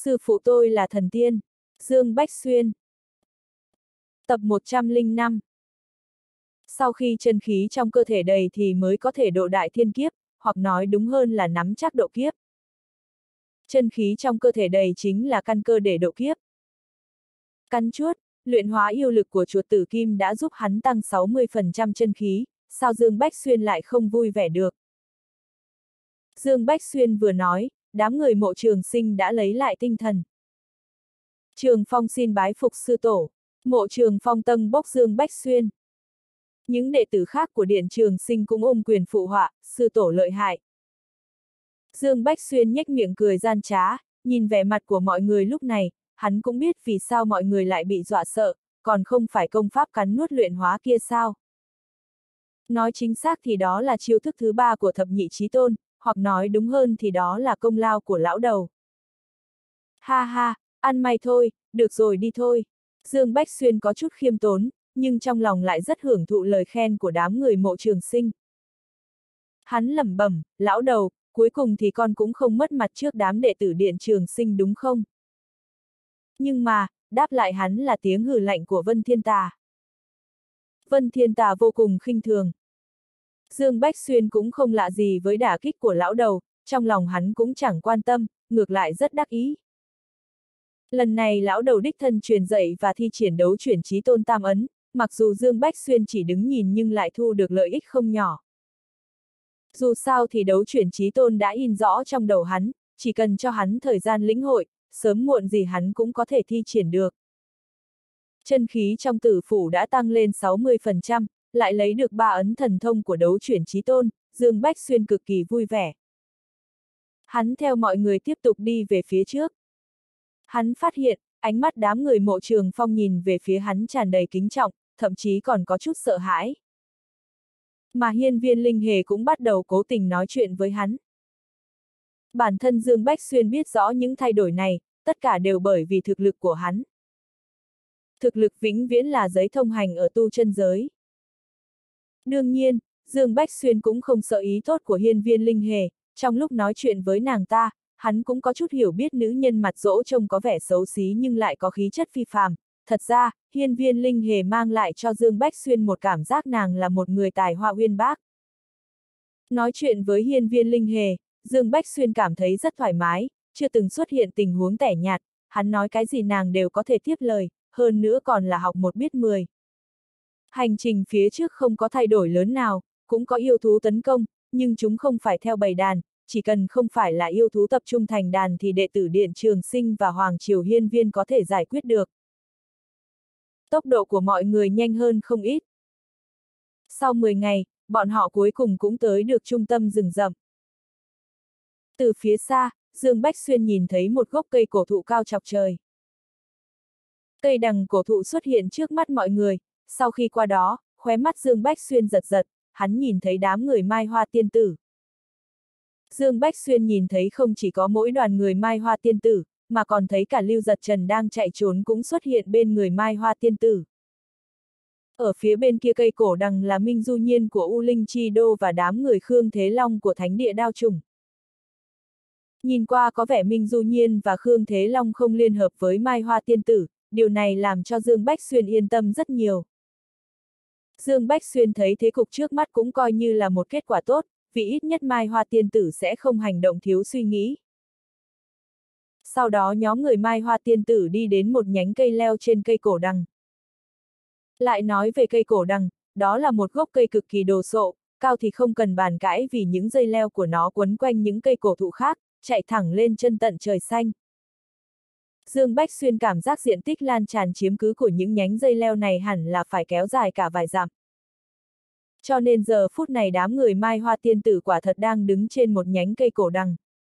Sư phụ tôi là thần tiên. Dương Bách Xuyên. Tập 105. Sau khi chân khí trong cơ thể đầy thì mới có thể độ đại thiên kiếp, hoặc nói đúng hơn là nắm chắc độ kiếp. Chân khí trong cơ thể đầy chính là căn cơ để độ kiếp. Cắn chuốt, luyện hóa yêu lực của chuột tử kim đã giúp hắn tăng 60% chân khí, sao Dương Bách Xuyên lại không vui vẻ được. Dương Bách Xuyên vừa nói, đám người Mộ Trường Sinh đã lấy lại tinh thần. Trường Phong xin bái phục sư tổ. Mộ Trường Phong tâng bốc Dương Bách Xuyên. Những đệ tử khác của Điện Trường Sinh cũng ôm quyền phụ họa, sư tổ lợi hại. Dương Bách Xuyên nhếch miệng cười gian trá, nhìn vẻ mặt của mọi người lúc này, hắn cũng biết vì sao mọi người lại bị dọa sợ, còn không phải công pháp cắn nuốt luyện hóa kia sao. Nói chính xác thì đó là chiêu thức thứ 3 của thập nhị chí tôn, hoặc nói đúng hơn thì đó là công lao của lão đầu. Ha ha, ăn may thôi, được rồi đi thôi. Dương Bách Xuyên có chút khiêm tốn, nhưng trong lòng lại rất hưởng thụ lời khen của đám người Mộ Trường Sinh. Hắn lẩm bẩm, lão đầu, cuối cùng thì con cũng không mất mặt trước đám đệ tử Điện Trường Sinh đúng không? Nhưng mà, đáp lại hắn là tiếng hừ lạnh của Vân Thiên Tà. Vân Thiên Tà vô cùng khinh thường. Dương Bách Xuyên cũng không lạ gì với đả kích của lão đầu, trong lòng hắn cũng chẳng quan tâm, ngược lại rất đắc ý. Lần này lão đầu đích thân truyền dạy và thi triển đấu chuyển chí tôn tam ấn, mặc dù Dương Bách Xuyên chỉ đứng nhìn nhưng lại thu được lợi ích không nhỏ. Dù sao thì đấu chuyển chí tôn đã in rõ trong đầu hắn, chỉ cần cho hắn thời gian lĩnh hội, sớm muộn gì hắn cũng có thể thi triển được. Chân khí trong tử phủ đã tăng lên 60%, lại lấy được 3 ấn thần thông của đấu chuyển chí tôn, Dương Bách Xuyên cực kỳ vui vẻ. Hắn theo mọi người tiếp tục đi về phía trước. Hắn phát hiện, ánh mắt đám người Mộ Trường Phong nhìn về phía hắn tràn đầy kính trọng, thậm chí còn có chút sợ hãi. Mà Hiên Viên Linh Hề cũng bắt đầu cố tình nói chuyện với hắn. Bản thân Dương Bách Xuyên biết rõ những thay đổi này, tất cả đều bởi vì thực lực của hắn. Thực lực vĩnh viễn là giấy thông hành ở tu chân giới. Đương nhiên, Dương Bách Xuyên cũng không sợ ý tốt của Hiên Viên Linh Hề, trong lúc nói chuyện với nàng ta, hắn cũng có chút hiểu biết nữ nhân mặt dỗ trông có vẻ xấu xí nhưng lại có khí chất phi phàm. Thật ra, Hiên Viên Linh Hề mang lại cho Dương Bách Xuyên một cảm giác nàng là một người tài hoa uyên bác. Nói chuyện với Hiên Viên Linh Hề, Dương Bách Xuyên cảm thấy rất thoải mái, chưa từng xuất hiện tình huống tẻ nhạt, hắn nói cái gì nàng đều có thể tiếp lời, hơn nữa còn là học một biết 10. Hành trình phía trước không có thay đổi lớn nào, cũng có yêu thú tấn công, nhưng chúng không phải theo bầy đàn, chỉ cần không phải là yêu thú tập trung thành đàn thì đệ tử Điện Trường Sinh và Hoàng Triều Hiên Viên có thể giải quyết được. Tốc độ của mọi người nhanh hơn không ít. Sau 10 ngày, bọn họ cuối cùng cũng tới được trung tâm rừng rậm. Từ phía xa, Dương Bách Xuyên nhìn thấy một gốc cây cổ thụ cao chọc trời. Cây đằng cổ thụ xuất hiện trước mắt mọi người, sau khi qua đó, khóe mắt Dương Bách Xuyên giật giật, hắn nhìn thấy đám người Mai Hoa Tiên Tử. Dương Bách Xuyên nhìn thấy không chỉ có mỗi đoàn người Mai Hoa Tiên Tử, mà còn thấy cả Lưu Giật Trần đang chạy trốn cũng xuất hiện bên người Mai Hoa Tiên Tử. Ở phía bên kia cây cổ đằng là Minh Du Nhiên của U Linh Chi Đô và đám người Khương Thế Long của Thánh Địa Đao Trùng. Nhìn qua có vẻ Minh Du Nhiên và Khương Thế Long không liên hợp với Mai Hoa Tiên Tử, điều này làm cho Dương Bách Xuyên yên tâm rất nhiều. Dương Bách Xuyên thấy thế cục trước mắt cũng coi như là một kết quả tốt, vì ít nhất Mai Hoa Tiên Tử sẽ không hành động thiếu suy nghĩ. Sau đó nhóm người Mai Hoa Tiên Tử đi đến một nhánh cây leo trên cây cổ đằng. Lại nói về cây cổ đằng, đó là một gốc cây cực kỳ đồ sộ, cao thì không cần bàn cãi vì những dây leo của nó quấn quanh những cây cổ thụ khác, chạy thẳng lên chân tận trời xanh. Dương Bách Xuyên cảm giác diện tích lan tràn chiếm cứ của những nhánh dây leo này hẳn là phải kéo dài cả vài dặm. Cho nên giờ phút này đám người Mai Hoa Tiên Tử quả thật đang đứng trên một nhánh cây cổ đằng.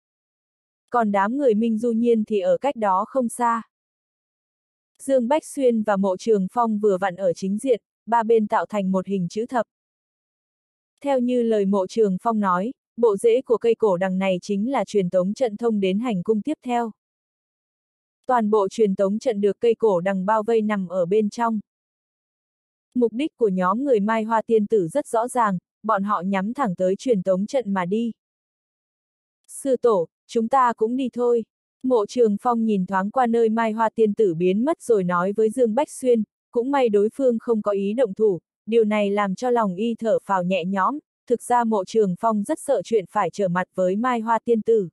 Còn đám người Minh Du Nhiên thì ở cách đó không xa. Dương Bách Xuyên và Mộ Trường Phong vừa vặn ở chính diện, ba bên tạo thành một hình chữ thập. Theo như lời Mộ Trường Phong nói, bộ rễ của cây cổ đằng này chính là truyền tống trận thông đến hành cung tiếp theo. Toàn bộ truyền tống trận được cây cổ đằng bao vây nằm ở bên trong. Mục đích của nhóm người Mai Hoa Tiên Tử rất rõ ràng, bọn họ nhắm thẳng tới truyền tống trận mà đi. Sư tổ, chúng ta cũng đi thôi. Mộ Trường Phong nhìn thoáng qua nơi Mai Hoa tiên tử biến mất rồi nói với Dương Bách Xuyên, cũng may đối phương không có ý động thủ, điều này làm cho lòng y thở phào nhẹ nhõm, thực ra Mộ Trường Phong rất sợ chuyện phải trở mặt với Mai Hoa tiên tử.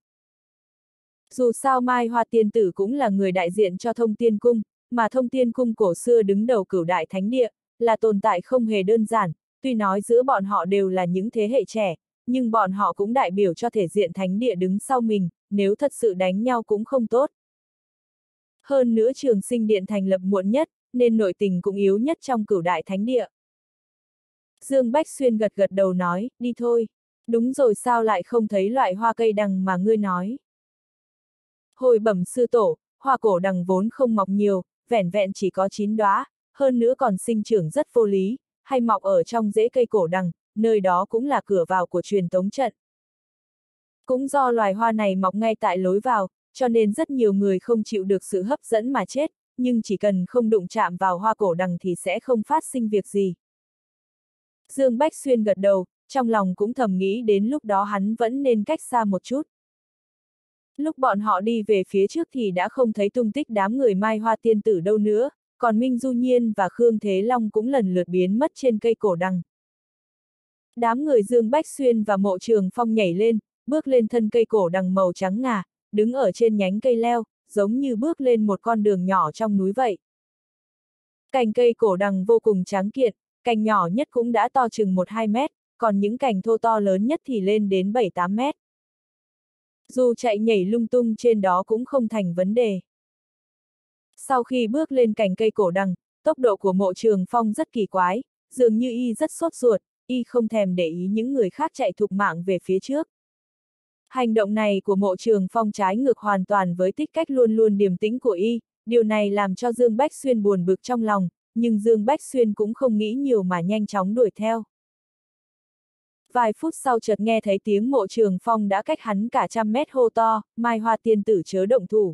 Dù sao Mai Hoa tiên tử cũng là người đại diện cho Thông Tiên Cung, mà Thông Tiên Cung cổ xưa đứng đầu cửu đại thánh địa, là tồn tại không hề đơn giản, tuy nói giữa bọn họ đều là những thế hệ trẻ, nhưng bọn họ cũng đại biểu cho thể diện thánh địa đứng sau mình, nếu thật sự đánh nhau cũng không tốt. Hơn nữa Trường Sinh Điện thành lập muộn nhất, nên nội tình cũng yếu nhất trong cửu đại thánh địa. Dương Bách Xuyên gật gật đầu nói, đi thôi. Đúng rồi, sao lại không thấy loại hoa cây đằng mà ngươi nói? Hồi bẩm sư tổ, hoa cổ đằng vốn không mọc nhiều, vẻn vẹn chỉ có 9 đóa, hơn nữa còn sinh trưởng rất vô lý, hay mọc ở trong rễ cây cổ đằng, nơi đó cũng là cửa vào của truyền tống trận. Cũng do loài hoa này mọc ngay tại lối vào, cho nên rất nhiều người không chịu được sự hấp dẫn mà chết, nhưng chỉ cần không đụng chạm vào hoa cổ đằng thì sẽ không phát sinh việc gì. Dương Bách Xuyên gật đầu, trong lòng cũng thầm nghĩ đến lúc đó hắn vẫn nên cách xa một chút. Lúc bọn họ đi về phía trước thì đã không thấy tung tích đám người Mai Hoa tiên tử đâu nữa, còn Minh Du Nhiên và Khương Thế Long cũng lần lượt biến mất trên cây cổ đằng. Đám người Dương Bách Xuyên và Mộ Trường Phong nhảy lên, bước lên thân cây cổ đằng màu trắng ngà, đứng ở trên nhánh cây leo, giống như bước lên một con đường nhỏ trong núi vậy. Cành cây cổ đằng vô cùng tráng kiện, cành nhỏ nhất cũng đã to chừng 1-2 mét, còn những cành thô to lớn nhất thì lên đến 7-8 mét. Dù chạy nhảy lung tung trên đó cũng không thành vấn đề. Sau khi bước lên cành cây cổ đằng, tốc độ của Mộ Trường Phong rất kỳ quái, dường như y rất sốt ruột, y không thèm để ý những người khác chạy thục mạng về phía trước. Hành động này của Mộ Trường Phong trái ngược hoàn toàn với tích cách luôn luôn điềm tĩnh của y, điều này làm cho Dương Bách Xuyên buồn bực trong lòng, nhưng Dương Bách Xuyên cũng không nghĩ nhiều mà nhanh chóng đuổi theo. Vài phút sau chợt nghe thấy tiếng Mộ Trường Phong đã cách hắn cả 100 mét hô to, Mai Hoa tiên tử chớ động thủ.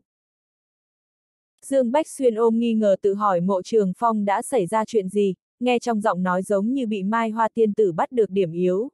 Dương Bách Xuyên ôm nghi ngờ tự hỏi Mộ Trường Phong đã xảy ra chuyện gì, nghe trong giọng nói giống như bị Mai Hoa tiên tử bắt được điểm yếu.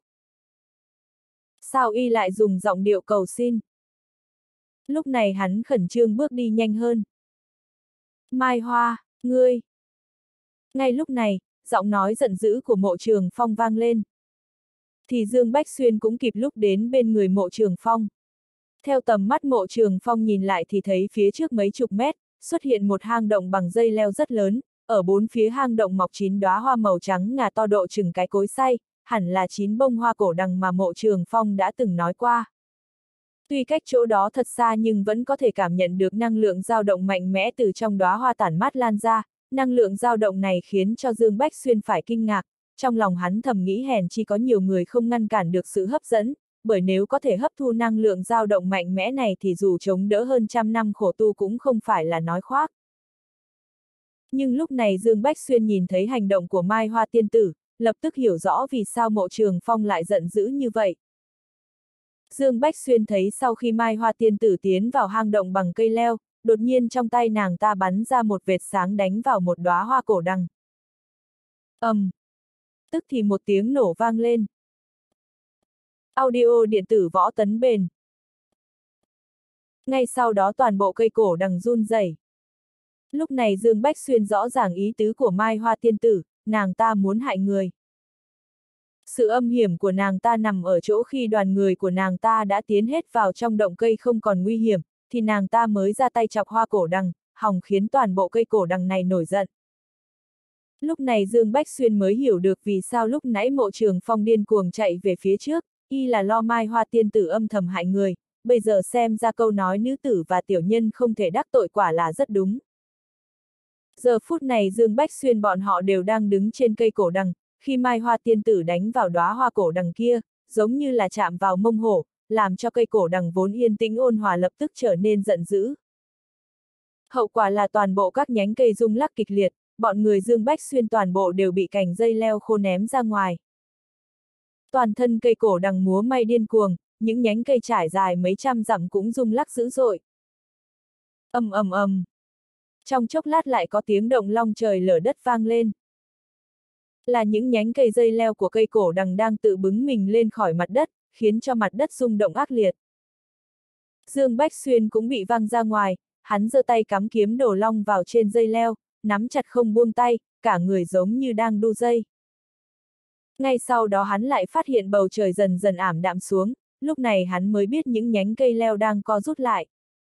Sao y lại dùng giọng điệu cầu xin? Lúc này hắn khẩn trương bước đi nhanh hơn. Mai Hoa, ngươi! Ngay lúc này, giọng nói giận dữ của Mộ Trường Phong vang lên. Thì Dương Bách Xuyên cũng kịp lúc đến bên người Mộ Trường Phong. Theo tầm mắt Mộ Trường Phong nhìn lại thì thấy phía trước mấy chục mét, xuất hiện một hang động bằng dây leo rất lớn, ở bốn phía hang động mọc 9 đóa hoa màu trắng ngà to độ chừng cái cối xay, hẳn là 9 bông hoa cổ đằng mà Mộ Trường Phong đã từng nói qua. Tuy cách chỗ đó thật xa nhưng vẫn có thể cảm nhận được năng lượng dao động mạnh mẽ từ trong đóa hoa tản mát lan ra, năng lượng dao động này khiến cho Dương Bách Xuyên phải kinh ngạc, trong lòng hắn thầm nghĩ hèn chi có nhiều người không ngăn cản được sự hấp dẫn, bởi nếu có thể hấp thu năng lượng dao động mạnh mẽ này thì dù chống đỡ hơn 100 năm khổ tu cũng không phải là nói khoác. Nhưng lúc này Dương Bách Xuyên nhìn thấy hành động của Mai Hoa tiên tử, lập tức hiểu rõ vì sao Mộ Trường Phong lại giận dữ như vậy. Dương Bách Xuyên thấy sau khi Mai Hoa tiên tử tiến vào hang động bằng cây leo, đột nhiên trong tay nàng ta bắn ra một vệt sáng đánh vào một đóa hoa cổ đằng. Tức thì một tiếng nổ vang lên. Audio điện tử Võ Tấn Bền. Ngay sau đó toàn bộ cây cổ đằng run rẩy. Lúc này Dương Bách Xuyên rõ ràng ý tứ của Mai Hoa tiên tử, nàng ta muốn hại người. Sự âm hiểm của nàng ta nằm ở chỗ khi đoàn người của nàng ta đã tiến hết vào trong động cây không còn nguy hiểm, thì nàng ta mới ra tay chọc hoa cổ đằng, hòng khiến toàn bộ cây cổ đằng này nổi giận. Lúc này Dương Bách Xuyên mới hiểu được vì sao lúc nãy Mộ Trường Phong điên cuồng chạy về phía trước, y là lo Mai Hoa tiên tử âm thầm hại người, bây giờ xem ra câu nói nữ tử và tiểu nhân không thể đắc tội quả là rất đúng. Giờ phút này Dương Bách Xuyên bọn họ đều đang đứng trên cây cổ đằng, khi Mai Hoa tiên tử đánh vào đóa hoa cổ đằng kia, giống như là chạm vào mông hổ, làm cho cây cổ đằng vốn yên tĩnh ôn hòa lập tức trở nên giận dữ. Hậu quả là toàn bộ các nhánh cây rung lắc kịch liệt, bọn người Dương Bách Xuyên toàn bộ đều bị cành dây leo khô ném ra ngoài. Toàn thân cây cổ đằng múa may điên cuồng, những nhánh cây trải dài mấy trăm dặm cũng rung lắc dữ dội. Ầm. Trong chốc lát lại có tiếng động long trời lở đất vang lên. Là những nhánh cây dây leo của cây cổ đằng đang tự bứng mình lên khỏi mặt đất, khiến cho mặt đất rung động ác liệt. Dương Bách Xuyên cũng bị văng ra ngoài, hắn giơ tay cắm kiếm đổ long vào trên dây leo, nắm chặt không buông tay, cả người giống như đang đu dây. Ngay sau đó hắn lại phát hiện bầu trời dần dần ảm đạm xuống, lúc này hắn mới biết những nhánh cây leo đang co rút lại.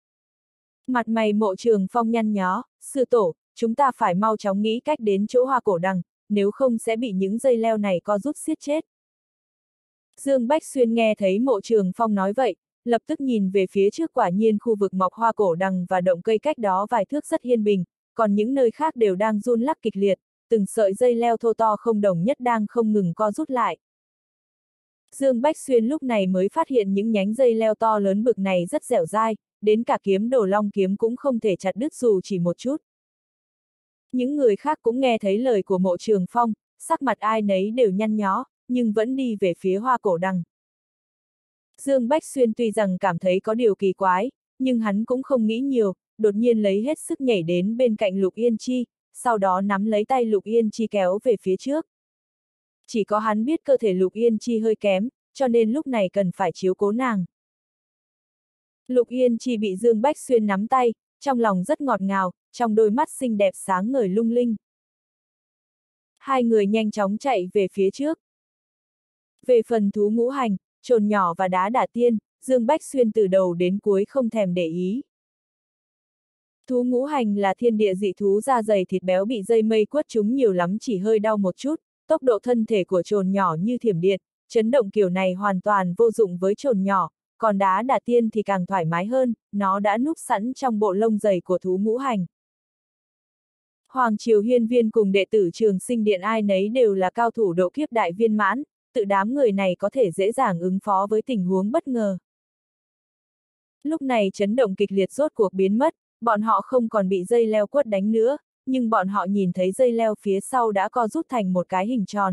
Mặt mày Mộ Trường Phong nhăn nhó, sư tổ, chúng ta phải mau chóng nghĩ cách đến chỗ hoa cổ đằng, nếu không sẽ bị những dây leo này co rút xiết chết. Dương Bách Xuyên nghe thấy Mộ Trường Phong nói vậy, lập tức nhìn về phía trước, quả nhiên khu vực mọc hoa cổ đằng và động cây cách đó vài thước rất yên bình, còn những nơi khác đều đang run lắc kịch liệt, từng sợi dây leo thô to không đồng nhất đang không ngừng co rút lại. Dương Bách Xuyên lúc này mới phát hiện những nhánh dây leo to lớn bực này rất dẻo dai, đến cả kiếm Đồ Long kiếm cũng không thể chặt đứt dù chỉ một chút. Những người khác cũng nghe thấy lời của Mộ Trường Phong, sắc mặt ai nấy đều nhăn nhó, nhưng vẫn đi về phía hoa cổ đằng. Dương Bách Xuyên tuy rằng cảm thấy có điều kỳ quái, nhưng hắn cũng không nghĩ nhiều, đột nhiên lấy hết sức nhảy đến bên cạnh Lục Yên Chi, sau đó nắm lấy tay Lục Yên Chi kéo về phía trước. Chỉ có hắn biết cơ thể Lục Yên Chi hơi kém, cho nên lúc này cần phải chiếu cố nàng. Lục Yên Chi bị Dương Bách Xuyên nắm tay, trong lòng rất ngọt ngào, trong đôi mắt xinh đẹp sáng ngời lung linh. Hai người nhanh chóng chạy về phía trước. Về phần thú ngũ hành, trồn nhỏ và đá đả tiên, Dương Bách Xuyên từ đầu đến cuối không thèm để ý. Thú ngũ hành là thiên địa dị thú da dày thịt béo bị dây mây quất chúng nhiều lắm chỉ hơi đau một chút, tốc độ thân thể của trồn nhỏ như thiểm điện, chấn động kiểu này hoàn toàn vô dụng với trồn nhỏ, còn đá đả tiên thì càng thoải mái hơn, nó đã núp sẵn trong bộ lông dày của thú ngũ hành. Hoàng Triều Hiên Viên cùng đệ tử Trường Sinh Điện ai nấy đều là cao thủ độ kiếp đại viên mãn, tự đám người này có thể dễ dàng ứng phó với tình huống bất ngờ. Lúc này chấn động kịch liệt rốt cuộc biến mất, bọn họ không còn bị dây leo quất đánh nữa, nhưng bọn họ nhìn thấy dây leo phía sau đã co rút thành một cái hình tròn.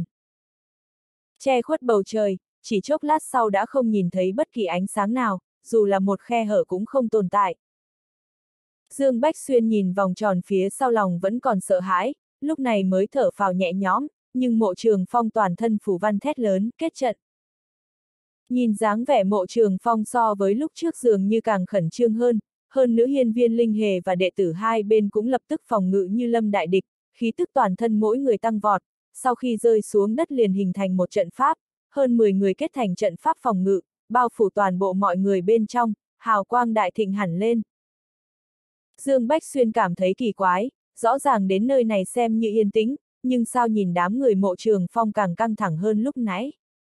Che khuất bầu trời, chỉ chốc lát sau đã không nhìn thấy bất kỳ ánh sáng nào, dù là một khe hở cũng không tồn tại. Dương Bách Xuyên nhìn vòng tròn phía sau lòng vẫn còn sợ hãi, lúc này mới thở phào nhẹ nhõm, nhưng Mộ Trường Phong toàn thân phủ văn thét lớn, kết trận. Nhìn dáng vẻ Mộ Trường Phong so với lúc trước dường như càng khẩn trương hơn nữa Hiên Viên Linh Hề và đệ tử hai bên cũng lập tức phòng ngự như lâm đại địch, khí tức toàn thân mỗi người tăng vọt, sau khi rơi xuống đất liền hình thành một trận pháp, hơn 10 người kết thành trận pháp phòng ngự, bao phủ toàn bộ mọi người bên trong, hào quang đại thịnh hẳn lên. Dương Bách Xuyên cảm thấy kỳ quái, rõ ràng đến nơi này xem như yên tĩnh, nhưng sao nhìn đám người Mộ Trường Phong càng căng thẳng hơn lúc nãy.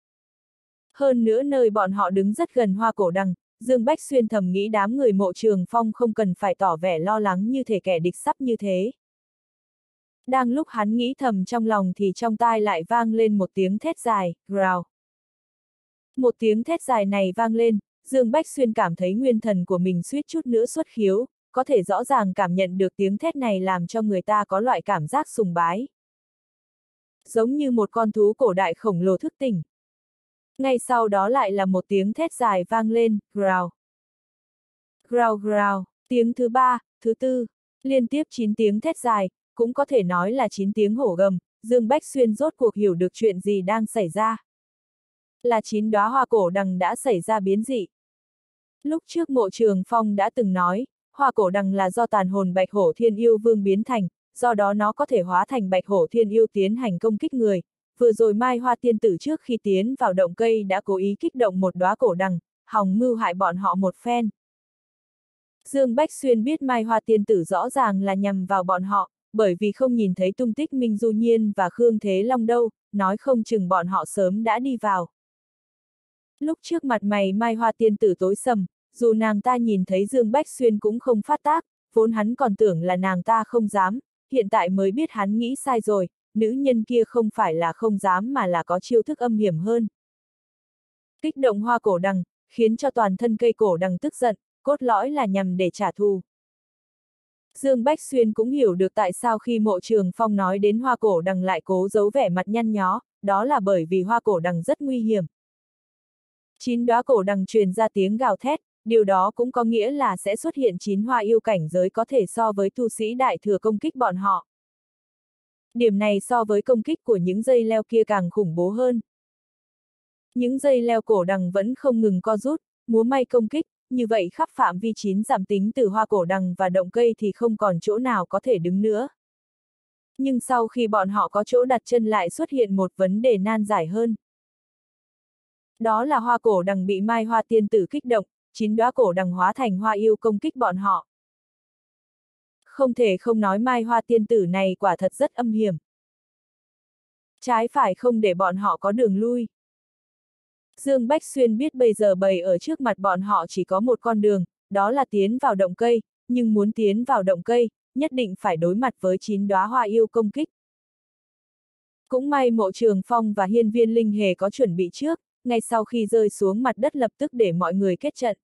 Hơn nữa nơi bọn họ đứng rất gần hoa cổ đằng, Dương Bách Xuyên thầm nghĩ đám người Mộ Trường Phong không cần phải tỏ vẻ lo lắng như thể kẻ địch sắp như thế. Đang lúc hắn nghĩ thầm trong lòng thì trong tai lại vang lên một tiếng thét dài, growl. Một tiếng thét dài này vang lên, Dương Bách Xuyên cảm thấy nguyên thần của mình suýt chút nữa xuất khiếu, có thể rõ ràng cảm nhận được tiếng thét này làm cho người ta có loại cảm giác sùng bái. Giống như một con thú cổ đại khổng lồ thức tỉnh. Ngay sau đó lại là một tiếng thét dài vang lên, growl. Growl growl, tiếng thứ ba, thứ tư, liên tiếp 9 tiếng thét dài, cũng có thể nói là 9 tiếng hổ gầm, Dương Bách Xuyên rốt cuộc hiểu được chuyện gì đang xảy ra. Là 9 đóa hoa cổ đằng đã xảy ra biến dị. Lúc trước Mộ Trường Phong đã từng nói, hoa cổ đằng là do tàn hồn Bạch Hổ Thiên Yêu Vương biến thành, do đó nó có thể hóa thành Bạch Hổ Thiên Yêu tiến hành công kích người. Vừa rồi Mai Hoa Tiên Tử trước khi tiến vào động cây đã cố ý kích động một đóa cổ đằng, hòng mưu hại bọn họ một phen. Dương Bách Xuyên biết Mai Hoa Tiên Tử rõ ràng là nhằm vào bọn họ, bởi vì không nhìn thấy tung tích Minh Du Nhiên và Khương Thế Long đâu, nói không chừng bọn họ sớm đã đi vào. Lúc trước mặt mày Mai Hoa Tiên Tử tối sầm, dù nàng ta nhìn thấy Dương Bách Xuyên cũng không phát tác, vốn hắn còn tưởng là nàng ta không dám, hiện tại mới biết hắn nghĩ sai rồi, nữ nhân kia không phải là không dám mà là có chiêu thức âm hiểm hơn. Kích động hoa cổ đằng, khiến cho toàn thân cây cổ đằng tức giận, cốt lõi là nhằm để trả thù. Dương Bách Xuyên cũng hiểu được tại sao khi Mộ Trường Phong nói đến hoa cổ đằng lại cố giấu vẻ mặt nhăn nhó, đó là bởi vì hoa cổ đằng rất nguy hiểm. 9 đóa cổ đằng truyền ra tiếng gào thét, điều đó cũng có nghĩa là sẽ xuất hiện 9 hoa yêu cảnh giới có thể so với tu sĩ đại thừa công kích bọn họ. Điểm này so với công kích của những dây leo kia càng khủng bố hơn. Những dây leo cổ đằng vẫn không ngừng co rút, múa may công kích, như vậy khắp phạm vi 9 dặm tính từ hoa cổ đằng và động cây thì không còn chỗ nào có thể đứng nữa. Nhưng sau khi bọn họ có chỗ đặt chân lại xuất hiện một vấn đề nan giải hơn. Đó là hoa cổ đằng bị Mai Hoa tiên tử kích động, 9 đóa cổ đằng hóa thành hoa yêu công kích bọn họ. Không thể không nói Mai Hoa tiên tử này quả thật rất âm hiểm. Trái phải không để bọn họ có đường lui. Dương Bách Xuyên biết bây giờ bày ở trước mặt bọn họ chỉ có một con đường, đó là tiến vào động cây, nhưng muốn tiến vào động cây, nhất định phải đối mặt với 9 đóa hoa yêu công kích. Cũng may Mộ Trường Phong và Hiên Viên Linh Hề có chuẩn bị trước, ngay sau khi rơi xuống mặt đất lập tức để mọi người kết trận.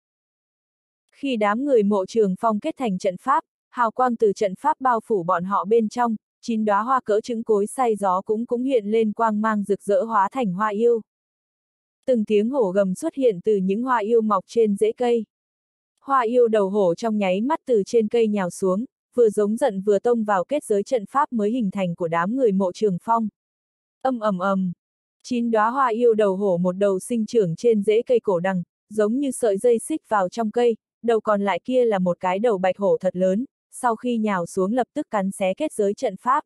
Khi đám người Mộ Trường Phong kết thành trận pháp, hào quang từ trận pháp bao phủ bọn họ bên trong, 9 đóa hoa cỡ trứng cối xay gió cũng hiện lên quang mang rực rỡ hóa thành hoa yêu. Từng tiếng hổ gầm xuất hiện từ những hoa yêu mọc trên rễ cây. Hoa yêu đầu hổ trong nháy mắt từ trên cây nhào xuống, vừa giống giận vừa tông vào kết giới trận pháp mới hình thành của đám người Mộ Trường Phong. Ầm ầm ầm, 9 đóa hoa yêu đầu hổ một đầu sinh trưởng trên rễ cây cổ đằng, giống như sợi dây xích vào trong cây, đầu còn lại kia là một cái đầu bạch hổ thật lớn, sau khi nhào xuống lập tức cắn xé kết giới trận pháp.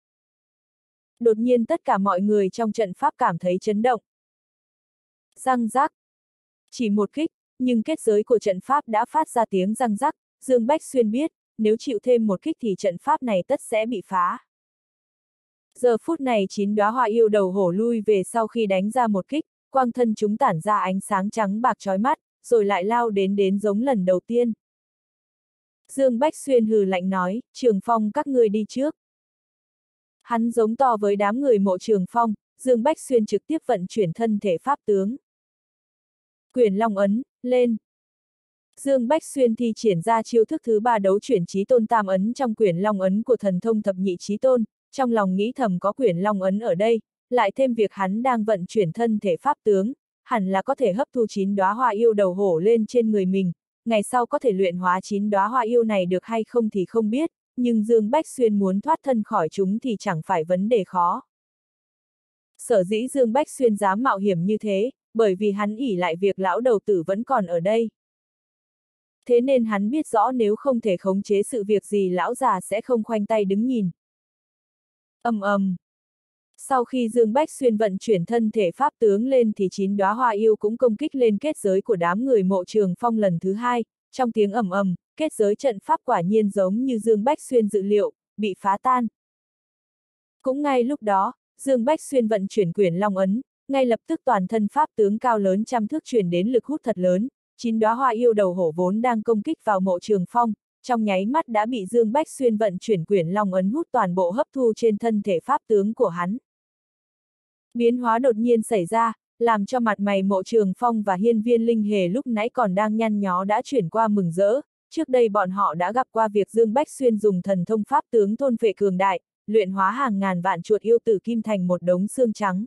Đột nhiên tất cả mọi người trong trận pháp cảm thấy chấn động. Răng rắc. Chỉ một kích, nhưng kết giới của trận pháp đã phát ra tiếng răng rắc, Dương Bách Xuyên biết, nếu chịu thêm một kích thì trận pháp này tất sẽ bị phá. Giờ phút này 9 đóa hoa yêu đầu hổ lui về sau khi đánh ra một kích, quang thân chúng tản ra ánh sáng trắng bạc chói mắt, rồi lại lao đến giống lần đầu tiên. Dương Bách Xuyên hừ lạnh nói, Trường Phong các ngươi đi trước. Hắn giống to với đám người Mộ Trường Phong, Dương Bách Xuyên trực tiếp vận chuyển thân thể pháp tướng. Quyền Long ấn, lên. Dương Bách Xuyên thi triển ra chiêu thức thứ 3 đấu chuyển chí tôn tam ấn trong Quyền Long ấn của thần thông thập nhị chí tôn, trong lòng nghĩ thầm có Quyền Long ấn ở đây, lại thêm việc hắn đang vận chuyển thân thể pháp tướng, hẳn là có thể hấp thu 9 đóa hoa yêu đầu hổ lên trên người mình, ngày sau có thể luyện hóa 9 đóa hoa yêu này được hay không thì không biết, nhưng Dương Bách Xuyên muốn thoát thân khỏi chúng thì chẳng phải vấn đề khó. Sở dĩ Dương Bách Xuyên dám mạo hiểm như thế, bởi vì hắn ỷ lại việc lão đầu tử vẫn còn ở đây. Thế nên hắn biết rõ nếu không thể khống chế sự việc gì lão già sẽ không khoanh tay đứng nhìn. Ầm ầm. Sau khi Dương Bách Xuyên vận chuyển thân thể pháp tướng lên thì 9 đóa hoa yêu cũng công kích lên kết giới của đám người Mộ Trường Phong lần thứ 2, trong tiếng ầm ầm, kết giới trận pháp quả nhiên giống như Dương Bách Xuyên dự liệu, bị phá tan. Cũng ngay lúc đó, Dương Bách Xuyên vận chuyển Quyền Long ấn, ngay lập tức toàn thân pháp tướng cao lớn trăm thước truyền đến lực hút thật lớn, 9 đóa hoa yêu đầu hổ vốn đang công kích vào Mộ Trường Phong, trong nháy mắt đã bị Dương Bách Xuyên vận chuyển Quyền Long ấn hút toàn bộ hấp thu trên thân thể pháp tướng của hắn. Biến hóa đột nhiên xảy ra, làm cho mặt mày Mộ Trường Phong và Hiên Viên Linh Hề lúc nãy còn đang nhăn nhó đã chuyển qua mừng rỡ, trước đây bọn họ đã gặp qua việc Dương Bách Xuyên dùng thần thông pháp tướng thôn phệ cường đại, luyện hóa hàng ngàn vạn chuột yêu tử kim thành một đống xương trắng.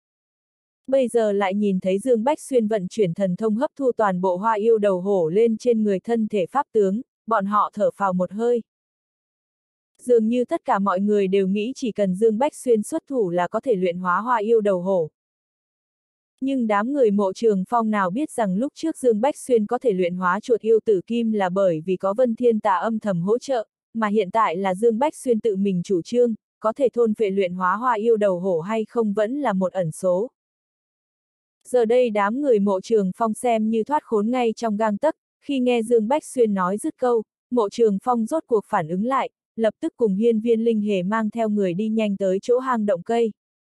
Bây giờ lại nhìn thấy Dương Bách Xuyên vận chuyển thần thông hấp thu toàn bộ hoa yêu đầu hổ lên trên người thân thể pháp tướng, bọn họ thở phào một hơi. Dường như tất cả mọi người đều nghĩ chỉ cần Dương Bách Xuyên xuất thủ là có thể luyện hóa hoa yêu đầu hổ. Nhưng đám người Mộ Trường Phong nào biết rằng lúc trước Dương Bách Xuyên có thể luyện hóa chuột yêu tử kim là bởi vì có Vân Thiên Tà âm thầm hỗ trợ, mà hiện tại là Dương Bách Xuyên tự mình chủ trương, có thể thôn phệ luyện hóa hoa yêu đầu hổ hay không vẫn là một ẩn số. Giờ đây đám người Mộ Trường Phong xem như thoát khốn ngay trong gang tấc, khi nghe Dương Bách Xuyên nói dứt câu, Mộ Trường Phong rốt cuộc phản ứng lại, lập tức cùng Hiên Viên Linh Hề mang theo người đi nhanh tới chỗ hang động cây.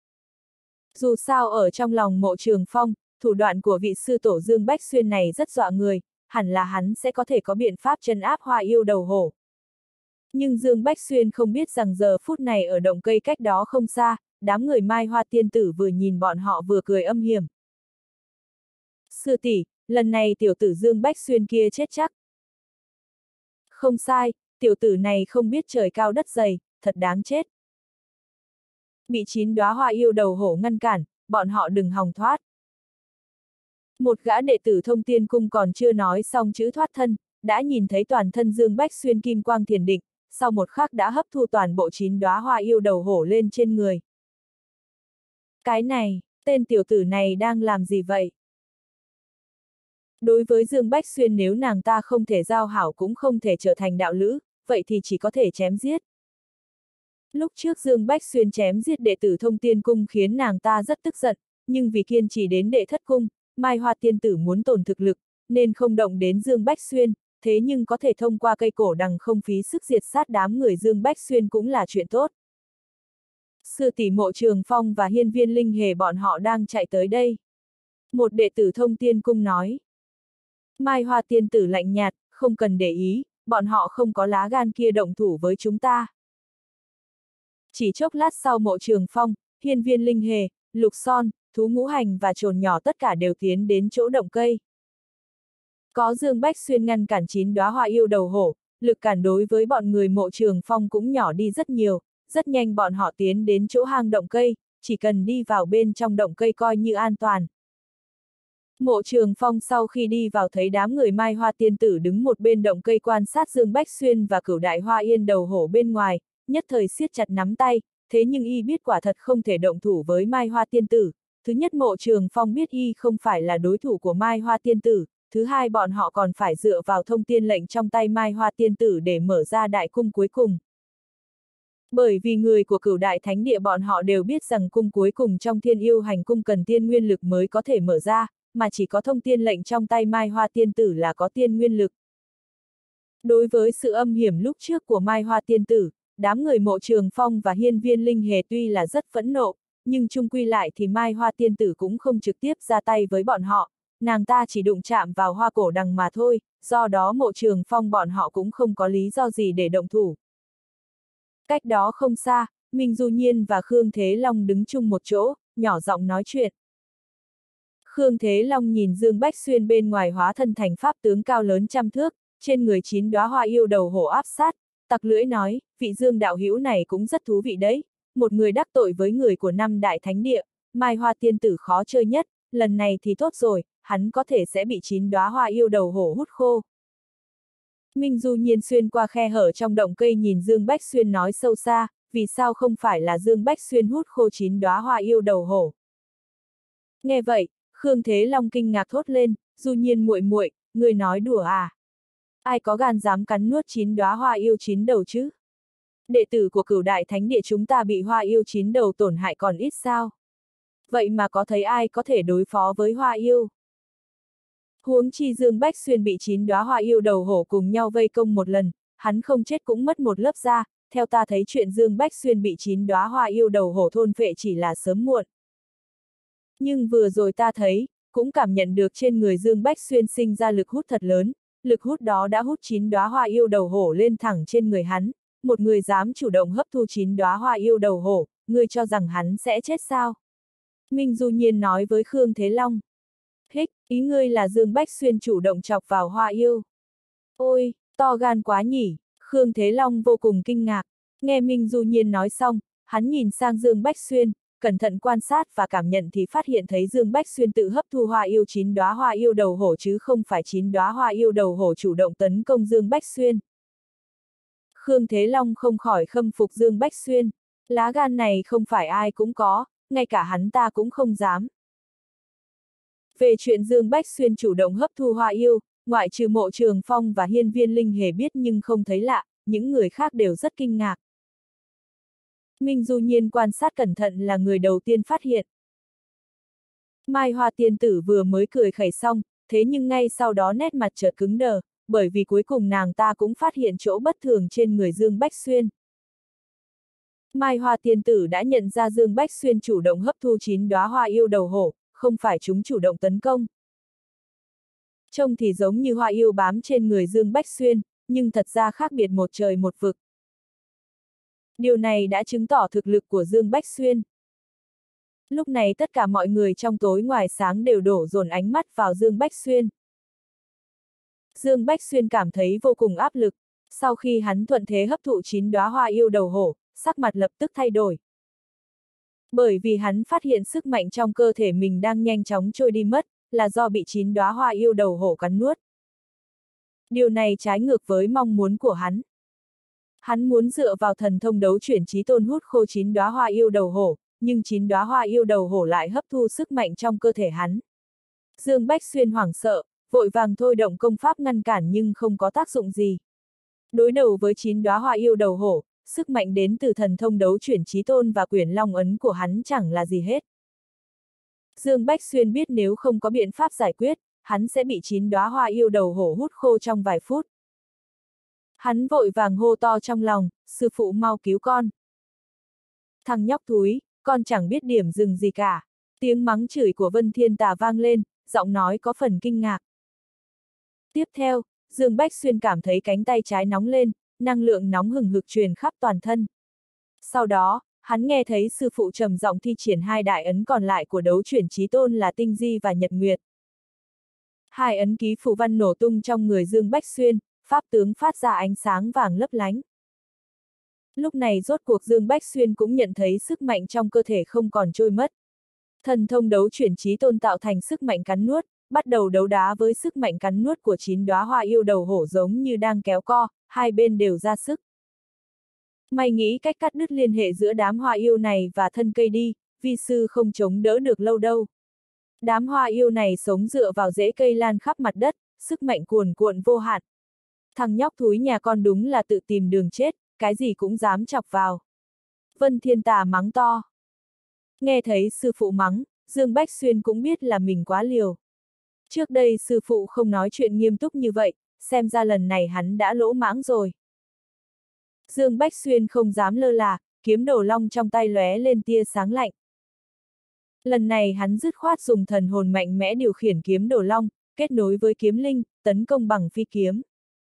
Dù sao ở trong lòng Mộ Trường Phong, thủ đoạn của vị sư tổ Dương Bách Xuyên này rất dọa người, hẳn là hắn sẽ có thể có biện pháp trấn áp hoa yêu đầu hổ. Nhưng Dương Bách Xuyên không biết rằng giờ phút này ở động cây cách đó không xa, đám người Mai Hoa tiên tử vừa nhìn bọn họ vừa cười âm hiểm. Sư tỷ, lần này tiểu tử Dương Bách Xuyên kia chết chắc. Không sai, tiểu tử này không biết trời cao đất dày, thật đáng chết. Bị 9 đóa hoa yêu đầu hổ ngăn cản, bọn họ đừng hòng thoát. Một gã đệ tử Thông Tiên Cung còn chưa nói xong chữ thoát thân, đã nhìn thấy toàn thân Dương Bách Xuyên kim quang thiền định, sau một khắc đã hấp thu toàn bộ 9 đóa hoa yêu đầu hổ lên trên người. Cái này, tên tiểu tử này đang làm gì vậy? Đối với Dương Bách Xuyên nếu nàng ta không thể giao hảo cũng không thể trở thành đạo lữ, vậy thì chỉ có thể chém giết. Lúc trước Dương Bách Xuyên chém giết đệ tử Thông Tiên Cung khiến nàng ta rất tức giận, nhưng vì kiên trì đến đệ thất cung, Mai Hoa tiên tử muốn tổn thực lực, nên không động đến Dương Bách Xuyên, thế nhưng có thể thông qua cây cổ đằng không phí sức diệt sát đám người Dương Bách Xuyên cũng là chuyện tốt. Sư tỷ Mộ Trường Phong và hiên viên linh hề bọn họ đang chạy tới đây. Một đệ tử Thông Tiên Cung nói. Mai Hoa tiên tử lạnh nhạt, không cần để ý, bọn họ không có lá gan kia động thủ với chúng ta. Chỉ chốc lát sau Mộ Trường Phong, hiên viên linh hề, Lục Son, Thú Ngũ Hành và Trồn Nhỏ tất cả đều tiến đến chỗ động cây. Có Dương Bách Xuyên ngăn cản 9 đóa hoa yêu đầu hổ, lực cản đối với bọn người Mộ Trường Phong cũng nhỏ đi rất nhiều, rất nhanh bọn họ tiến đến chỗ hang động cây, chỉ cần đi vào bên trong động cây coi như an toàn. Mộ Trường Phong sau khi đi vào thấy đám người Mai Hoa tiên tử đứng một bên động cây quan sát Dương Bách Xuyên và Cửu Đại Hoa Yên đầu hổ bên ngoài, nhất thời siết chặt nắm tay, thế nhưng y biết quả thật không thể động thủ với Mai Hoa tiên tử. Thứ nhất Mộ Trường Phong biết y không phải là đối thủ của Mai Hoa tiên tử, thứ hai bọn họ còn phải dựa vào thông tiên lệnh trong tay Mai Hoa tiên tử để mở ra đại cung cuối cùng. Bởi vì người của Cửu Đại Thánh Địa bọn họ đều biết rằng cung cuối cùng trong Thiên Yêu Hành Cung cần tiên nguyên lực mới có thể mở ra, mà chỉ có thông tiên lệnh trong tay Mai Hoa tiên tử là có tiên nguyên lực. Đối với sự âm hiểm lúc trước của Mai Hoa tiên tử, đám người Mộ Trường Phong và hiên viên linh hề tuy là rất phẫn nộ, nhưng chung quy lại thì Mai Hoa tiên tử cũng không trực tiếp ra tay với bọn họ, nàng ta chỉ đụng chạm vào hoa cổ đằng mà thôi, do đó Mộ Trường Phong bọn họ cũng không có lý do gì để động thủ. Cách đó không xa, Minh Du Nhiên và Khương Thế Long đứng chung một chỗ, nhỏ giọng nói chuyện. Khương Thế Long nhìn Dương Bách Xuyên bên ngoài hóa thân thành pháp tướng cao lớn trăm thước, trên người 9 đóa hoa yêu đầu hổ áp sát, tặc lưỡi nói, vị Dương đạo hữu này cũng rất thú vị đấy, một người đắc tội với người của 5 đại thánh địa, Mai Hoa tiên tử khó chơi nhất, lần này thì tốt rồi, hắn có thể sẽ bị 9 đóa hoa yêu đầu hổ hút khô. Minh Du Nhiên xuyên qua khe hở trong động cây nhìn Dương Bách Xuyên nói sâu xa, vì sao không phải là Dương Bách Xuyên hút khô 9 đóa hoa yêu đầu hổ. Nghe vậy, Khương Thế Long kinh ngạc thốt lên, Du Nhiên muội muội, người nói đùa à? Ai có gan dám cắn nuốt 9 đóa hoa yêu 9 đầu chứ? Đệ tử của Cửu Đại Thánh Địa chúng ta bị hoa yêu 9 đầu tổn hại còn ít sao? Vậy mà có thấy ai có thể đối phó với hoa yêu? Huống chi Dương Bách Xuyên bị 9 đóa hoa yêu đầu hổ cùng nhau vây công một lần, hắn không chết cũng mất một lớp da, theo ta thấy chuyện Dương Bách Xuyên bị 9 đóa hoa yêu đầu hổ thôn phệ chỉ là sớm muộn. Nhưng vừa rồi ta thấy, cũng cảm nhận được trên người Dương Bách Xuyên sinh ra lực hút thật lớn, lực hút đó đã hút 9 đóa hoa yêu đầu hổ lên thẳng trên người hắn, một người dám chủ động hấp thu 9 đóa hoa yêu đầu hổ, ngươi cho rằng hắn sẽ chết sao? Minh Du Nhiên nói với Khương Thế Long. Hích, ý ngươi là Dương Bách Xuyên chủ động chọc vào hoa yêu. Ôi, to gan quá nhỉ, Khương Thế Long vô cùng kinh ngạc. Nghe Minh Du Nhiên nói xong, hắn nhìn sang Dương Bách Xuyên, cẩn thận quan sát và cảm nhận thì phát hiện thấy Dương Bách Xuyên tự hấp thu hoa yêu 9 đóa hoa yêu đầu hổ chứ không phải 9 đóa hoa yêu đầu hổ chủ động tấn công Dương Bách Xuyên. Khương Thế Long không khỏi khâm phục Dương Bách Xuyên, lá gan này không phải ai cũng có, ngay cả hắn ta cũng không dám. Về chuyện Dương Bách Xuyên chủ động hấp thu hoa yêu, ngoại trừ Mộ Trường Phong và hiên viên linh hề biết nhưng không thấy lạ, những người khác đều rất kinh ngạc. Minh Du Nhiên quan sát cẩn thận là người đầu tiên phát hiện. Mai Hoa tiên tử vừa mới cười khẩy xong, thế nhưng ngay sau đó nét mặt chợt cứng đờ, bởi vì cuối cùng nàng ta cũng phát hiện chỗ bất thường trên người Dương Bách Xuyên. Mai Hoa tiên tử đã nhận ra Dương Bách Xuyên chủ động hấp thu 9 đóa hoa yêu đầu hổ, không phải chúng chủ động tấn công. Trông thì giống như hoa yêu bám trên người Dương Bách Xuyên, nhưng thật ra khác biệt một trời một vực. Điều này đã chứng tỏ thực lực của Dương Bách Xuyên. Lúc này tất cả mọi người trong tối ngoài sáng đều đổ dồn ánh mắt vào Dương Bách Xuyên. Dương Bách Xuyên cảm thấy vô cùng áp lực, sau khi hắn thuận thế hấp thụ 9 đóa hoa yêu đầu hổ, sắc mặt lập tức thay đổi. Bởi vì hắn phát hiện sức mạnh trong cơ thể mình đang nhanh chóng trôi đi mất, là do bị 9 đóa hoa yêu đầu hổ cắn nuốt. Điều này trái ngược với mong muốn của hắn. Hắn muốn dựa vào thần thông đấu chuyển chí tôn hút khô 9 đóa hoa yêu đầu hổ, nhưng 9 đóa hoa yêu đầu hổ lại hấp thu sức mạnh trong cơ thể hắn. Dương Bách Xuyên hoảng sợ, vội vàng thôi động công pháp ngăn cản nhưng không có tác dụng gì. Đối đầu với 9 đóa hoa yêu đầu hổ, sức mạnh đến từ thần thông đấu chuyển chí tôn và quyển long ấn của hắn chẳng là gì hết. Dương Bách Xuyên biết nếu không có biện pháp giải quyết, hắn sẽ bị 9 đóa hoa yêu đầu hổ hút khô trong vài phút. Hắn vội vàng hô to trong lòng, sư phụ mau cứu con. Thằng nhóc thúi, con chẳng biết điểm dừng gì cả. Tiếng mắng chửi của Vân Thiên Tà vang lên, giọng nói có phần kinh ngạc. Tiếp theo, Dương Bách Xuyên cảm thấy cánh tay trái nóng lên, năng lượng nóng hừng hực truyền khắp toàn thân. Sau đó, hắn nghe thấy sư phụ trầm giọng thi triển 2 đại ấn còn lại của đấu chuyển chí tôn là Tinh Di và Nhật Nguyệt. 2 ấn ký phù văn nổ tung trong người Dương Bách Xuyên, pháp tướng phát ra ánh sáng vàng lấp lánh. Lúc này rốt cuộc Dương Bách Xuyên cũng nhận thấy sức mạnh trong cơ thể không còn trôi mất. Thần thông đấu chuyển chí tôn tạo thành sức mạnh cắn nuốt, bắt đầu đấu đá với sức mạnh cắn nuốt của 9 đóa hoa yêu đầu hổ giống như đang kéo co, hai bên đều ra sức. Mày nghĩ cách cắt đứt liên hệ giữa đám hoa yêu này và thân cây đi, vi sư không chống đỡ được lâu đâu. Đám hoa yêu này sống dựa vào rễ cây lan khắp mặt đất, sức mạnh cuồn cuộn vô hạn. Thằng nhóc thúi nhà con đúng là tự tìm đường chết, cái gì cũng dám chọc vào. Vân Thiên Tà mắng to. Nghe thấy sư phụ mắng, Dương Bách Xuyên cũng biết là mình quá liều. Trước đây sư phụ không nói chuyện nghiêm túc như vậy, xem ra lần này hắn đã lỗ mãng rồi. Dương Bách Xuyên không dám lơ là, kiếm đồ long trong tay lóe lên tia sáng lạnh. Lần này hắn dứt khoát dùng thần hồn mạnh mẽ điều khiển kiếm đồ long, kết nối với kiếm linh, tấn công bằng phi kiếm.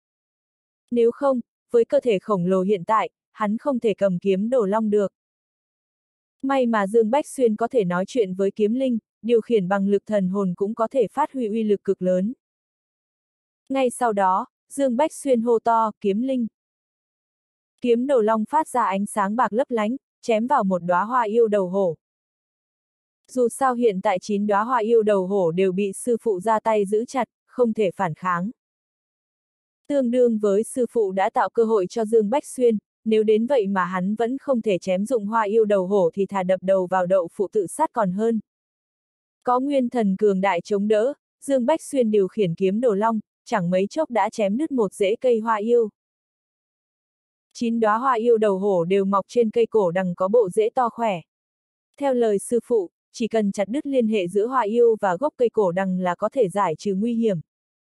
Nếu không, với cơ thể khổng lồ hiện tại, hắn không thể cầm kiếm đồ long được. May mà Dương Bách Xuyên có thể nói chuyện với kiếm linh, điều khiển bằng lực thần hồn cũng có thể phát huy uy lực cực lớn. Ngay sau đó, Dương Bách Xuyên hô to, kiếm linh. Kiếm đồ long phát ra ánh sáng bạc lấp lánh, chém vào một đóa hoa yêu đầu hổ. Dù sao hiện tại 9 đóa hoa yêu đầu hổ đều bị sư phụ ra tay giữ chặt, không thể phản kháng. Tương đương với sư phụ đã tạo cơ hội cho Dương Bách Xuyên, nếu đến vậy mà hắn vẫn không thể chém dụng hoa yêu đầu hổ thì thà đập đầu vào đậu phụ tự sát còn hơn. Có nguyên thần cường đại chống đỡ, Dương Bách Xuyên điều khiển kiếm đồ long, chẳng mấy chốc đã chém đứt một rễ cây hoa yêu. 9 đóa hoa yêu đầu hổ đều mọc trên cây cổ đằng có bộ rễ to khỏe. Theo lời sư phụ, chỉ cần chặt đứt liên hệ giữa hoa yêu và gốc cây cổ đằng là có thể giải trừ nguy hiểm.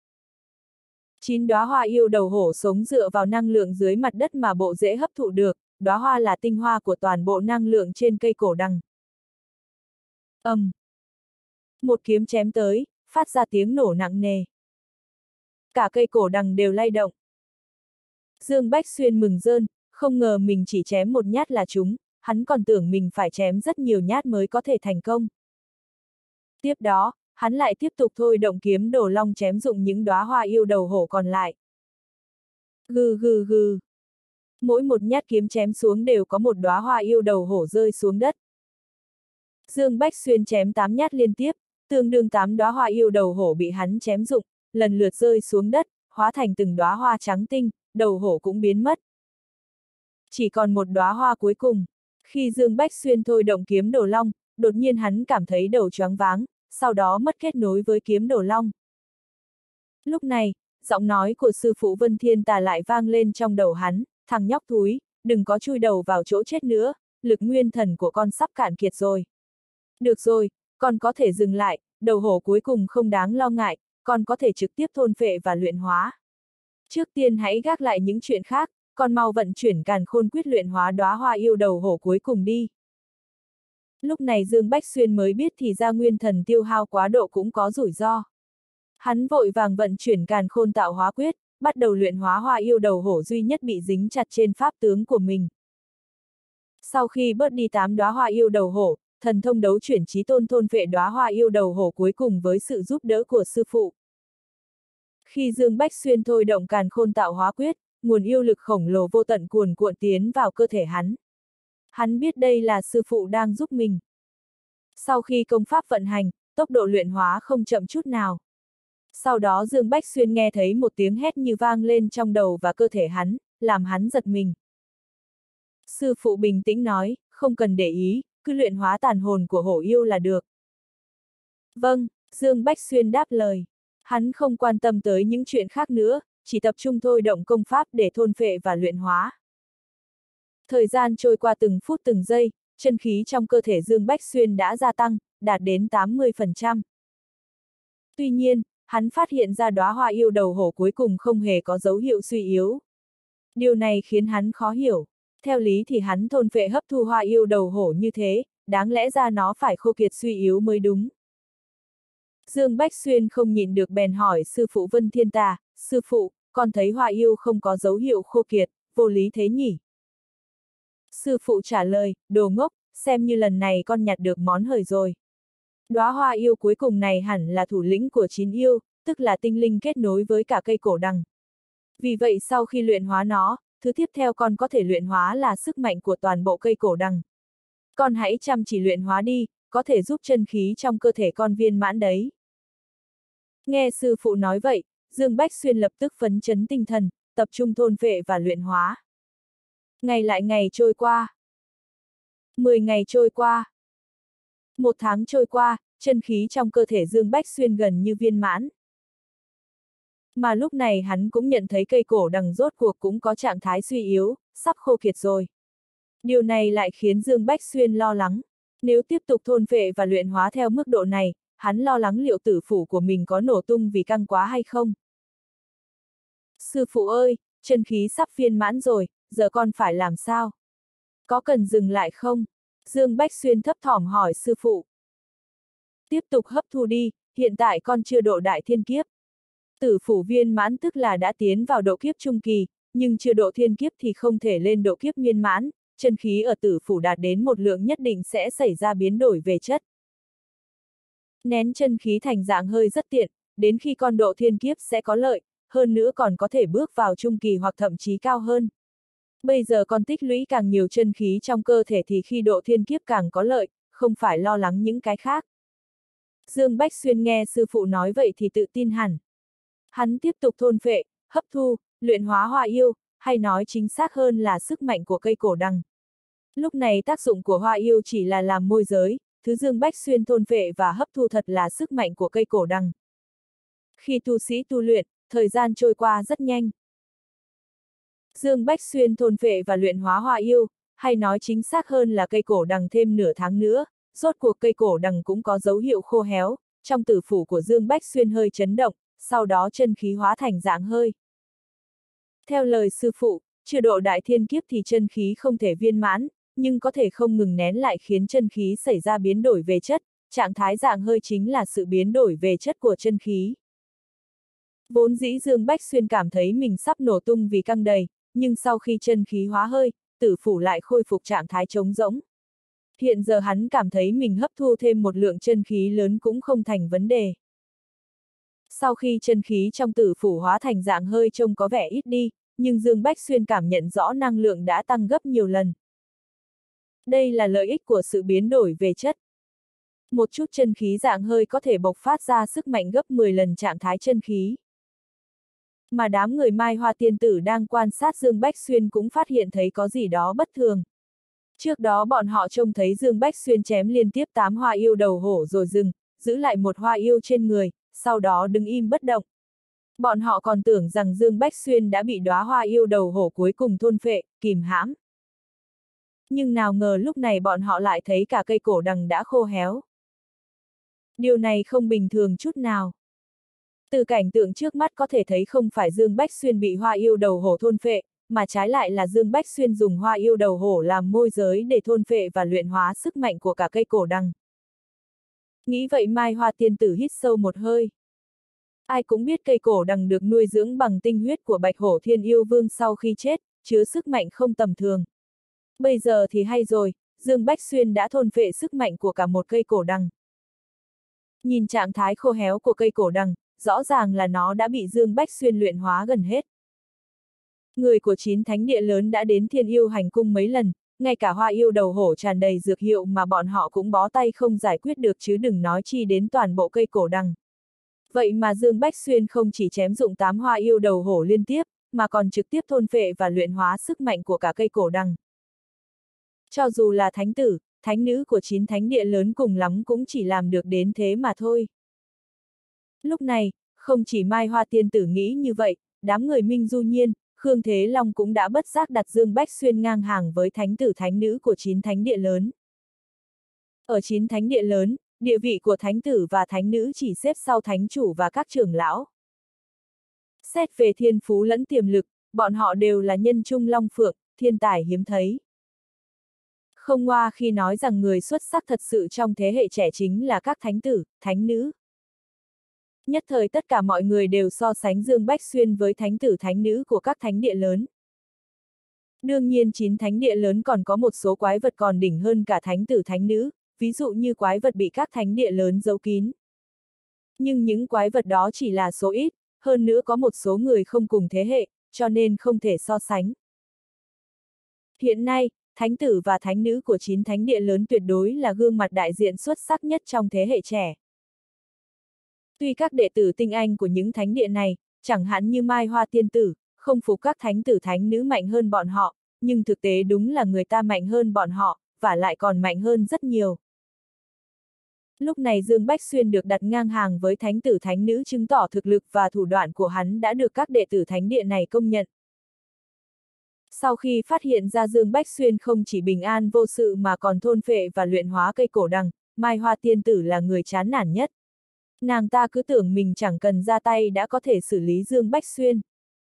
9 đóa hoa yêu đầu hổ sống dựa vào năng lượng dưới mặt đất mà bộ rễ hấp thụ được, đóa hoa là tinh hoa của toàn bộ năng lượng trên cây cổ đằng. Một kiếm chém tới, phát ra tiếng nổ nặng nề. Cả cây cổ đằng đều lay động. Dương Bách Xuyên mừng rơn, không ngờ mình chỉ chém một nhát là trúng, hắn còn tưởng mình phải chém rất nhiều nhát mới có thể thành công. Tiếp đó, hắn lại tiếp tục thôi động kiếm đồ long chém dụng những đóa hoa yêu đầu hổ còn lại. Gừ gừ gừ. Mỗi một nhát kiếm chém xuống đều có một đóa hoa yêu đầu hổ rơi xuống đất. Dương Bách Xuyên chém 8 nhát liên tiếp, tương đương 8 đóa hoa yêu đầu hổ bị hắn chém dụng, lần lượt rơi xuống đất, hóa thành từng đóa hoa trắng tinh, đầu hổ cũng biến mất. Chỉ còn một đóa hoa cuối cùng. Khi Dương Bách Xuyên thôi động kiếm đồ long, đột nhiên hắn cảm thấy đầu choáng váng, sau đó mất kết nối với kiếm đồ long. Lúc này, giọng nói của sư phụ Vân Thiên Tà lại vang lên trong đầu hắn, thằng nhóc thúi, đừng có chui đầu vào chỗ chết nữa, lực nguyên thần của con sắp cạn kiệt rồi. Được rồi, con có thể dừng lại, đầu hổ cuối cùng không đáng lo ngại, con có thể trực tiếp thôn phệ và luyện hóa. Trước tiên hãy gác lại những chuyện khác, con mau vận chuyển càn khôn quyết luyện hóa đóa hoa yêu đầu hổ cuối cùng đi. Lúc này Dương Bách Xuyên mới biết thì ra nguyên thần tiêu hao quá độ cũng có rủi ro. Hắn vội vàng vận chuyển càn khôn tạo hóa quyết, bắt đầu luyện hóa hoa yêu đầu hổ duy nhất bị dính chặt trên pháp tướng của mình. Sau khi bớt đi 8 đóa hoa yêu đầu hổ, thần thông đấu chuyển chí tôn thôn phệ đóa hoa yêu đầu hổ cuối cùng với sự giúp đỡ của sư phụ. Khi Dương Bách Xuyên thôi động càn khôn tạo hóa quyết, nguồn yêu lực khổng lồ vô tận cuồn cuộn tiến vào cơ thể hắn. Hắn biết đây là sư phụ đang giúp mình. Sau khi công pháp vận hành, tốc độ luyện hóa không chậm chút nào. Sau đó Dương Bách Xuyên nghe thấy một tiếng hét như vang lên trong đầu và cơ thể hắn, làm hắn giật mình. Sư phụ bình tĩnh nói, không cần để ý, cứ luyện hóa tàn hồn của hổ yêu là được. Vâng, Dương Bách Xuyên đáp lời. Hắn không quan tâm tới những chuyện khác nữa, chỉ tập trung thôi động công pháp để thôn phệ và luyện hóa. Thời gian trôi qua từng phút từng giây, chân khí trong cơ thể Dương Bách Xuyên đã gia tăng, đạt đến 80%. Tuy nhiên, hắn phát hiện ra đóa hoa yêu đầu hổ cuối cùng không hề có dấu hiệu suy yếu. Điều này khiến hắn khó hiểu. Theo lý thì hắn thôn phệ hấp thu hoa yêu đầu hổ như thế, đáng lẽ ra nó phải khô kiệt suy yếu mới đúng. Dương Bách Xuyên không nhịn được bèn hỏi sư phụ Vân Thiên Tà, sư phụ, con thấy hoa yêu không có dấu hiệu khô kiệt, vô lý thế nhỉ? Sư phụ trả lời, đồ ngốc, xem như lần này con nhặt được món hời rồi. Đóa hoa yêu cuối cùng này hẳn là thủ lĩnh của 9 yêu, tức là tinh linh kết nối với cả cây cổ đằng. Vì vậy sau khi luyện hóa nó, thứ tiếp theo con có thể luyện hóa là sức mạnh của toàn bộ cây cổ đằng. Con hãy chăm chỉ luyện hóa đi, có thể giúp chân khí trong cơ thể con viên mãn đấy. Nghe sư phụ nói vậy, Dương Bách Xuyên lập tức phấn chấn tinh thần, tập trung thôn phệ và luyện hóa. Ngày lại ngày trôi qua. 10 ngày trôi qua. 1 tháng trôi qua, chân khí trong cơ thể Dương Bách Xuyên gần như viên mãn. Mà lúc này hắn cũng nhận thấy cây cổ đằng rốt cuộc cũng có trạng thái suy yếu, sắp khô kiệt rồi. Điều này lại khiến Dương Bách Xuyên lo lắng. Nếu tiếp tục thôn phệ và luyện hóa theo mức độ này, hắn lo lắng liệu tử phủ của mình có nổ tung vì căng quá hay không. Sư phụ ơi, chân khí sắp viên mãn rồi, giờ con phải làm sao? Có cần dừng lại không? Dương Bách Xuyên thấp thỏm hỏi sư phụ. Tiếp tục hấp thu đi, hiện tại con chưa độ đại thiên kiếp. Tử phủ viên mãn tức là đã tiến vào độ kiếp trung kỳ, nhưng chưa độ thiên kiếp thì không thể lên độ kiếp viên mãn, chân khí ở tử phủ đạt đến một lượng nhất định sẽ xảy ra biến đổi về chất. Nén chân khí thành dạng hơi rất tiện, đến khi con độ thiên kiếp sẽ có lợi, hơn nữa còn có thể bước vào trung kỳ hoặc thậm chí cao hơn. Bây giờ con tích lũy càng nhiều chân khí trong cơ thể thì khi độ thiên kiếp càng có lợi, không phải lo lắng những cái khác. Dương Bách Xuyên nghe sư phụ nói vậy thì tự tin hẳn. Hắn tiếp tục thôn phệ, hấp thu, luyện hóa hoa yêu, hay nói chính xác hơn là sức mạnh của cây cổ đằng. Lúc này tác dụng của hoa yêu chỉ là làm môi giới, thứ Dương Bách Xuyên thôn phệ và hấp thu thật là sức mạnh của cây cổ đằng. Khi tu sĩ tu luyện, thời gian trôi qua rất nhanh. Dương Bách Xuyên thôn phệ và luyện hóa hoa yêu, hay nói chính xác hơn là cây cổ đằng thêm nửa tháng nữa, rốt cuộc cây cổ đằng cũng có dấu hiệu khô héo, trong tử phủ của Dương Bách Xuyên hơi chấn động, sau đó chân khí hóa thành dạng hơi. Theo lời sư phụ, chưa độ đại thiên kiếp thì chân khí không thể viên mãn, nhưng có thể không ngừng nén lại khiến chân khí xảy ra biến đổi về chất, trạng thái dạng hơi chính là sự biến đổi về chất của chân khí. Vốn dĩ Dương Bách Xuyên cảm thấy mình sắp nổ tung vì căng đầy, nhưng sau khi chân khí hóa hơi, tử phủ lại khôi phục trạng thái trống rỗng. Hiện giờ hắn cảm thấy mình hấp thu thêm một lượng chân khí lớn cũng không thành vấn đề. Sau khi chân khí trong tử phủ hóa thành dạng hơi trông có vẻ ít đi, nhưng Dương Bách Xuyên cảm nhận rõ năng lượng đã tăng gấp nhiều lần. Đây là lợi ích của sự biến đổi về chất. Một chút chân khí dạng hơi có thể bộc phát ra sức mạnh gấp 10 lần trạng thái chân khí. Mà đám người Mai Hoa Tiên Tử đang quan sát Dương Bách Xuyên cũng phát hiện thấy có gì đó bất thường. Trước đó bọn họ trông thấy Dương Bách Xuyên chém liên tiếp 8 hoa yêu đầu hổ rồi dừng, giữ lại một hoa yêu trên người, sau đó đứng im bất động. Bọn họ còn tưởng rằng Dương Bách Xuyên đã bị đóa hoa yêu đầu hổ cuối cùng thôn phệ, kìm hãm. Nhưng nào ngờ lúc này bọn họ lại thấy cả cây cổ đằng đã khô héo. Điều này không bình thường chút nào. Từ cảnh tượng trước mắt có thể thấy không phải Dương Bách Xuyên bị hoa yêu đầu hổ thôn phệ, mà trái lại là Dương Bách Xuyên dùng hoa yêu đầu hổ làm môi giới để thôn phệ và luyện hóa sức mạnh của cả cây cổ đằng. Nghĩ vậy Mai Hoa Tiên Tử hít sâu một hơi. Ai cũng biết cây cổ đằng được nuôi dưỡng bằng tinh huyết của Bạch Hổ Thiên Yêu Vương sau khi chết, chứa sức mạnh không tầm thường. Bây giờ thì hay rồi, Dương Bách Xuyên đã thôn phệ sức mạnh của cả một cây cổ đằng. Nhìn trạng thái khô héo của cây cổ đằng, rõ ràng là nó đã bị Dương Bách Xuyên luyện hóa gần hết. Người của 9 thánh địa lớn đã đến Thiên Yêu Hành Cung mấy lần, ngay cả hoa yêu đầu hổ tràn đầy dược hiệu mà bọn họ cũng bó tay không giải quyết được chứ đừng nói chi đến toàn bộ cây cổ đằng. Vậy mà Dương Bách Xuyên không chỉ chém dụng 8 hoa yêu đầu hổ liên tiếp, mà còn trực tiếp thôn phệ và luyện hóa sức mạnh của cả cây cổ đằng. Cho dù là thánh tử, thánh nữ của 9 thánh địa lớn cùng lắm cũng chỉ làm được đến thế mà thôi. Lúc này, Không chỉ Mai Hoa tiên tử nghĩ như vậy, đám người Minh Du Nhiên, Khương Thế Long cũng đã bất giác đặt Dương Bách Xuyên ngang hàng với thánh tử thánh nữ của 9 thánh địa lớn. Ở 9 thánh địa lớn, địa vị của thánh tử và thánh nữ chỉ xếp sau thánh chủ và các trưởng lão. Xét về thiên phú lẫn tiềm lực, bọn họ đều là nhân trung long phượng, thiên tài hiếm thấy. Không ngoa khi nói rằng người xuất sắc thật sự trong thế hệ trẻ chính là các thánh tử, thánh nữ. Nhất thời tất cả mọi người đều so sánh Dương Bách Xuyên với thánh tử thánh nữ của các thánh địa lớn. Đương nhiên 9 thánh địa lớn còn có một số quái vật còn đỉnh hơn cả thánh tử thánh nữ, ví dụ như quái vật bị các thánh địa lớn giấu kín. Nhưng những quái vật đó chỉ là số ít, hơn nữa có một số người không cùng thế hệ, cho nên không thể so sánh. Hiện nay, thánh tử và thánh nữ của 9 thánh địa lớn tuyệt đối là gương mặt đại diện xuất sắc nhất trong thế hệ trẻ. Tuy các đệ tử tinh anh của những thánh địa này, chẳng hạn như Mai Hoa tiên tử, không phục các thánh tử thánh nữ mạnh hơn bọn họ, nhưng thực tế đúng là người ta mạnh hơn bọn họ, và lại còn mạnh hơn rất nhiều. Lúc này Dương Bách Xuyên được đặt ngang hàng với thánh tử thánh nữ chứng tỏ thực lực và thủ đoạn của hắn đã được các đệ tử thánh địa này công nhận. Sau khi phát hiện ra Dương Bách Xuyên không chỉ bình an vô sự mà còn thôn phệ và luyện hóa cây cổ đằng, Mai Hoa tiên tử là người chán nản nhất. Nàng ta cứ tưởng mình chẳng cần ra tay đã có thể xử lý Dương Bách Xuyên.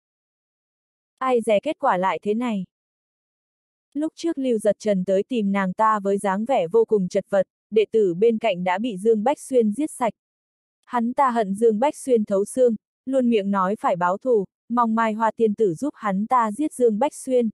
Ai dè kết quả lại thế này. Lúc trước Lưu Giật Trần tới tìm nàng ta với dáng vẻ vô cùng chật vật, đệ tử bên cạnh đã bị Dương Bách Xuyên giết sạch. Hắn ta hận Dương Bách Xuyên thấu xương, luôn miệng nói phải báo thù, mong Mai Hoa tiên tử giúp hắn ta giết Dương Bách Xuyên.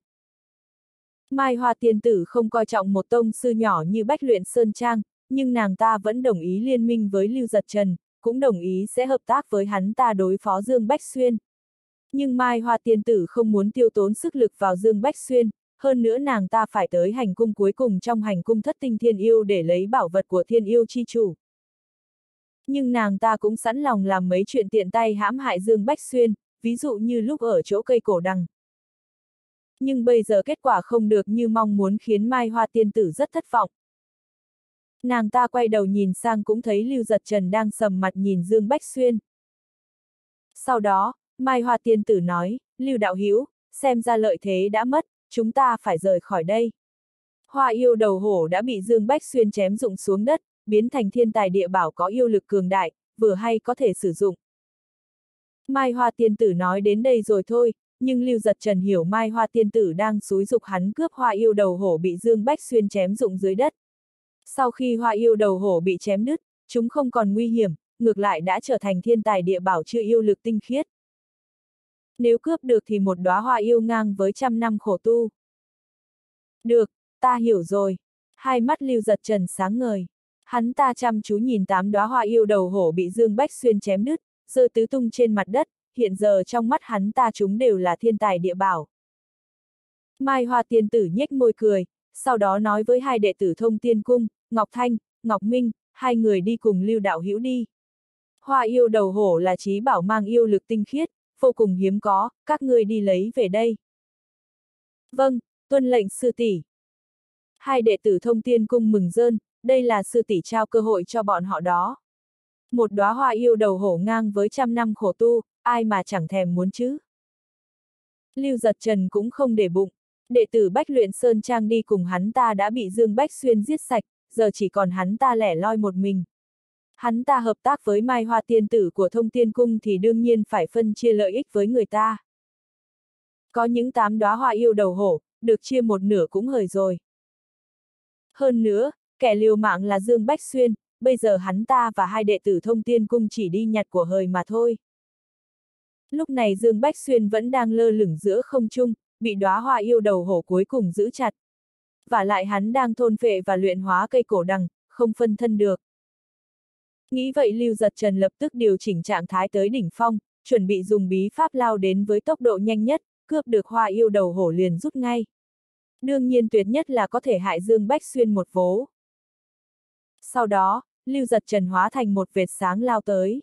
Mai Hoa tiên tử không coi trọng một tông sư nhỏ như Bách Luyện Sơn Trang, nhưng nàng ta vẫn đồng ý liên minh với Lưu Giật Trần, cũng đồng ý sẽ hợp tác với hắn ta đối phó Dương Bách Xuyên. Nhưng Mai Hoa tiên tử không muốn tiêu tốn sức lực vào Dương Bách Xuyên, hơn nữa nàng ta phải tới hành cung cuối cùng trong hành cung Thất Tinh Thiên Yêu để lấy bảo vật của Thiên Yêu chi chủ. Nhưng nàng ta cũng sẵn lòng làm mấy chuyện tiện tay hãm hại Dương Bách Xuyên, ví dụ như lúc ở chỗ cây cổ đằng. Nhưng bây giờ kết quả không được như mong muốn khiến Mai Hoa tiên tử rất thất vọng. Nàng ta quay đầu nhìn sang cũng thấy Lưu Giật Trần đang sầm mặt nhìn Dương Bách Xuyên. Sau đó, Mai Hoa tiên tử nói, Lưu đạo hữu, xem ra lợi thế đã mất, chúng ta phải rời khỏi đây. Hoa yêu đầu hổ đã bị Dương Bách Xuyên chém rụng xuống đất, biến thành thiên tài địa bảo có yêu lực cường đại, vừa hay có thể sử dụng. Mai Hoa tiên tử nói đến đây rồi thôi, nhưng Lưu Giật Trần hiểu Mai Hoa tiên tử đang xúi giục hắn cướp hoa yêu đầu hổ bị Dương Bách Xuyên chém rụng dưới đất. Sau khi hoa yêu đầu hổ bị chém đứt, chúng không còn nguy hiểm, ngược lại đã trở thành thiên tài địa bảo chưa yêu lực tinh khiết. Nếu cướp được thì một đóa hoa yêu ngang với 100 năm khổ tu. Được, ta hiểu rồi. Hai mắt Lưu Giật Trần sáng ngời. Hắn ta chăm chú nhìn 8 đóa hoa yêu đầu hổ bị Dương Bách Xuyên chém đứt, rơi tứ tung trên mặt đất, hiện giờ trong mắt hắn ta chúng đều là thiên tài địa bảo. Mai Hoa tiên tử nhếch môi cười, sau đó nói với hai đệ tử Thông Tiên Cung, Ngọc Thanh, Ngọc Minh, hai người đi cùng Lưu đạo hữu đi. Hoa yêu đầu hổ là chí bảo mang yêu lực tinh khiết, vô cùng hiếm có, các ngươi đi lấy về đây. Vâng, tuân lệnh sư tỷ. Hai đệ tử Thông Tiên Cung mừng rơn, đây là sư tỷ trao cơ hội cho bọn họ đó. Một đóa hoa yêu đầu hổ ngang với 100 năm khổ tu, ai mà chẳng thèm muốn chứ. Lưu Giật Trần cũng không để bụng, đệ tử Bách Luyện Sơn Trang đi cùng hắn ta đã bị Dương Bách Xuyên giết sạch, giờ chỉ còn hắn ta lẻ loi một mình. Hắn ta hợp tác với Mai Hoa tiên tử của Thông Tiên Cung thì đương nhiên phải phân chia lợi ích với người ta. Có những 8 đóa hoa yêu đầu hổ, được chia một nửa cũng hời rồi. Hơn nữa, kẻ liều mạng là Dương Bách Xuyên, bây giờ hắn ta và hai đệ tử Thông Tiên Cung chỉ đi nhặt của hời mà thôi. Lúc này Dương Bách Xuyên vẫn đang lơ lửng giữa không trung, bị đóa hoa yêu đầu hổ cuối cùng giữ chặt. Và lại hắn đang thôn phệ và luyện hóa cây cổ đằng, không phân thân được. Nghĩ vậy Lưu Giật Trần lập tức điều chỉnh trạng thái tới đỉnh phong, chuẩn bị dùng bí pháp lao đến với tốc độ nhanh nhất, cướp được hoa yêu đầu hổ liền rút ngay. Đương nhiên tuyệt nhất là có thể hại Dương Bách Xuyên một vố. Sau đó, Lưu Giật Trần hóa thành một vệt sáng lao tới.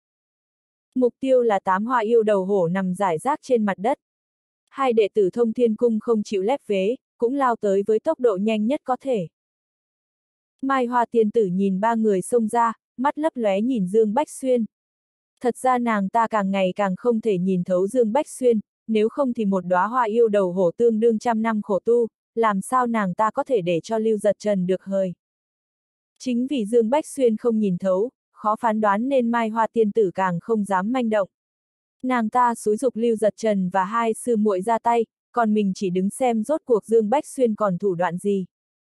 Mục tiêu là 8 hoa yêu đầu hổ nằm rải rác trên mặt đất. Hai đệ tử Thông Thiên Cung không chịu lép vế, cũng lao tới với tốc độ nhanh nhất có thể. Mai Hoa tiên tử nhìn ba người xông ra, mắt lấp lóe nhìn Dương Bách Xuyên. Thật ra nàng ta càng ngày càng không thể nhìn thấu Dương Bách Xuyên, nếu không thì một đóa hoa yêu đầu hổ tương đương trăm năm khổ tu, làm sao nàng ta có thể để cho Lưu Giật Trần được hời. Chính vì Dương Bách Xuyên không nhìn thấu, khó phán đoán nên Mai Hoa tiên tử càng không dám manh động. Nàng ta xúi giục Lưu Giật Trần và hai sư muội ra tay, còn mình chỉ đứng xem rốt cuộc Dương Bách Xuyên còn thủ đoạn gì.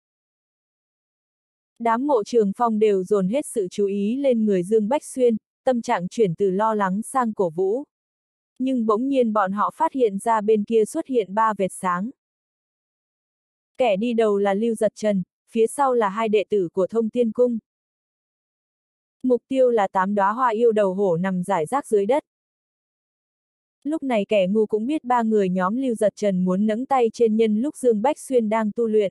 Đám Mộ Trường Phong đều dồn hết sự chú ý lên người Dương Bách Xuyên, tâm trạng chuyển từ lo lắng sang cổ vũ. Nhưng bỗng nhiên bọn họ phát hiện ra bên kia xuất hiện 3 vệt sáng. Kẻ đi đầu là Lưu Giật Trần, phía sau là hai đệ tử của Thông Tiên Cung. Mục tiêu là 8 đóa hoa yêu đầu hổ nằm rải rác dưới đất. Lúc này kẻ ngu cũng biết 3 người nhóm Lưu Giật Trần muốn nẫng tay trên nhân lúc Dương Bách Xuyên đang tu luyện.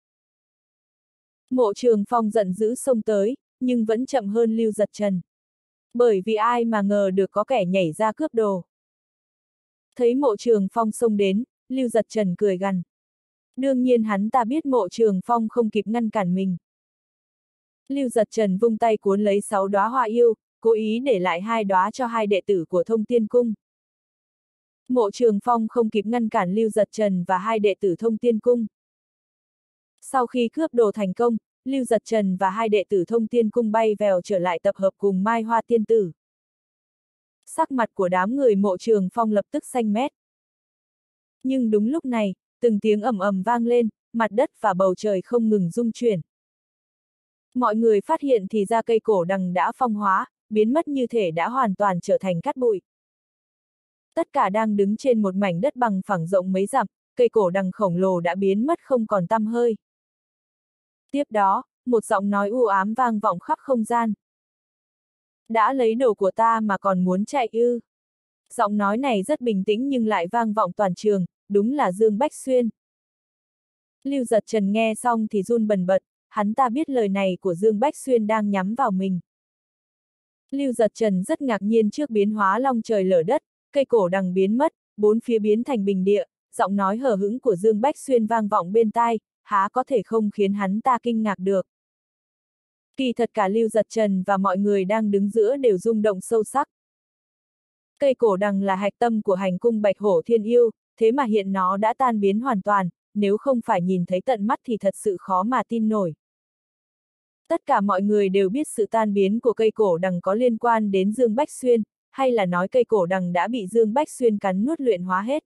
Mộ Trường Phong giận dữ xông tới, nhưng vẫn chậm hơn Lưu Giật Trần. Bởi vì ai mà ngờ được có kẻ nhảy ra cướp đồ. Thấy Mộ Trường Phong xông đến, Lưu Giật Trần cười gằn. Đương nhiên hắn ta biết Mộ Trường Phong không kịp ngăn cản mình. Lưu Giật Trần vung tay cuốn lấy 6 đóa hoa yêu, cố ý để lại 2 đóa cho hai đệ tử của Thông Tiên Cung. Mộ Trường Phong không kịp ngăn cản Lưu Giật Trần và hai đệ tử Thông Tiên Cung. Sau khi cướp đồ thành công, Lưu Giật Trần và hai đệ tử Thông Tiên Cung bay vèo trở lại tập hợp cùng Mai Hoa tiên tử. Sắc mặt của đám người Mộ Trường Phong lập tức xanh mét. Nhưng đúng lúc này, từng tiếng ầm ầm vang lên, mặt đất và bầu trời không ngừng rung chuyển. Mọi người phát hiện thì ra cây cổ đằng đã phong hóa, biến mất như thể đã hoàn toàn trở thành cát bụi. Tất cả đang đứng trên một mảnh đất bằng phẳng rộng mấy dặm, cây cổ đằng khổng lồ đã biến mất không còn tăm hơi. Tiếp đó, một giọng nói u ám vang vọng khắp không gian. Đã lấy đồ của ta mà còn muốn chạy ư? Giọng nói này rất bình tĩnh nhưng lại vang vọng toàn trường, đúng là Dương Bách Xuyên. Lưu Giật Trần nghe xong thì run bần bật, hắn ta biết lời này của Dương Bách Xuyên đang nhắm vào mình. Lưu Giật Trần rất ngạc nhiên trước biến hóa long trời lở đất, cây cổ đằng biến mất, bốn phía biến thành bình địa, giọng nói hờ hững của Dương Bách Xuyên vang vọng bên tai, há có thể không khiến hắn ta kinh ngạc được. Kỳ thật cả Lưu Giật Trần và mọi người đang đứng giữa đều rung động sâu sắc. Cây cổ đằng là hạch tâm của hành cung Bạch Hổ Thiên Yêu, thế mà hiện nó đã tan biến hoàn toàn, nếu không phải nhìn thấy tận mắt thì thật sự khó mà tin nổi. Tất cả mọi người đều biết sự tan biến của cây cổ đằng có liên quan đến Dương Bách Xuyên, hay là nói cây cổ đằng đã bị Dương Bách Xuyên cắn nuốt luyện hóa hết.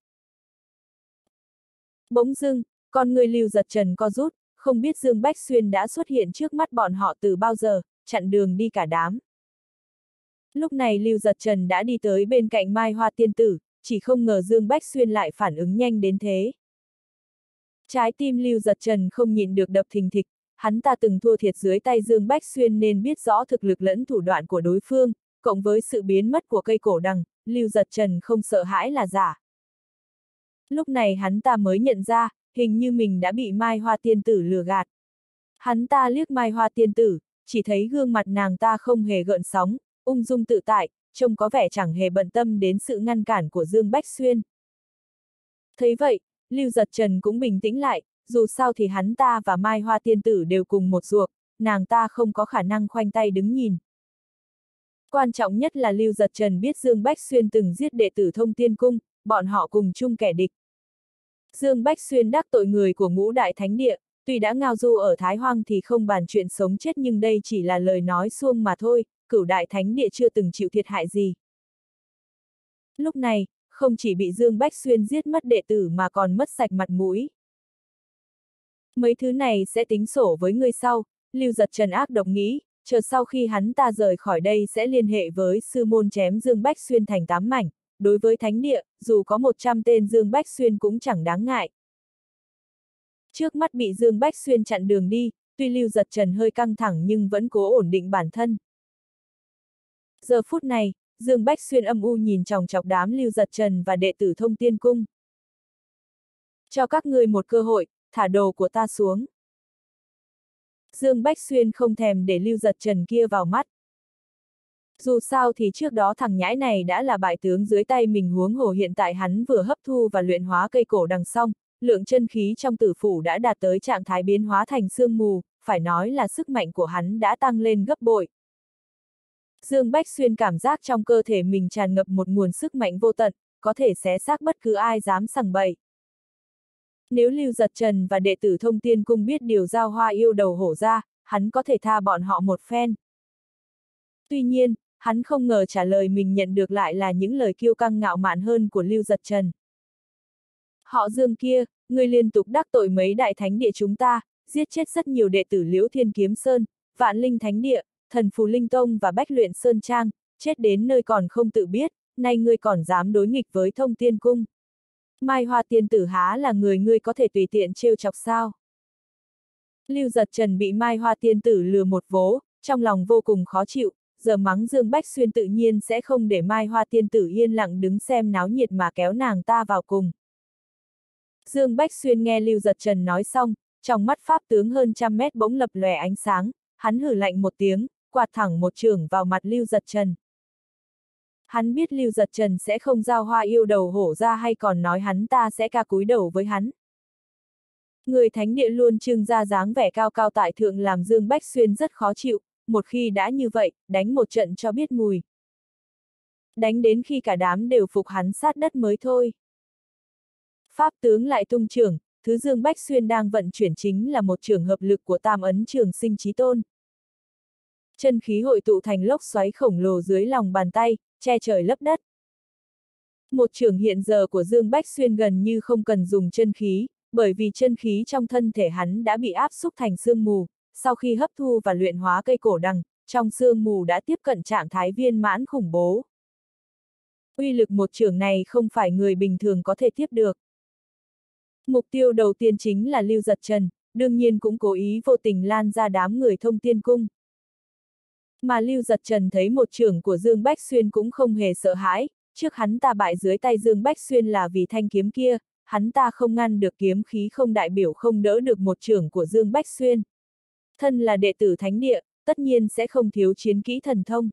Bỗng dưng, con người Lưu Giật Trần co rút, không biết Dương Bách Xuyên đã xuất hiện trước mắt bọn họ từ bao giờ, chặn đường đi cả đám. Lúc này Lưu Giật Trần đã đi tới bên cạnh Mai Hoa tiên tử, chỉ không ngờ Dương Bách Xuyên lại phản ứng nhanh đến thế. Trái tim Lưu Giật Trần không nhịn được đập thình thịch, hắn ta từng thua thiệt dưới tay Dương Bách Xuyên nên biết rõ thực lực lẫn thủ đoạn của đối phương, cộng với sự biến mất của cây cổ đằng, Lưu Giật Trần không sợ hãi là giả. Lúc này hắn ta mới nhận ra, hình như mình đã bị Mai Hoa tiên tử lừa gạt. Hắn ta liếc Mai Hoa tiên tử, chỉ thấy gương mặt nàng ta không hề gợn sóng, ung dung tự tại, trông có vẻ chẳng hề bận tâm đến sự ngăn cản của Dương Bách Xuyên. Thấy vậy, Lưu Giật Trần cũng bình tĩnh lại, dù sao thì hắn ta và Mai Hoa tiên tử đều cùng một ruột, nàng ta không có khả năng khoanh tay đứng nhìn. Quan trọng nhất là Lưu Giật Trần biết Dương Bách Xuyên từng giết đệ tử Thông Tiên Cung, bọn họ cùng chung kẻ địch. Dương Bách Xuyên đắc tội người của Ngũ Đại Thánh Địa, tuy đã ngao du ở Thái Hoang thì không bàn chuyện sống chết nhưng đây chỉ là lời nói suông mà thôi, Cửu Đại Thánh Địa chưa từng chịu thiệt hại gì. Lúc này, không chỉ bị Dương Bách Xuyên giết mất đệ tử mà còn mất sạch mặt mũi. Mấy thứ này sẽ tính sổ với người sau, Lưu Giật Trần ác độc nghĩ, chờ sau khi hắn ta rời khỏi đây sẽ liên hệ với sư môn chém Dương Bách Xuyên thành 8 mảnh, đối với Thánh Địa, dù có 100 tên Dương Bách Xuyên cũng chẳng đáng ngại. Trước mắt bị Dương Bách Xuyên chặn đường đi, tuy Lưu Giật Trần hơi căng thẳng nhưng vẫn cố ổn định bản thân. Giờ phút này, Dương Bách Xuyên âm u nhìn chòng chọc đám Lưu Giật Trần và đệ tử Thông Tiên Cung. Cho các ngươi một cơ hội, thả đồ của ta xuống. Dương Bách Xuyên không thèm để Lưu Giật Trần kia vào mắt. Dù sao thì trước đó thằng nhãi này đã là bại tướng dưới tay mình, huống hồ hiện tại hắn vừa hấp thu và luyện hóa cây cổ đằng xong, lượng chân khí trong tử phủ đã đạt tới trạng thái biến hóa thành sương mù, phải nói là sức mạnh của hắn đã tăng lên gấp bội. Dương Bách Xuyên cảm giác trong cơ thể mình tràn ngập một nguồn sức mạnh vô tận, có thể xé xác bất cứ ai dám sằng bậy. Nếu Lưu Giật Trần và đệ tử Thông Tiên Cung biết điều Giao Hoa yêu đầu hổ ra, hắn có thể tha bọn họ một phen. Tuy nhiên, hắn không ngờ trả lời mình nhận được lại là những lời kiêu căng ngạo mạn hơn của Lưu Giật Trần. Họ Dương kia, ngươi liên tục đắc tội mấy đại thánh địa chúng ta, giết chết rất nhiều đệ tử Liễu Thiên Kiếm Sơn, Vạn Linh Thánh Địa, Thần Phù Linh Tông và Bách Luyện Sơn Trang, chết đến nơi còn không tự biết, nay ngươi còn dám đối nghịch với Thông Tiên Cung. Mai Hoa tiên tử há là người ngươi có thể tùy tiện trêu chọc sao? Lưu Giật Trần bị Mai Hoa tiên tử lừa một vố, trong lòng vô cùng khó chịu, giờ mắng Dương Bách Xuyên tự nhiên sẽ không để Mai Hoa tiên tử yên lặng đứng xem náo nhiệt mà kéo nàng ta vào cùng. Dương Bách Xuyên nghe Lưu Giật Trần nói xong, trong mắt pháp tướng hơn 100 mét bỗng lập lòe ánh sáng, hắn hử lạnh một tiếng, quạt thẳng một chưởng vào mặt Lưu Giật Trần. Hắn biết Lưu Giật Trần sẽ không Giao Hoa yêu đầu hổ ra hay còn nói hắn ta sẽ ca cúi đầu với hắn. Người thánh địa luôn trưng ra dáng vẻ cao cao tại thượng làm Dương Bách Xuyên rất khó chịu, một khi đã như vậy, đánh một trận cho biết mùi. Đánh đến khi cả đám đều phục hắn sát đất mới thôi. Pháp tướng lại tung chưởng, thứ Dương Bách Xuyên đang vận chuyển chính là một chưởng hợp lực của Tam Ấn Trường Sinh Chí Tôn. Chân khí hội tụ thành lốc xoáy khổng lồ dưới lòng bàn tay, che trời lấp đất. Một chưởng hiện giờ của Dương Bách Xuyên gần như không cần dùng chân khí, bởi vì chân khí trong thân thể hắn đã bị áp xúc thành sương mù, sau khi hấp thu và luyện hóa cây cổ đằng, trong sương mù đã tiếp cận trạng thái viên mãn khủng bố. Uy lực một chưởng này không phải người bình thường có thể tiếp được. Mục tiêu đầu tiên chính là Lưu Giật Trần, đương nhiên cũng cố ý vô tình lan ra đám người Thông Tiên Cung. Mà Lưu Giật Trần thấy một chưởng của Dương Bách Xuyên cũng không hề sợ hãi, trước hắn ta bại dưới tay Dương Bách Xuyên là vì thanh kiếm kia, hắn ta không ngăn được kiếm khí không đại biểu không đỡ được một chưởng của Dương Bách Xuyên. Thân là đệ tử thánh địa, tất nhiên sẽ không thiếu chiến kỹ thần thông.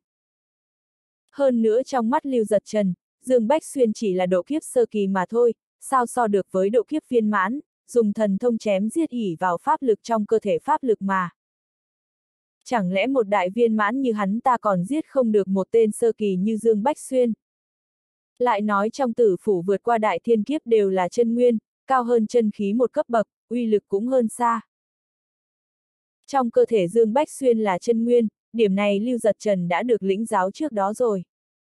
Hơn nữa trong mắt Lưu Giật Trần, Dương Bách Xuyên chỉ là độ kiếp sơ kỳ mà thôi, sao so được với độ kiếp viên mãn, dùng thần thông chém giết ỉ vào pháp lực trong cơ thể pháp lực mà. Chẳng lẽ một đại viên mãn như hắn ta còn giết không được một tên sơ kỳ như Dương Bách Xuyên? Lại nói trong tử phủ vượt qua đại thiên kiếp đều là chân nguyên, cao hơn chân khí một cấp bậc, uy lực cũng hơn xa. Trong cơ thể Dương Bách Xuyên là chân nguyên, điểm này Lưu Giật Trần đã được lĩnh giáo trước đó rồi.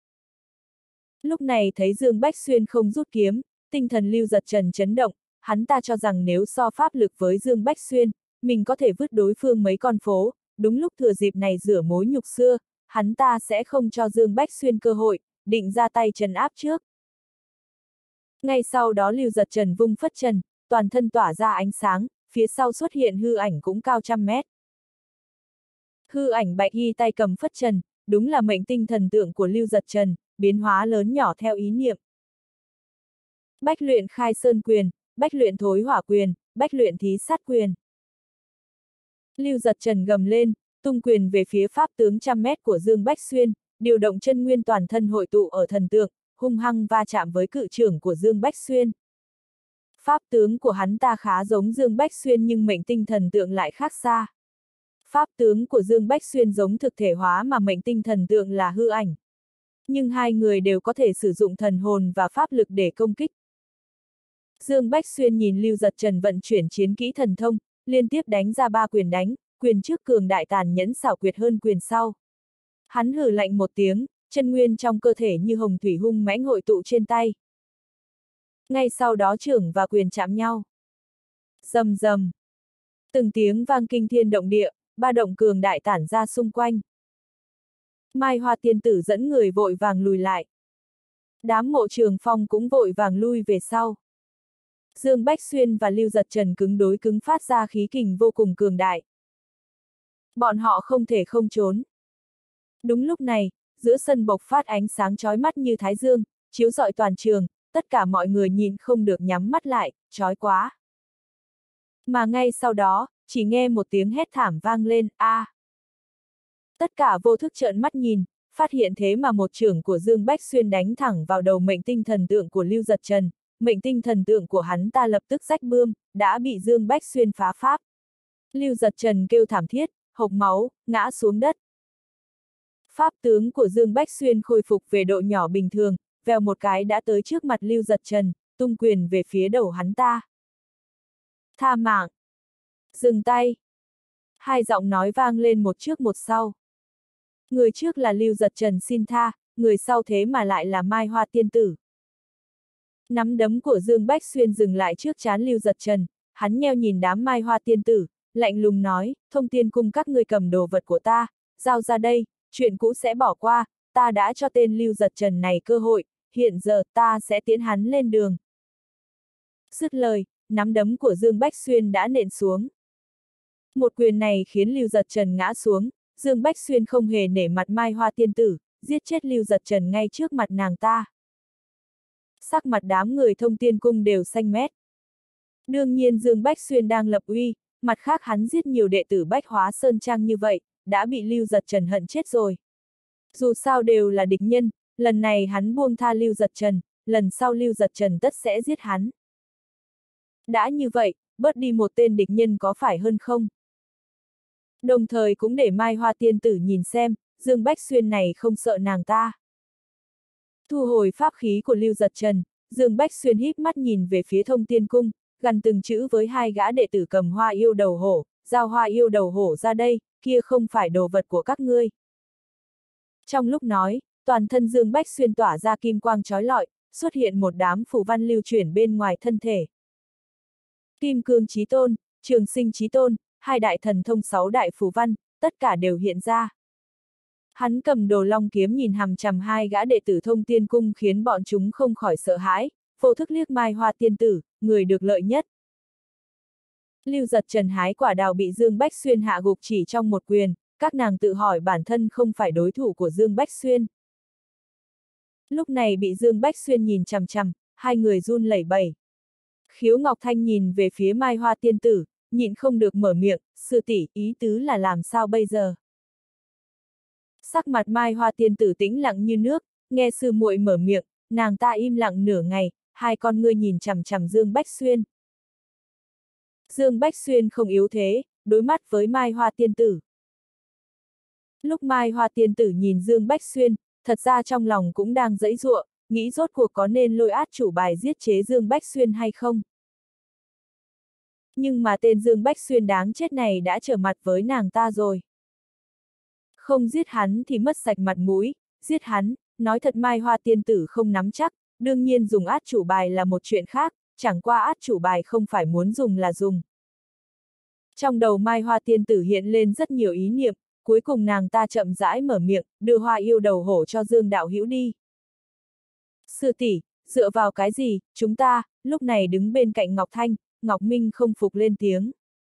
Lúc này thấy Dương Bách Xuyên không rút kiếm, tinh thần Lưu Giật Trần chấn động, hắn ta cho rằng nếu so pháp lực với Dương Bách Xuyên, mình có thể vứt đối phương mấy con phố, đúng lúc thừa dịp này rửa mối nhục xưa, hắn ta sẽ không cho Dương Bách Xuyên cơ hội, định ra tay trấn áp trước. Ngay sau đó Lưu Giật Trần vung phất trần, toàn thân tỏa ra ánh sáng, phía sau xuất hiện hư ảnh cũng cao 100 mét. Hư ảnh bạch y tay cầm phất trần, đúng là mệnh tinh thần tượng của Lưu Giật Trần, biến hóa lớn nhỏ theo ý niệm. Bách luyện khai sơn quyền, bách luyện thối hỏa quyền, bách luyện thí sát quyền. Lưu Giật Trần gầm lên, tung quyền về phía pháp tướng 100 mét của Dương Bách Xuyên, điều động chân nguyên toàn thân hội tụ ở thần tượng, hung hăng va chạm với cự trưởng của Dương Bách Xuyên. Pháp tướng của hắn ta khá giống Dương Bách Xuyên nhưng mệnh tinh thần tượng lại khác xa. Pháp tướng của Dương Bách Xuyên giống thực thể hóa mà mệnh tinh thần tượng là hư ảnh. Nhưng hai người đều có thể sử dụng thần hồn và pháp lực để công kích. Dương Bách Xuyên nhìn Lưu Giật Trần vận chuyển chiến kỹ thần thông, liên tiếp đánh ra 3 quyền đánh, quyền trước cường đại tàn nhẫn xảo quyệt hơn quyền sau. Hắn hừ lạnh một tiếng, chân nguyên trong cơ thể như hồng thủy hung mãnh hội tụ trên tay. Ngay sau đó trưởng và quyền chạm nhau. Rầm rầm. Từng tiếng vang kinh thiên động địa, ba động cường đại tản ra xung quanh. Mai Hoa tiên tử dẫn người vội vàng lùi lại. Đám Mộ Trường Phong cũng vội vàng lui về sau. Dương Bách Xuyên và Lưu Giật Trần cứng đối cứng phát ra khí kình vô cùng cường đại. Bọn họ không thể không trốn. Đúng lúc này, giữa sân bộc phát ánh sáng chói mắt như thái dương, chiếu rọi toàn trường, tất cả mọi người nhìn không được nhắm mắt lại, chói quá. Mà ngay sau đó, chỉ nghe một tiếng hét thảm vang lên, a. Tất cả vô thức trợn mắt nhìn, phát hiện thế mà một chưởng của Dương Bách Xuyên đánh thẳng vào đầu mệnh tinh thần tượng của Lưu Giật Trần, mệnh tinh thần tượng của hắn ta lập tức rách bươm, đã bị Dương Bách Xuyên phá pháp. Lưu Giật Trần kêu thảm thiết, hộc máu, ngã xuống đất. Pháp tướng của Dương Bách Xuyên khôi phục về độ nhỏ bình thường, vèo một cái đã tới trước mặt Lưu Giật Trần, tung quyền về phía đầu hắn ta. Tha mạng! Dừng tay! Hai giọng nói vang lên một trước một sau. Người trước là Lưu Giật Trần xin tha, người sau thế mà lại là Mai Hoa tiên tử. Nắm đấm của Dương Bách Xuyên dừng lại trước trán Lưu Giật Trần, hắn nheo nhìn đám Mai Hoa tiên tử, lạnh lùng nói, Thông Tiên Cung các ngươi cầm đồ vật của ta, giao ra đây, chuyện cũ sẽ bỏ qua, ta đã cho tên Lưu Giật Trần này cơ hội, hiện giờ ta sẽ tiễn hắn lên đường. Dứt lời, nắm đấm của Dương Bách Xuyên đã nện xuống. Một quyền này khiến Lưu Giật Trần ngã xuống, Dương Bách Xuyên không hề nể mặt Mai Hoa tiên tử, giết chết Lưu Giật Trần ngay trước mặt nàng ta. Sắc mặt đám người Thông Tiên Cung đều xanh mét. Đương nhiên Dương Bách Xuyên đang lập uy, mặt khác hắn giết nhiều đệ tử Bách Hóa Sơn Trang như vậy, đã bị Lưu Giật Trần hận chết rồi. Dù sao đều là địch nhân, lần này hắn buông tha Lưu Giật Trần, lần sau Lưu Giật Trần tất sẽ giết hắn. Đã như vậy, bớt đi một tên địch nhân có phải hơn không? Đồng thời cũng để Mai Hoa tiên tử nhìn xem, Dương Bách Xuyên này không sợ nàng ta. Thu hồi pháp khí của Lưu Giật Trần, Dương Bách Xuyên híp mắt nhìn về phía Thông Tiên Cung, gằn từng chữ với hai gã đệ tử cầm hoa yêu đầu hổ, giao hoa yêu đầu hổ ra đây, kia không phải đồ vật của các ngươi. Trong lúc nói, toàn thân Dương Bách Xuyên tỏa ra kim quang chói lọi, xuất hiện một đám phù văn lưu chuyển bên ngoài thân thể. Kim Cương Chí Tôn, Trường Sinh Chí Tôn, hai đại thần thông sáu đại phù văn, tất cả đều hiện ra. Hắn cầm đồ long kiếm nhìn hằm chằm hai gã đệ tử Thông Tiên Cung khiến bọn chúng không khỏi sợ hãi, vô thức liếc Mai Hoa tiên tử, người được lợi nhất. Lưu Giật Trần hái quả đào bị Dương Bách Xuyên hạ gục chỉ trong một quyền, các nàng tự hỏi bản thân không phải đối thủ của Dương Bách Xuyên. Lúc này bị Dương Bách Xuyên nhìn chằm chằm, hai người run lẩy bẩy. Khiếu Ngọc Thanh nhìn về phía Mai Hoa tiên tử, nhịn không được mở miệng, sư tỷ, ý tứ là làm sao bây giờ? Sắc mặt Mai Hoa tiên tử tĩnh lặng như nước, nghe sư muội mở miệng, nàng ta im lặng nửa ngày, hai con ngươi nhìn chằm chằm Dương Bách Xuyên. Dương Bách Xuyên không yếu thế, đối mắt với Mai Hoa tiên tử. Lúc Mai Hoa tiên tử nhìn Dương Bách Xuyên, thật ra trong lòng cũng đang giãy giụa, nghĩ rốt cuộc có nên lôi át chủ bài giết chế Dương Bách Xuyên hay không. Nhưng mà tên Dương Bách Xuyên đáng chết này đã trở mặt với nàng ta rồi. Không giết hắn thì mất sạch mặt mũi, giết hắn, nói thật Mai Hoa tiên tử không nắm chắc, đương nhiên dùng át chủ bài là một chuyện khác, chẳng qua át chủ bài không phải muốn dùng là dùng. Trong đầu Mai Hoa tiên tử hiện lên rất nhiều ý niệm, cuối cùng nàng ta chậm rãi mở miệng, đưa hoa yêu đầu hổ cho Dương đạo hữu đi. Sư tỷ, dựa vào cái gì, chúng ta, lúc này đứng bên cạnh Ngọc Thanh, Ngọc Minh không phục lên tiếng.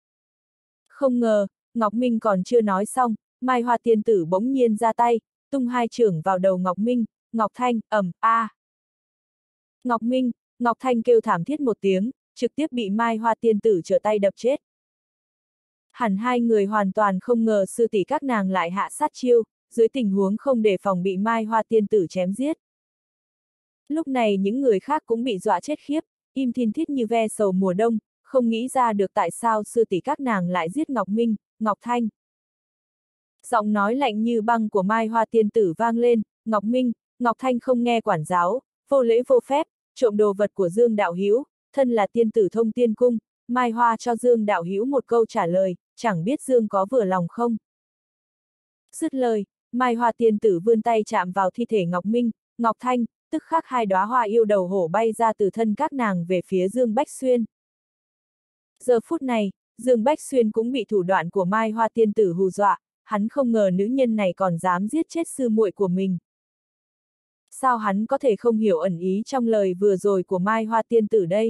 Không ngờ, Ngọc Minh còn chưa nói xong, Mai Hoa tiên tử bỗng nhiên ra tay, tung hai chưởng vào đầu Ngọc Minh, Ngọc Thanh, a. Ngọc Minh, Ngọc Thanh kêu thảm thiết một tiếng, trực tiếp bị Mai Hoa tiên tử trở tay đập chết. Hẳn hai người hoàn toàn không ngờ sư tỷ các nàng lại hạ sát chiêu, dưới tình huống không đề phòng bị Mai Hoa tiên tử chém giết. Lúc này những người khác cũng bị dọa chết khiếp, im thin thít như ve sầu mùa đông, không nghĩ ra được tại sao sư tỷ các nàng lại giết Ngọc Minh, Ngọc Thanh. Giọng nói lạnh như băng của Mai Hoa tiên tử vang lên, Ngọc Minh, Ngọc Thanh không nghe quản giáo, vô lễ vô phép, trộm đồ vật của Dương đạo hữu, thân là tiên tử Thông Tiên Cung, Mai Hoa cho Dương đạo hữu một câu trả lời, chẳng biết Dương có vừa lòng không. Dứt lời, Mai Hoa tiên tử vươn tay chạm vào thi thể Ngọc Minh, Ngọc Thanh, tức khắc hai đóa hoa yêu đầu hổ bay ra từ thân các nàng về phía Dương Bách Xuyên. Giờ phút này, Dương Bách Xuyên cũng bị thủ đoạn của Mai Hoa tiên tử hù dọa, hắn không ngờ nữ nhân này còn dám giết chết sư muội của mình. Sao hắn có thể không hiểu ẩn ý trong lời vừa rồi của Mai Hoa tiên tử đây?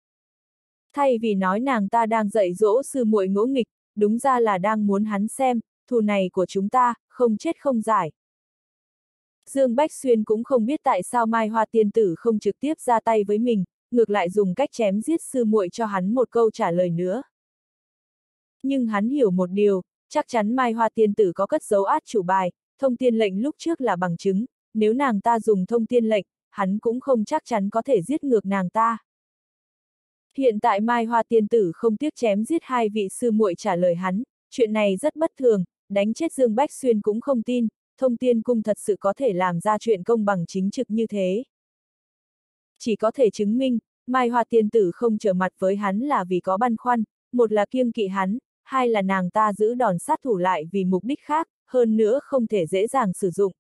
Thay vì nói nàng ta đang dạy dỗ sư muội ngỗ nghịch, đúng ra là đang muốn hắn xem, thù này của chúng ta, không chết không giải. Dương Bách Xuyên cũng không biết tại sao Mai Hoa tiên tử không trực tiếp ra tay với mình, ngược lại dùng cách chém giết sư muội cho hắn một câu trả lời nữa. Nhưng hắn hiểu một điều, chắc chắn Mai Hoa tiên tử có cất giấu át chủ bài, thông tiên lệnh lúc trước là bằng chứng, nếu nàng ta dùng thông tiên lệnh, hắn cũng không chắc chắn có thể giết ngược nàng ta. Hiện tại Mai Hoa tiên tử không tiếc chém giết hai vị sư muội trả lời hắn, chuyện này rất bất thường, đánh chết Dương Bách Xuyên cũng không tin, Thông Tiên Cung thật sự có thể làm ra chuyện công bằng chính trực như thế. Chỉ có thể chứng minh, Mai Hoa tiên tử không trở mặt với hắn là vì có băn khoăn, một là kiêng kỵ hắn, hai là nàng ta giữ đòn sát thủ lại vì mục đích khác, hơn nữa không thể dễ dàng sử dụng.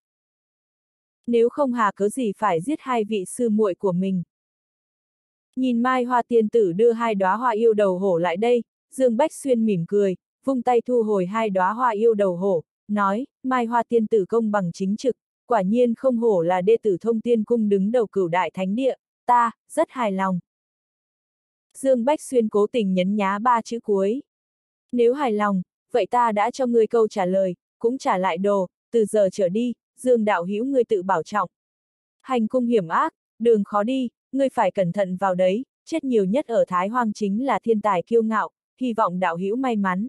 Nếu không hà cớ gì phải giết hai vị sư muội của mình. Nhìn Mai Hoa tiên tử đưa hai đóa hoa yêu đầu hổ lại đây, Dương Bách Xuyên mỉm cười, vung tay thu hồi hai đóa hoa yêu đầu hổ, nói, Mai Hoa tiên tử công bằng chính trực, quả nhiên không hổ là đệ tử Thông Tiên Cung đứng đầu Cửu Đại Thánh Địa, ta, rất hài lòng. Dương Bách Xuyên cố tình nhấn nhá ba chữ cuối. Nếu hài lòng, vậy ta đã cho ngươi câu trả lời, cũng trả lại đồ, từ giờ trở đi, Dương đạo hữu ngươi tự bảo trọng. Hành cung hiểm ác, đường khó đi, ngươi phải cẩn thận vào đấy, chết nhiều nhất ở Thái Hoang chính là thiên tài kiêu ngạo, hy vọng đạo hữu may mắn.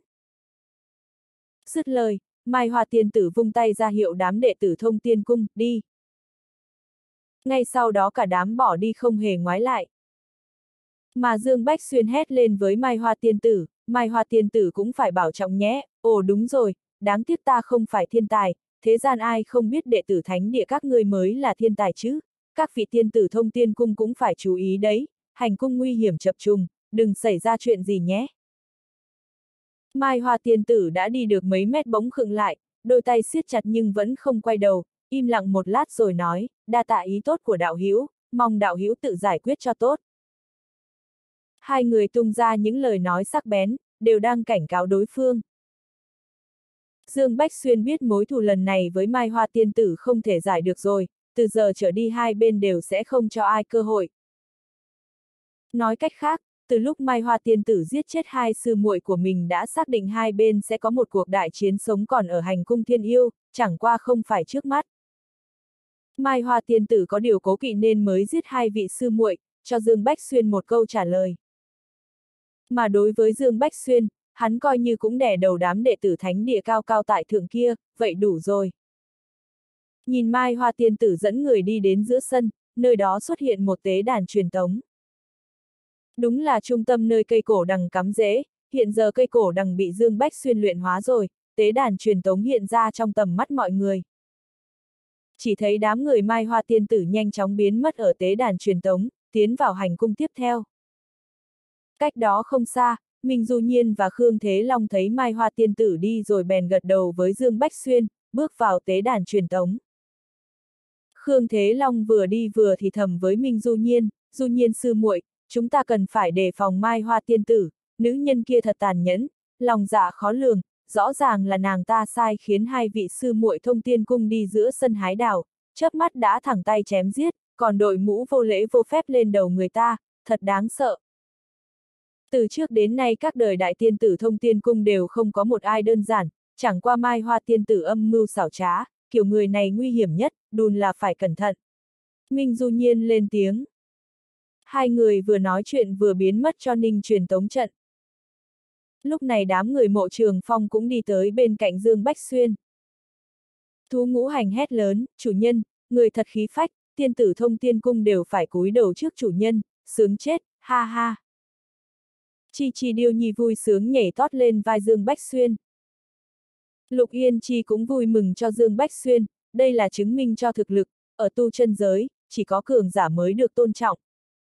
Dứt lời, Mai Hoa tiên tử vung tay ra hiệu đám đệ tử Thông Tiên Cung, đi. Ngay sau đó cả đám bỏ đi không hề ngoái lại. Mà Dương Bách Xuyên hét lên với Mai Hoa tiên tử cũng phải bảo trọng nhé, ồ đúng rồi, đáng tiếc ta không phải thiên tài, thế gian ai không biết đệ tử thánh địa các ngươi mới là thiên tài chứ, các vị tiên tử Thông Tiên Cung cũng phải chú ý đấy, hành cung nguy hiểm chập trùng, đừng xảy ra chuyện gì nhé. Mai Hoa tiên tử đã đi được mấy mét bỗng khựng lại, đôi tay siết chặt nhưng vẫn không quay đầu, im lặng một lát rồi nói, đa tạ ý tốt của đạo hữu, mong đạo hữu tự giải quyết cho tốt. Hai người tung ra những lời nói sắc bén, đều đang cảnh cáo đối phương. Dương Bách Xuyên biết mối thù lần này với Mai Hoa tiên tử không thể giải được rồi, từ giờ trở đi hai bên đều sẽ không cho ai cơ hội. Nói cách khác, từ lúc Mai Hoa tiên tử giết chết hai sư muội của mình đã xác định hai bên sẽ có một cuộc đại chiến sống còn ở hành cung Thiên Yêu, chẳng qua không phải trước mắt. Mai Hoa tiên tử có điều cố kỵ nên mới giết hai vị sư muội, cho Dương Bách Xuyên một câu trả lời. Mà đối với Dương Bách Xuyên, hắn coi như cũng đè đầu đám đệ tử thánh địa cao cao tại thượng kia, vậy đủ rồi. Nhìn Mai Hoa tiên tử dẫn người đi đến giữa sân, nơi đó xuất hiện một tế đàn truyền tống. Đúng là trung tâm nơi cây cổ đằng cắm rễ, hiện giờ cây cổ đằng bị Dương Bách Xuyên luyện hóa rồi, tế đàn truyền tống hiện ra trong tầm mắt mọi người. Chỉ thấy đám người Mai Hoa tiên tử nhanh chóng biến mất ở tế đàn truyền tống, tiến vào hành cung tiếp theo. Cách đó không xa, Minh Du Nhiên và Khương Thế Long thấy Mai Hoa tiên tử đi rồi bèn gật đầu với Dương Bách Xuyên, bước vào tế đàn truyền tống. Khương Thế Long vừa đi vừa thì thầm với Minh Du Nhiên sư muội, chúng ta cần phải đề phòng Mai Hoa tiên tử, nữ nhân kia thật tàn nhẫn, lòng dạ khó lường, rõ ràng là nàng ta sai khiến hai vị sư muội Thông Tiên Cung đi giữa sân hái đào, chớp mắt đã thẳng tay chém giết, còn đội mũ vô lễ vô phép lên đầu người ta, thật đáng sợ. Từ trước đến nay các đời đại tiên tử Thông Tiên Cung đều không có một ai đơn giản, chẳng qua Mai Hoa tiên tử âm mưu xảo trá, kiểu người này nguy hiểm nhất, đùn là phải cẩn thận. Minh Du Nhiên lên tiếng. Hai người vừa nói chuyện vừa biến mất cho Ninh truyền tống trận. Lúc này đám người Mộ Trường Phong cũng đi tới bên cạnh Dương Bách Xuyên. Thú Ngũ Hành hét lớn, chủ nhân, người thật khí phách, tiên tử Thông Tiên Cung đều phải cúi đầu trước chủ nhân, sướng chết, ha ha. Chi Chi Điêu Nhi vui sướng nhảy tót lên vai Dương Bách Xuyên. Lục Yên Chi cũng vui mừng cho Dương Bách Xuyên, đây là chứng minh cho thực lực, ở tu chân giới, chỉ có cường giả mới được tôn trọng.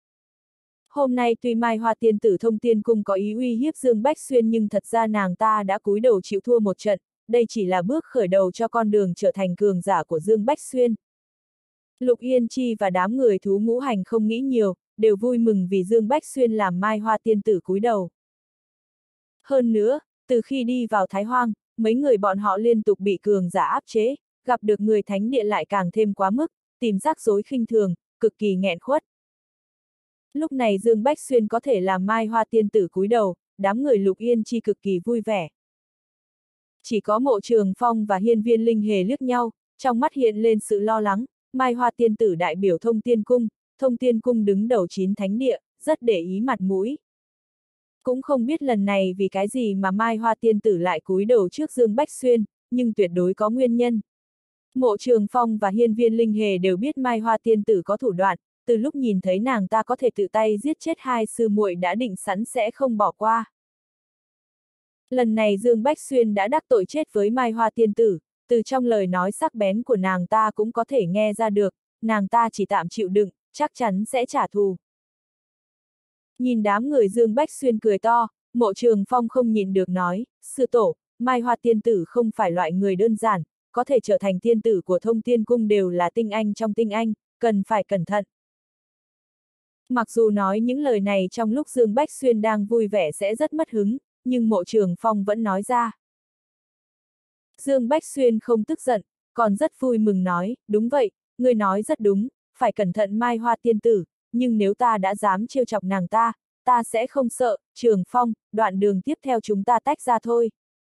Hôm nay tuy Mai Hoa tiên tử Thông Tiên Cung có ý uy hiếp Dương Bách Xuyên nhưng thật ra nàng ta đã cúi đầu chịu thua một trận, đây chỉ là bước khởi đầu cho con đường trở thành cường giả của Dương Bách Xuyên. Lục Yên Chi và đám người Thú Ngũ Hành không nghĩ nhiều, đều vui mừng vì Dương Bách Xuyên làm Mai Hoa tiên tử cúi đầu. Hơn nữa, từ khi đi vào Thái Hoang, mấy người bọn họ liên tục bị cường giả áp chế, gặp được người thánh địa lại càng thêm quá mức, tìm rắc rối khinh thường, cực kỳ nghẹn khuất. Lúc này Dương Bách Xuyên có thể làm Mai Hoa tiên tử cúi đầu, đám người Lục Yên Chi cực kỳ vui vẻ. Chỉ có Mộ Trường Phong và Hiên Viên Linh Hề liếc nhau, trong mắt hiện lên sự lo lắng, Mai Hoa tiên tử đại biểu Thông Tiên Cung đứng đầu 9 thánh địa, rất để ý mặt mũi. Cũng không biết lần này vì cái gì mà Mai Hoa tiên tử lại cúi đầu trước Dương Bách Xuyên, nhưng tuyệt đối có nguyên nhân. Mộ Trường Phong và Hiên Viên Linh Hề đều biết Mai Hoa tiên tử có thủ đoạn, từ lúc nhìn thấy nàng ta có thể tự tay giết chết hai sư muội đã định sẵn sẽ không bỏ qua. Lần này Dương Bách Xuyên đã đắc tội chết với Mai Hoa tiên tử, từ trong lời nói sắc bén của nàng ta cũng có thể nghe ra được, nàng ta chỉ tạm chịu đựng, chắc chắn sẽ trả thù. Nhìn đám người Dương Bách Xuyên cười to, Mộ Trường Phong không nhìn được nói, sư tổ, Mai Hoa tiên tử không phải loại người đơn giản, có thể trở thành tiên tử của Thông Tiên Cung đều là tinh anh trong tinh anh, cần phải cẩn thận. Mặc dù nói những lời này trong lúc Dương Bách Xuyên đang vui vẻ sẽ rất mất hứng, nhưng Mộ Trường Phong vẫn nói ra. Dương Bách Xuyên không tức giận, còn rất vui mừng nói, đúng vậy, ngươi nói rất đúng, phải cẩn thận Mai Hoa tiên tử, nhưng nếu ta đã dám trêu chọc nàng ta sẽ không sợ, Trường Phong, đoạn đường tiếp theo chúng ta tách ra thôi.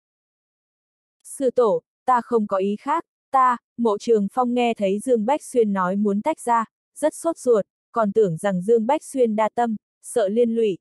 Sư tổ, ta không có ý khác, Mộ Trường Phong nghe thấy Dương Bách Xuyên nói muốn tách ra, rất sốt ruột, còn tưởng rằng Dương Bách Xuyên đa tâm, sợ liên lụy.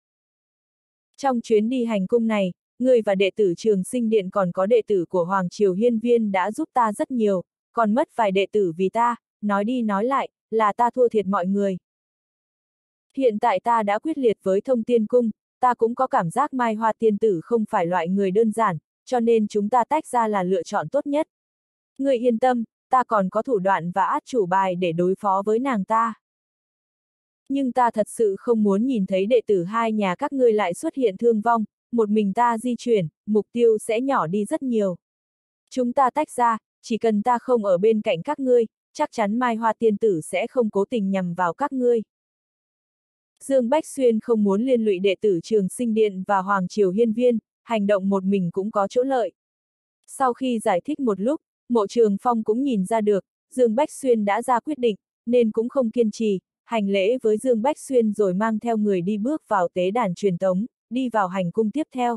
Trong chuyến đi hành cung này, người và đệ tử Trường Sinh Điện còn có đệ tử của Hoàng Triều Hiên Viên đã giúp ta rất nhiều, còn mất vài đệ tử vì ta, nói đi nói lại, là ta thua thiệt mọi người. Hiện tại ta đã quyết liệt với Thông Tiên Cung, ta cũng có cảm giác Mai Hoa tiên tử không phải loại người đơn giản, cho nên chúng ta tách ra là lựa chọn tốt nhất. Ngươi yên tâm, ta còn có thủ đoạn và át chủ bài để đối phó với nàng ta. Nhưng ta thật sự không muốn nhìn thấy đệ tử hai nhà các ngươi lại xuất hiện thương vong, một mình ta di chuyển, mục tiêu sẽ nhỏ đi rất nhiều. Chúng ta tách ra, chỉ cần ta không ở bên cạnh các ngươi, chắc chắn Mai Hoa tiên tử sẽ không cố tình nhằm vào các ngươi. Dương Bách Xuyên không muốn liên lụy đệ tử Trường Sinh Điện và Hoàng Triều Hiên Viên, hành động một mình cũng có chỗ lợi. Sau khi giải thích một lúc, Mộ Trường Phong cũng nhìn ra được, Dương Bách Xuyên đã ra quyết định, nên cũng không kiên trì, hành lễ với Dương Bách Xuyên rồi mang theo người đi bước vào tế đàn truyền tống, đi vào hành cung tiếp theo.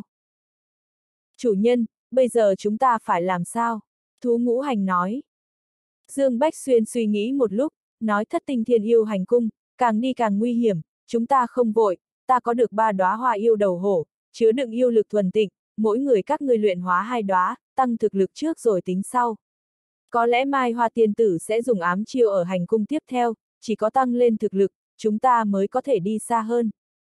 Chủ nhân, bây giờ chúng ta phải làm sao? Thú Ngũ Hành nói. Dương Bách Xuyên suy nghĩ một lúc, nói Thất Tinh Thiên Yêu hành cung, càng đi càng nguy hiểm, chúng ta không vội, ta có được 3 đóa hoa yêu đầu hổ, chứa đựng yêu lực thuần tịnh, mỗi người các ngươi luyện hóa 2 đóa, tăng thực lực trước rồi tính sau. Có lẽ Mai Hoa tiên tử sẽ dùng ám chiêu ở hành cung tiếp theo, chỉ có tăng lên thực lực, chúng ta mới có thể đi xa hơn.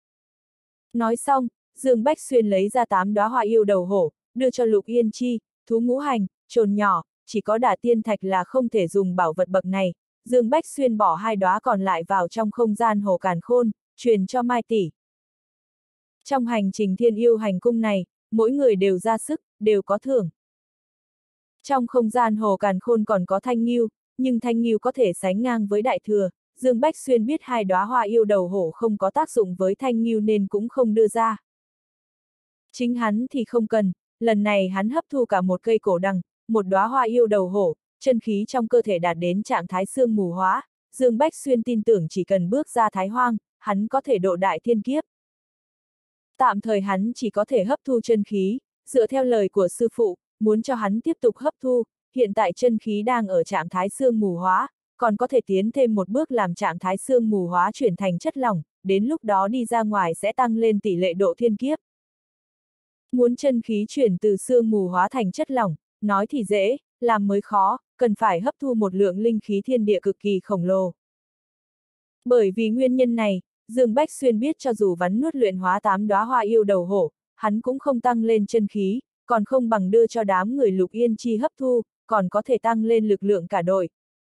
Nói xong, Dương Bách Xuyên lấy ra 8 đóa hoa yêu đầu hổ, đưa cho Lục Yên Chi, Thú Ngũ Hành, Trồn Nhỏ, chỉ có Đả Tiên Thạch là không thể dùng bảo vật bậc này. Dương Bách Xuyên bỏ 2 đóa còn lại vào trong không gian hồ càn khôn, truyền cho Mai tỷ. Trong hành trình Thiên Yêu hành cung này, mỗi người đều ra sức, đều có thưởng. Trong không gian hồ càn khôn còn có Thanh Ngưu, nhưng Thanh Ngưu có thể sánh ngang với Đại Thừa. Dương Bách Xuyên biết 2 đóa hoa yêu đầu hổ không có tác dụng với Thanh Ngưu nên cũng không đưa ra. Chính hắn thì không cần, lần này hắn hấp thu cả một cây cổ đằng, một đóa hoa yêu đầu hổ, chân khí trong cơ thể đạt đến trạng thái sương mù hóa. Dương Bách Xuyên tin tưởng chỉ cần bước ra Thái Hoang, hắn có thể độ đại thiên kiếp. Tạm thời hắn chỉ có thể hấp thu chân khí, dựa theo lời của sư phụ, muốn cho hắn tiếp tục hấp thu, hiện tại chân khí đang ở trạng thái sương mù hóa, còn có thể tiến thêm một bước làm trạng thái sương mù hóa chuyển thành chất lỏng, đến lúc đó đi ra ngoài sẽ tăng lên tỷ lệ độ thiên kiếp. Muốn chân khí chuyển từ sương mù hóa thành chất lỏng, nói thì dễ, làm mới khó, cần phải hấp thu một lượng linh khí thiên địa cực kỳ khổng lồ. Bởi vì nguyên nhân này, Dương Bách Xuyên biết cho dù vắn nuốt luyện hóa 8 đóa hoa yêu đầu hổ, hắn cũng không tăng lên chân khí, còn không bằng đưa cho đám người Lục Yên Chi hấp thu, còn có thể tăng lên lực lượng cả đội.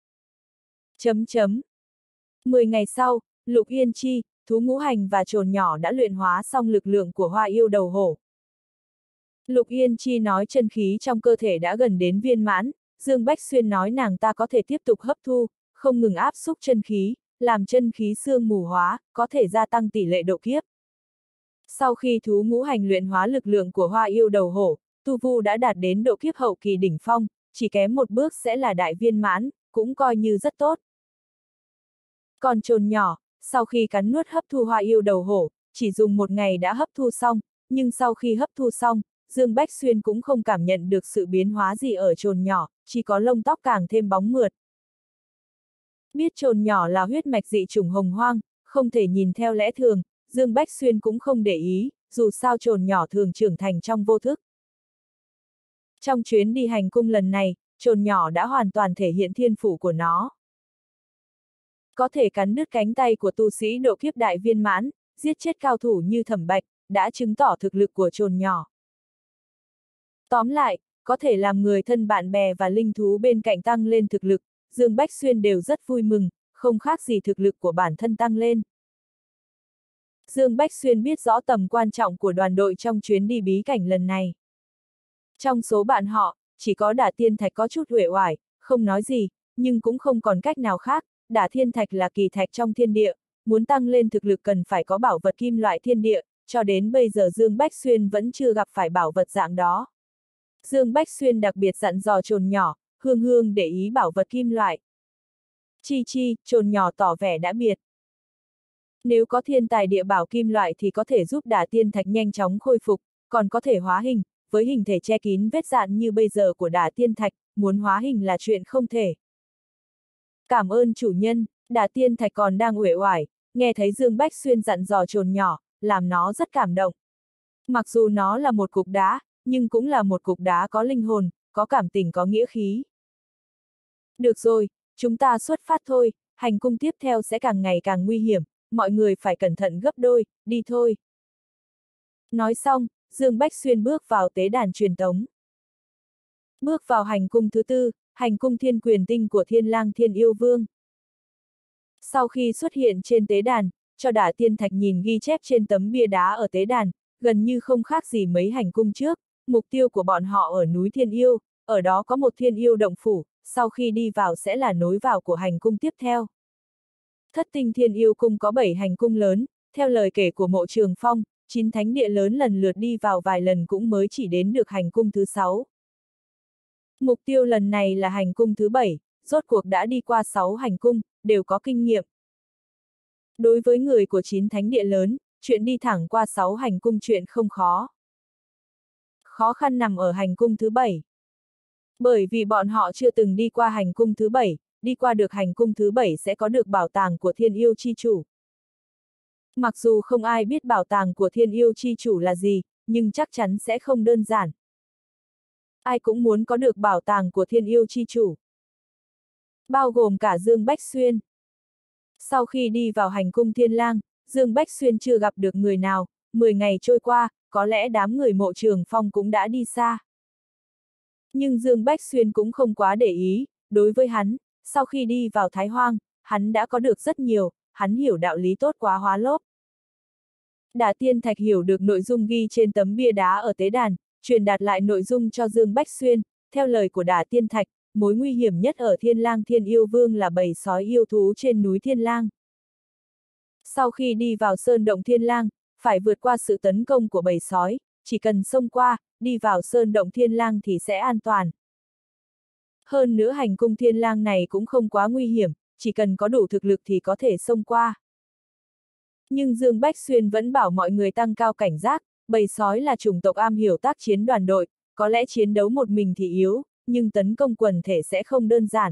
10 ngày sau, Lục Yên Chi, Thú Ngũ Hành và Trồn Nhỏ đã luyện hóa xong lực lượng của hoa yêu đầu hổ. Lục Yên Chi nói chân khí trong cơ thể đã gần đến viên mãn, Dương Bách Xuyên nói nàng ta có thể tiếp tục hấp thu, không ngừng áp xúc chân khí, làm chân khí sương mù hóa, có thể gia tăng tỷ lệ độ kiếp. Sau khi Thú Ngũ Hành luyện hóa lực lượng của hoa yêu đầu hổ, tu vi đã đạt đến độ kiếp hậu kỳ đỉnh phong, chỉ kém một bước sẽ là đại viên mãn, cũng coi như rất tốt. Còn Trồn Nhỏ, sau khi cắn nuốt hấp thu hoa yêu đầu hổ, chỉ dùng 1 ngày đã hấp thu xong, nhưng sau khi hấp thu xong, Dương Bách Xuyên cũng không cảm nhận được sự biến hóa gì ở Trồn Nhỏ, chỉ có lông tóc càng thêm bóng mượt. Biết Trồn Nhỏ là huyết mạch dị chủng hồng hoang, không thể nhìn theo lẽ thường, Dương Bách Xuyên cũng không để ý, dù sao Trồn Nhỏ thường trưởng thành trong vô thức. Trong chuyến đi hành cung lần này, Trồn Nhỏ đã hoàn toàn thể hiện thiên phủ của nó. Có thể cắn đứt cánh tay của tu sĩ độ kiếp đại viên mãn, giết chết cao thủ như Thẩm Bạch, đã chứng tỏ thực lực của Trồn Nhỏ. Tóm lại, có thể làm người thân bạn bè và linh thú bên cạnh tăng lên thực lực, Dương Bách Xuyên đều rất vui mừng, không khác gì thực lực của bản thân tăng lên. Dương Bách Xuyên biết rõ tầm quan trọng của đoàn đội trong chuyến đi bí cảnh lần này. Trong số bạn họ, chỉ có Đả Tiên Thạch có chút uể oải, không nói gì, nhưng cũng không còn cách nào khác, Đả Thiên Thạch là kỳ thạch trong thiên địa, muốn tăng lên thực lực cần phải có bảo vật kim loại thiên địa, cho đến bây giờ Dương Bách Xuyên vẫn chưa gặp phải bảo vật dạng đó. Dương Bách Xuyên đặc biệt dặn dò Trồn nhỏ, Hương Hương để ý bảo vật kim loại. Chi chi, Trồn nhỏ tỏ vẻ đã biệt. Nếu có thiên tài địa bảo kim loại thì có thể giúp Đả Tiên Thạch nhanh chóng khôi phục, còn có thể hóa hình, với hình thể che kín vết dạn như bây giờ của Đả Tiên Thạch, muốn hóa hình là chuyện không thể. Cảm ơn chủ nhân, Đả Tiên Thạch còn đang uể oải, nghe thấy Dương Bách Xuyên dặn dò Trồn nhỏ, làm nó rất cảm động. Mặc dù nó là một cục đá, nhưng cũng là một cục đá có linh hồn, có cảm tình có nghĩa khí. Được rồi, chúng ta xuất phát thôi, hành cung tiếp theo sẽ càng ngày càng nguy hiểm, mọi người phải cẩn thận gấp đôi, đi thôi. Nói xong, Dương Bách Xuyên bước vào tế đàn truyền tống. Bước vào hành cung thứ tư, hành cung thiên quyền tinh của Thiên Lang Thiên Yêu Vương. Sau khi xuất hiện trên tế đàn, cho Đả Tiên Thạch nhìn ghi chép trên tấm bia đá ở tế đàn, gần như không khác gì mấy hành cung trước, mục tiêu của bọn họ ở núi Thiên Yêu, ở đó có một Thiên Yêu động phủ, sau khi đi vào sẽ là nối vào của hành cung tiếp theo. Thất tinh Thiên Yêu cung có 7 hành cung lớn, theo lời kể của Mộ Trường Phong, 9 thánh địa lớn lần lượt đi vào vài lần cũng mới chỉ đến được hành cung thứ 6. Mục tiêu lần này là hành cung thứ 7, rốt cuộc đã đi qua 6 hành cung, đều có kinh nghiệm. Đối với người của 9 thánh địa lớn, chuyện đi thẳng qua 6 hành cung chuyện không khó. Khó khăn nằm ở hành cung thứ 7. Bởi vì bọn họ chưa từng đi qua hành cung thứ 7, đi qua được hành cung thứ 7 sẽ có được bảo tàng của Thiên Yêu Chi Chủ. Mặc dù không ai biết bảo tàng của Thiên Yêu Chi Chủ là gì, nhưng chắc chắn sẽ không đơn giản. Ai cũng muốn có được bảo tàng của Thiên Yêu Chi Chủ. Bao gồm cả Dương Bách Xuyên. Sau khi đi vào hành cung Thiên Lang, Dương Bách Xuyên chưa gặp được người nào, 10 ngày trôi qua, có lẽ đám người Mộ Trường Phong cũng đã đi xa. Nhưng Dương Bách Xuyên cũng không quá để ý, đối với hắn, sau khi đi vào Thái Hoang, hắn đã có được rất nhiều, hắn hiểu đạo lý tốt quá hóa lốp. Đả Tiên Thạch hiểu được nội dung ghi trên tấm bia đá ở tế đàn, truyền đạt lại nội dung cho Dương Bách Xuyên, theo lời của Đả Tiên Thạch, mối nguy hiểm nhất ở Thiên Lang Thiên Yêu Vương là bầy sói yêu thú trên núi Thiên Lang. Sau khi đi vào sơn động Thiên Lang, phải vượt qua sự tấn công của bầy sói, chỉ cần xông qua, đi vào sơn động Thiên Lang thì sẽ an toàn. Hơn nữa hành cung Thiên Lang này cũng không quá nguy hiểm, chỉ cần có đủ thực lực thì có thể xông qua. Nhưng Dương Bách Xuyên vẫn bảo mọi người tăng cao cảnh giác, bầy sói là chủng tộc am hiểu tác chiến đoàn đội, có lẽ chiến đấu một mình thì yếu, nhưng tấn công quần thể sẽ không đơn giản.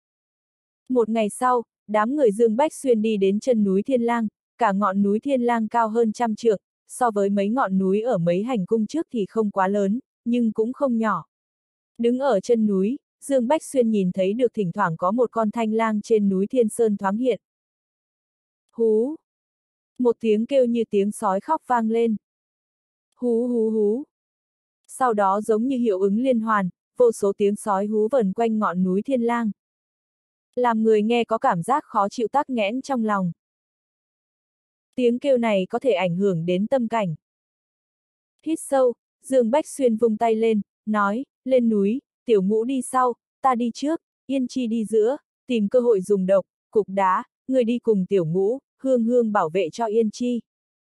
Một ngày sau, đám người Dương Bách Xuyên đi đến chân núi Thiên Lang, cả ngọn núi Thiên Lang cao hơn 100 trượng, so với mấy ngọn núi ở mấy hành cung trước thì không quá lớn, nhưng cũng không nhỏ. Đứng ở chân núi, Dương Bách Xuyên nhìn thấy được thỉnh thoảng có một con thanh lang trên núi Thiên Sơn thoáng hiện. Hú! Một tiếng kêu như tiếng sói khóc vang lên. Hú hú hú! Sau đó giống như hiệu ứng liên hoàn, vô số tiếng sói hú vần quanh ngọn núi Thiên Lang. Làm người nghe có cảm giác khó chịu tắc nghẽn trong lòng. Tiếng kêu này có thể ảnh hưởng đến tâm cảnh. Hít sâu, Dương Bách Xuyên vung tay lên, nói, lên núi, Tiểu Ngũ đi sau, ta đi trước, Yên Chi đi giữa, tìm cơ hội dùng độc, cục đá, người đi cùng Tiểu Ngũ, Hương Hương bảo vệ cho Yên Chi.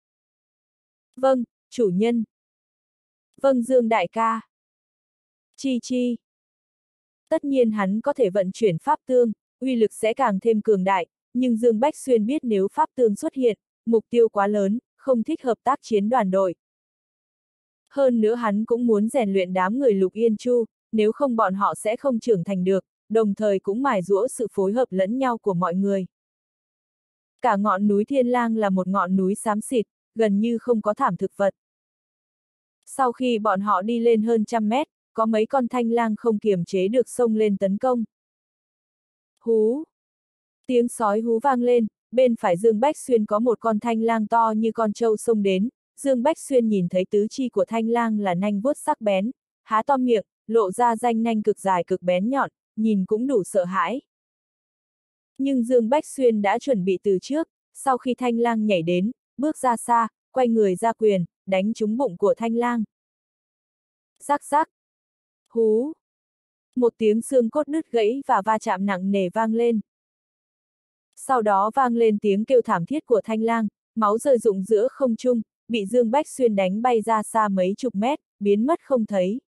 Vâng, chủ nhân. Vâng Dương đại ca. Chi chi. Tất nhiên hắn có thể vận chuyển pháp tương, uy lực sẽ càng thêm cường đại, nhưng Dương Bách Xuyên biết nếu pháp tương xuất hiện, mục tiêu quá lớn, không thích hợp tác chiến đoàn đội. Hơn nữa hắn cũng muốn rèn luyện đám người Lục Yên Chu, nếu không bọn họ sẽ không trưởng thành được, đồng thời cũng mài giũa sự phối hợp lẫn nhau của mọi người. Cả ngọn núi Thiên Lang là một ngọn núi xám xịt, gần như không có thảm thực vật. Sau khi bọn họ đi lên hơn 100 mét, có mấy con thanh lang không kiềm chế được xông lên tấn công. Hú! Tiếng sói hú vang lên, bên phải Dương Bách Xuyên có một con thanh lang to như con trâu xông đến, Dương Bách Xuyên nhìn thấy tứ chi của thanh lang là nanh vuốt sắc bén, há to miệng, lộ ra ranh nanh cực dài cực bén nhọn, nhìn cũng đủ sợ hãi. Nhưng Dương Bách Xuyên đã chuẩn bị từ trước, sau khi Thanh Lang nhảy đến, bước ra xa, quay người ra quyền, đánh trúng bụng của Thanh Lang. Rắc rắc. Hú. Một tiếng xương cốt đứt gãy và va chạm nặng nề vang lên. Sau đó vang lên tiếng kêu thảm thiết của Thanh Lang, máu rơi rụng giữa không trung, bị Dương Bách Xuyên đánh bay ra xa mấy chục mét, biến mất không thấy.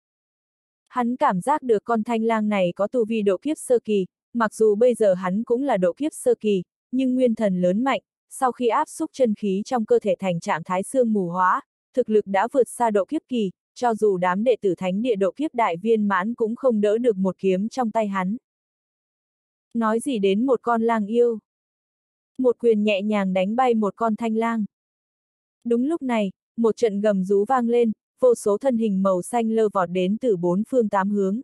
Hắn cảm giác được con Thanh Lang này có tu vi độ kiếp sơ kỳ, mặc dù bây giờ hắn cũng là độ kiếp sơ kỳ, nhưng nguyên thần lớn mạnh, sau khi áp xúc chân khí trong cơ thể thành trạng thái xương mù hóa, thực lực đã vượt xa độ kiếp kỳ, cho dù đám đệ tử thánh địa độ kiếp đại viên mãn cũng không đỡ được một kiếm trong tay hắn. Nói gì đến một con lang yêu. Một quyền nhẹ nhàng đánh bay một con Thanh Lang. Đúng lúc này, một trận gầm rú vang lên, vô số thân hình màu xanh lơ vọt đến từ bốn phương tám hướng.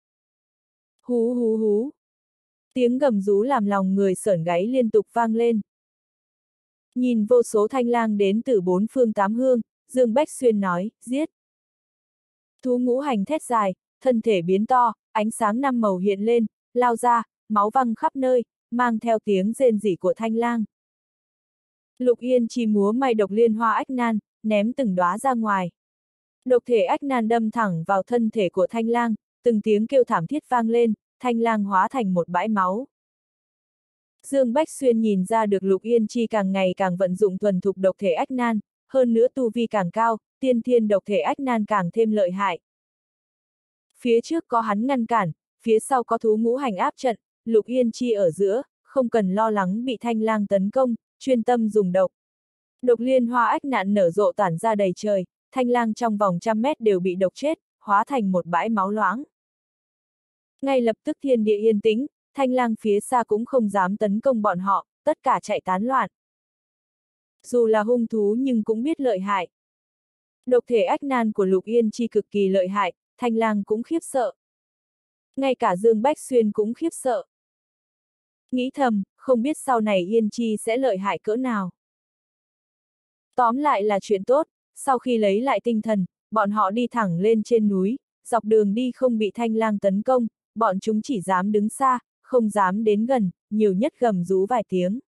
Hú hú hú. Tiếng gầm rú làm lòng người sởn gáy liên tục vang lên. Nhìn vô số Thanh Lang đến từ bốn phương tám hướng, Dương Bách Xuyên nói, giết. Thú ngũ hành thét dài, thân thể biến to, ánh sáng năm màu hiện lên, lao ra, máu văng khắp nơi, mang theo tiếng rên rỉ của Thanh Lang. Lục Yên Chi múa may độc liên hoa ách nan, ném từng đóa ra ngoài. Độc thể ách nan đâm thẳng vào thân thể của Thanh Lang, từng tiếng kêu thảm thiết vang lên, Thanh Lang hóa thành một bãi máu. Dương Bách Xuyên nhìn ra được Lục Yên Chi càng ngày càng vận dụng thuần thục độc thể ách nan, hơn nữa tu vi càng cao, tiên thiên độc thể ách nan càng thêm lợi hại. Phía trước có hắn ngăn cản, phía sau có thú ngũ hành áp trận, Lục Yên Chi ở giữa, không cần lo lắng bị Thanh Lang tấn công, chuyên tâm dùng độc. Độc liên hoa ách nạn nở rộ tản ra đầy trời, Thanh Lang trong vòng 100 mét đều bị độc chết, hóa thành một bãi máu loãng. Ngay lập tức thiên địa yên tĩnh, Thanh Lang phía xa cũng không dám tấn công bọn họ, tất cả chạy tán loạn. Dù là hung thú nhưng cũng biết lợi hại. Độc thể ách nan của Lục Yên Chi cực kỳ lợi hại, Thanh Lang cũng khiếp sợ. Ngay cả Dương Bách Xuyên cũng khiếp sợ. Nghĩ thầm, không biết sau này Yên Chi sẽ lợi hại cỡ nào. Tóm lại là chuyện tốt, sau khi lấy lại tinh thần, bọn họ đi thẳng lên trên núi, dọc đường đi không bị Thanh Lang tấn công, bọn chúng chỉ dám đứng xa, không dám đến gần, nhiều nhất gầm rú vài tiếng.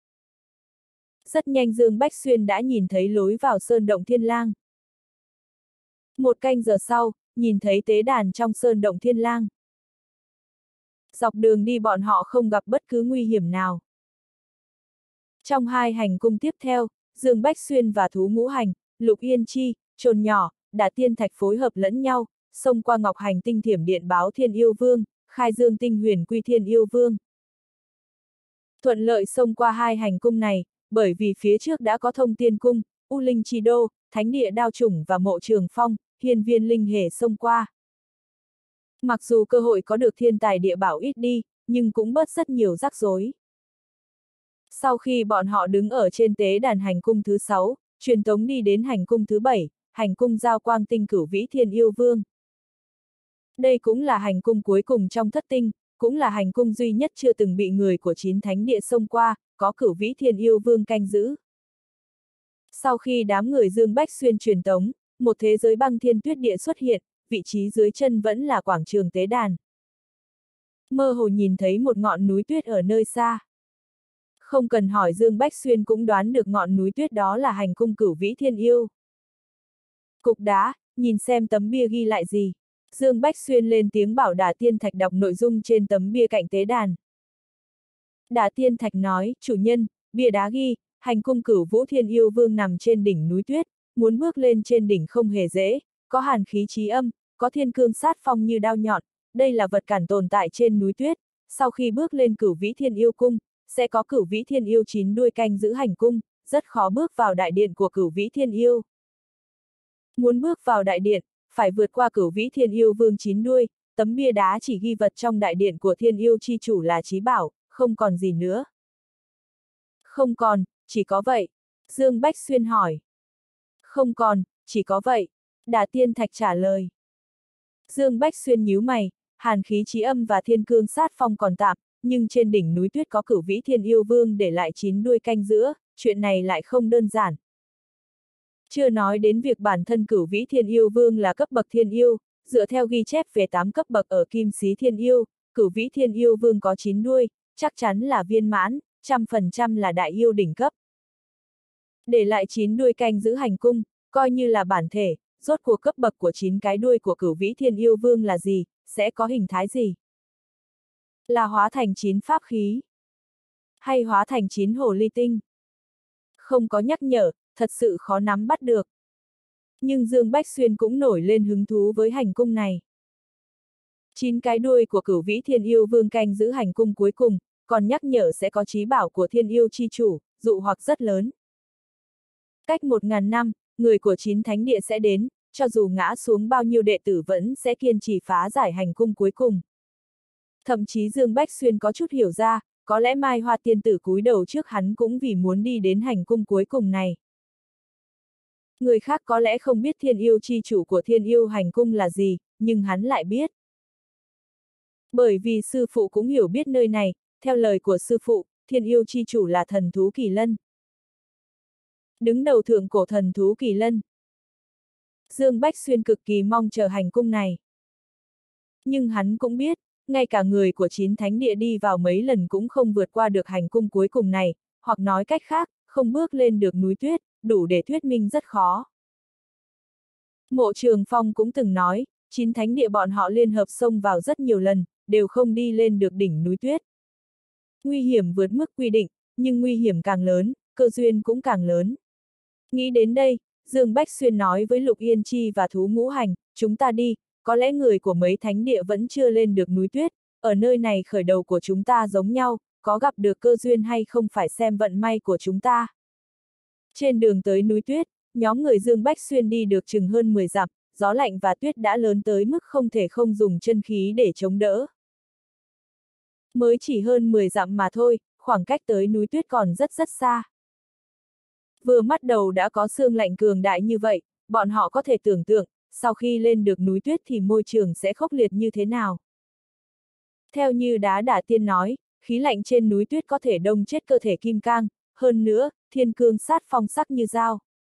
Rất nhanh Dương Bách Xuyên đã nhìn thấy lối vào sơn động Thiên Lang. Một canh giờ sau, nhìn thấy tế đàn trong sơn động Thiên Lang. Dọc đường đi bọn họ không gặp bất cứ nguy hiểm nào. Trong hai hành cung tiếp theo, Dương Bách Xuyên và thú ngũ hành, Lục Yên Chi, Trồn Nhỏ, Đả Tiên Thạch phối hợp lẫn nhau, xông qua Ngọc Hành Tinh Thiểm Điện báo Thiên Yêu Vương, khai dương tinh huyền quy Thiên Yêu Vương. Thuận lợi xông qua hai hành cung này, bởi vì phía trước đã có Thông Tiên Cung, U Linh Chi Đô, Thánh Địa Đao Chủng và Mộ Trường Phong, Hiên Viên Linh Hề xông qua. Mặc dù cơ hội có được thiên tài địa bảo ít đi, nhưng cũng bớt rất nhiều rắc rối. Sau khi bọn họ đứng ở trên tế đàn hành cung thứ 6, truyền tống đi đến hành cung thứ 7, hành cung Giao Quang Tinh Cửu Vĩ Thiên Yêu Vương. Đây cũng là hành cung cuối cùng trong thất tinh, cũng là hành cung duy nhất chưa từng bị người của 9 thánh địa xông qua, có Cửu Vĩ Thiên Yêu Vương canh giữ. Sau khi đám người Dương Bách Xuyên truyền tống, một thế giới băng thiên tuyết địa xuất hiện, vị trí dưới chân vẫn là quảng trường tế đàn. Mơ hồ nhìn thấy một ngọn núi tuyết ở nơi xa. Không cần hỏi Dương Bách Xuyên cũng đoán được ngọn núi tuyết đó là hành cung Cửu Vĩ Thiên Yêu. Cục đá, nhìn xem tấm bia ghi lại gì. Dương Bách Xuyên lên tiếng bảo Đả Tiên Thạch đọc nội dung trên tấm bia cạnh tế đàn. Đả Tiên Thạch nói, chủ nhân, bia đá ghi, hành cung Cửu Vũ Thiên Yêu Vương nằm trên đỉnh núi tuyết, muốn bước lên trên đỉnh không hề dễ, có hàn khí chí âm, có thiên cương sát phong như đao nhọn, đây là vật cản tồn tại trên núi tuyết, sau khi bước lên Cửu Vĩ Thiên Yêu Cung, sẽ có Cửu Vĩ Thiên Yêu 9 đuôi canh giữ hành cung, rất khó bước vào đại điện của Cửu Vĩ Thiên Yêu. Muốn bước vào đại điện, phải vượt qua Cửu Vĩ Thiên Yêu Vương 9 đuôi, tấm bia đá chỉ ghi vật trong đại điện của Thiên Yêu chi chủ là chí bảo, không còn gì nữa. Không còn, chỉ có vậy. Dương Bách Xuyên hỏi. Không còn, chỉ có vậy. Đả Tiên Thạch trả lời. Dương Bách Xuyên nhíu mày, hàn khí chí âm và thiên cương sát phong còn tạm, nhưng trên đỉnh núi tuyết có Cửu Vĩ Thiên Yêu Vương để lại 9 đuôi canh giữa, chuyện này lại không đơn giản. Chưa nói đến việc bản thân Cửu Vĩ Thiên Yêu Vương là cấp bậc thiên yêu, dựa theo ghi chép về 8 cấp bậc ở Kim Xí Thiên Yêu, Cửu Vĩ Thiên Yêu Vương có 9 đuôi, chắc chắn là viên mãn, 100% là đại yêu đỉnh cấp. Để lại 9 đuôi canh giữ hành cung, coi như là bản thể, rốt cuộc cấp bậc của 9 cái đuôi của Cửu Vĩ Thiên Yêu Vương là gì, sẽ có hình thái gì? Là hóa thành 9 pháp khí? Hay hóa thành 9 hồ ly tinh? Không có nhắc nhở, thật sự khó nắm bắt được. Nhưng Dương Bách Xuyên cũng nổi lên hứng thú với hành cung này. 9 cái đuôi của Cửu Vĩ Thiên Yêu Vương canh giữ hành cung cuối cùng, còn nhắc nhở sẽ có chí bảo của Thiên Yêu chi chủ, dụ hoặc rất lớn. Cách 1000 năm, người của 9 thánh địa sẽ đến, cho dù ngã xuống bao nhiêu đệ tử vẫn sẽ kiên trì phá giải hành cung cuối cùng. Thậm chí Dương Bách Xuyên có chút hiểu ra, có lẽ Mai Hoa tiên tử cúi đầu trước hắn cũng vì muốn đi đến hành cung cuối cùng này. Người khác có lẽ không biết Thiên Yêu chi chủ của Thiên Yêu hành cung là gì, nhưng hắn lại biết. Bởi vì sư phụ cũng hiểu biết nơi này, theo lời của sư phụ, Thiên Yêu chi chủ là thần thú Kỳ Lân. Đứng đầu thượng cổ thần thú Kỳ Lân. Dương Bách Xuyên cực kỳ mong chờ hành cung này. Nhưng hắn cũng biết, ngay cả người của 9 thánh địa đi vào mấy lần cũng không vượt qua được hành cung cuối cùng này, hoặc nói cách khác, không bước lên được núi tuyết, đủ để thuyết minh rất khó. Mộ Trường Phong cũng từng nói, 9 thánh địa bọn họ liên hợp xông vào rất nhiều lần, đều không đi lên được đỉnh núi tuyết. Nguy hiểm vượt mức quy định, nhưng nguy hiểm càng lớn, cơ duyên cũng càng lớn. Nghĩ đến đây, Dương Bách Xuyên nói với Lục Yên Chi và Thú Ngũ Hành, chúng ta đi, có lẽ người của mấy thánh địa vẫn chưa lên được núi tuyết, ở nơi này khởi đầu của chúng ta giống nhau, có gặp được cơ duyên hay không phải xem vận may của chúng ta. Trên đường tới núi tuyết, nhóm người Dương Bách Xuyên đi được chừng hơn 10 dặm, gió lạnh và tuyết đã lớn tới mức không thể không dùng chân khí để chống đỡ. Mới chỉ hơn 10 dặm mà thôi, khoảng cách tới núi tuyết còn rất xa. Vừa bắt đầu đã có sương lạnh cường đại như vậy, bọn họ có thể tưởng tượng, sau khi lên được núi tuyết thì môi trường sẽ khốc liệt như thế nào. Theo như Đá Đả Tiên nói, khí lạnh trên núi tuyết có thể đông chết cơ thể kim cang, hơn nữa, thiên cương sát phong sắc như dao.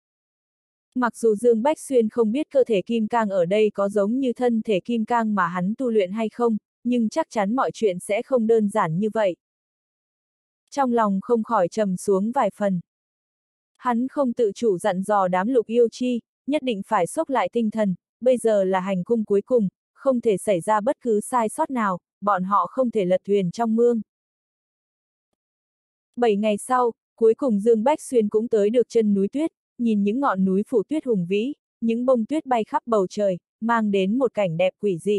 Mặc dù Dương Bách Xuyên không biết cơ thể kim cang ở đây có giống như thân thể kim cang mà hắn tu luyện hay không, nhưng chắc chắn mọi chuyện sẽ không đơn giản như vậy. Trong lòng không khỏi trầm xuống vài phần. Hắn không tự chủ dặn dò đám Lục Yêu Chi, nhất định phải xốc lại tinh thần, bây giờ là hành cung cuối cùng, không thể xảy ra bất cứ sai sót nào, bọn họ không thể lật thuyền trong mương. 7 ngày sau, cuối cùng Dương Bách Xuyên cũng tới được chân núi tuyết, nhìn những ngọn núi phủ tuyết hùng vĩ, những bông tuyết bay khắp bầu trời, mang đến một cảnh đẹp quỷ dị.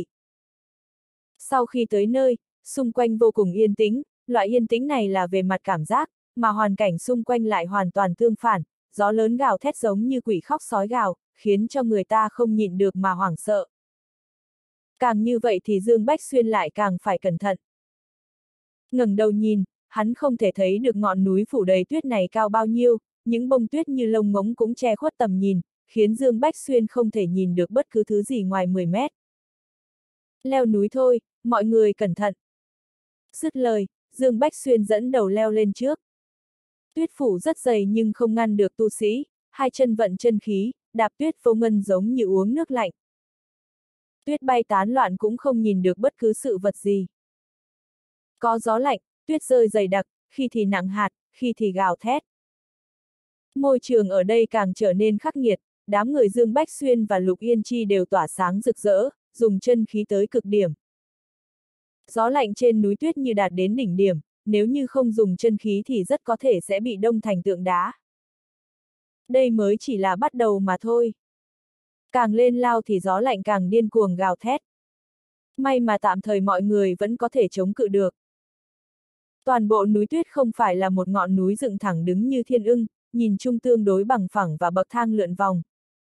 Sau khi tới nơi, xung quanh vô cùng yên tĩnh, loại yên tĩnh này là về mặt cảm giác, mà hoàn cảnh xung quanh lại hoàn toàn tương phản, gió lớn gào thét giống như quỷ khóc sói gào, khiến cho người ta không nhịn được mà hoảng sợ. Càng như vậy thì Dương Bách Xuyên lại càng phải cẩn thận. Ngẩng đầu nhìn, hắn không thể thấy được ngọn núi phủ đầy tuyết này cao bao nhiêu, những bông tuyết như lông ngỗng cũng che khuất tầm nhìn, khiến Dương Bách Xuyên không thể nhìn được bất cứ thứ gì ngoài 10 mét. Leo núi thôi, mọi người cẩn thận. Dứt lời, Dương Bách Xuyên dẫn đầu leo lên trước. Tuyết phủ rất dày nhưng không ngăn được tu sĩ, hai chân vận chân khí, đạp tuyết vô ngân giống như uống nước lạnh. Tuyết bay tán loạn cũng không nhìn được bất cứ sự vật gì. Có gió lạnh, tuyết rơi dày đặc, khi thì nặng hạt, khi thì gào thét. Môi trường ở đây càng trở nên khắc nghiệt, đám người Dương Bách Xuyên và Lục Yên Chi đều tỏa sáng rực rỡ, dùng chân khí tới cực điểm. Gió lạnh trên núi tuyết như đạt đến đỉnh điểm, nếu như không dùng chân khí thì rất có thể sẽ bị đông thành tượng đá. Đây mới chỉ là bắt đầu mà thôi. Càng lên lao thì gió lạnh càng điên cuồng gào thét. May mà tạm thời mọi người vẫn có thể chống cự được. Toàn bộ núi tuyết không phải là một ngọn núi dựng thẳng đứng như thiên ưng, nhìn chung tương đối bằng phẳng và bậc thang lượn vòng.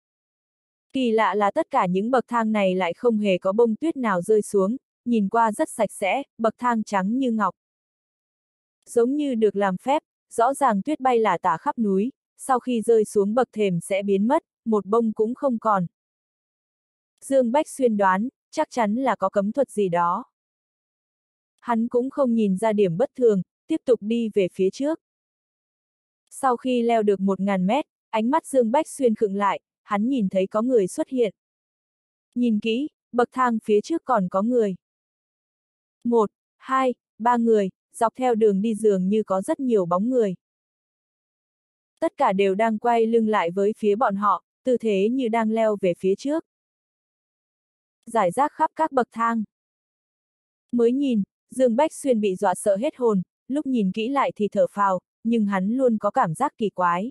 Kỳ lạ là tất cả những bậc thang này lại không hề có bông tuyết nào rơi xuống, nhìn qua rất sạch sẽ, bậc thang trắng như ngọc. Giống như được làm phép, rõ ràng tuyết bay lả tả khắp núi, sau khi rơi xuống bậc thềm sẽ biến mất, một bông cũng không còn. Dương Bách Xuyên đoán, chắc chắn là có cấm thuật gì đó. Hắn cũng không nhìn ra điểm bất thường, tiếp tục đi về phía trước. Sau khi leo được 1000 mét, ánh mắt Dương Bách Xuyên khựng lại, hắn nhìn thấy có người xuất hiện. Nhìn kỹ, bậc thang phía trước còn có người. 1, 2, 3 người, dọc theo đường đi dường như có rất nhiều bóng người. Tất cả đều đang quay lưng lại với phía bọn họ, tư thế như đang leo về phía trước. Rải rác khắp các bậc thang. Mới nhìn, Dương Bách Xuyên bị dọa sợ hết hồn, lúc nhìn kỹ lại thì thở phào, nhưng hắn luôn có cảm giác kỳ quái.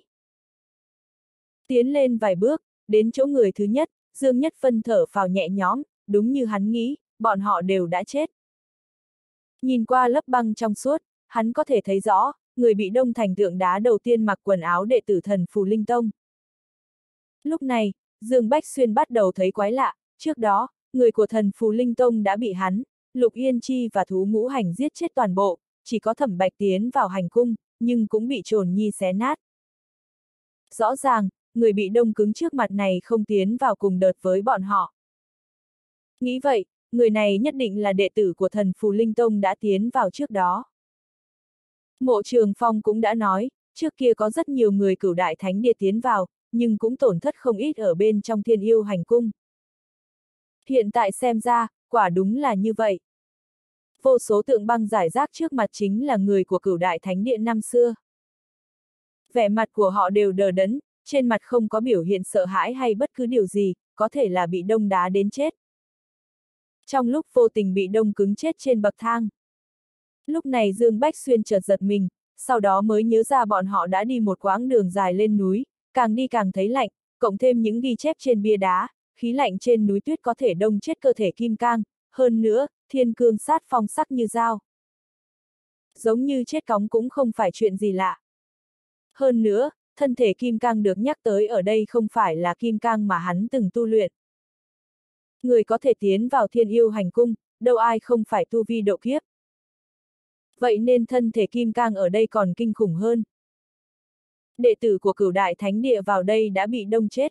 Tiến lên vài bước, đến chỗ người thứ nhất, Dương Nhất Phân thở phào nhẹ nhõm, đúng như hắn nghĩ, bọn họ đều đã chết. Nhìn qua lớp băng trong suốt, hắn có thể thấy rõ, người bị đông thành tượng đá đầu tiên mặc quần áo đệ tử Thần Phù Linh Tông. Lúc này, Dương Bách Xuyên bắt đầu thấy quái lạ, trước đó, người của Thần Phù Linh Tông đã bị hắn, Lục Yên Chi và Thú Ngũ Hành giết chết toàn bộ, chỉ có Thẩm Bạch tiến vào hành cung, nhưng cũng bị Trồn Nhi xé nát. Rõ ràng, người bị đông cứng trước mặt này không tiến vào cùng đợt với bọn họ. Nghĩ vậy, người này nhất định là đệ tử của Thần Phù Linh Tông đã tiến vào trước đó. Mộ Trường Phong cũng đã nói, trước kia có rất nhiều người Cửu Đại Thánh Địa tiến vào, nhưng cũng tổn thất không ít ở bên trong Thiên Yêu Hành Cung. Hiện tại xem ra, quả đúng là như vậy. Vô số tượng băng rải rác trước mặt chính là người của Cửu Đại Thánh Địa năm xưa. Vẻ mặt của họ đều đờ đẫn, trên mặt không có biểu hiện sợ hãi hay bất cứ điều gì, có thể là bị đông đá đến chết. Trong lúc vô tình bị đông cứng chết trên bậc thang. Lúc này Dương Bách Xuyên chợt giật mình, sau đó mới nhớ ra bọn họ đã đi một quãng đường dài lên núi, càng đi càng thấy lạnh, cộng thêm những ghi chép trên bia đá, khí lạnh trên núi tuyết có thể đông chết cơ thể kim cang, hơn nữa, thiên cương sát phong sắc như dao. Giống như chết cóng cũng không phải chuyện gì lạ. Hơn nữa, thân thể kim cang được nhắc tới ở đây không phải là kim cang mà hắn từng tu luyện. Người có thể tiến vào Thiên Yêu Hành Cung, đâu ai không phải tu vi độ kiếp. Vậy nên thân thể kim cang ở đây còn kinh khủng hơn. Đệ tử của Cửu Đại Thánh Địa vào đây đã bị đông chết.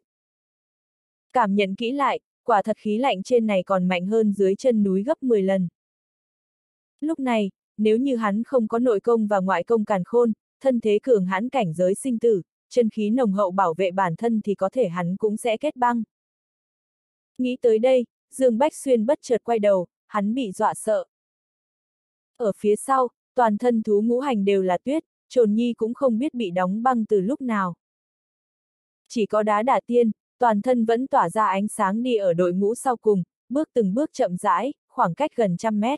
Cảm nhận kỹ lại, quả thật khí lạnh trên này còn mạnh hơn dưới chân núi gấp 10 lần. Lúc này, nếu như hắn không có nội công và ngoại công càn khôn, thân thế cường hãn cảnh giới sinh tử, chân khí nồng hậu bảo vệ bản thân thì có thể hắn cũng sẽ kết băng. Nghĩ tới đây, Dương Bách Xuyên bất chợt quay đầu, hắn bị dọa sợ. Ở phía sau, toàn thân Thú Ngũ Hành đều là tuyết, Trồn Nhi cũng không biết bị đóng băng từ lúc nào. Chỉ có Đá Đả Tiên, toàn thân vẫn tỏa ra ánh sáng đi ở đội ngũ sau cùng, bước từng bước chậm rãi, khoảng cách gần 100 mét.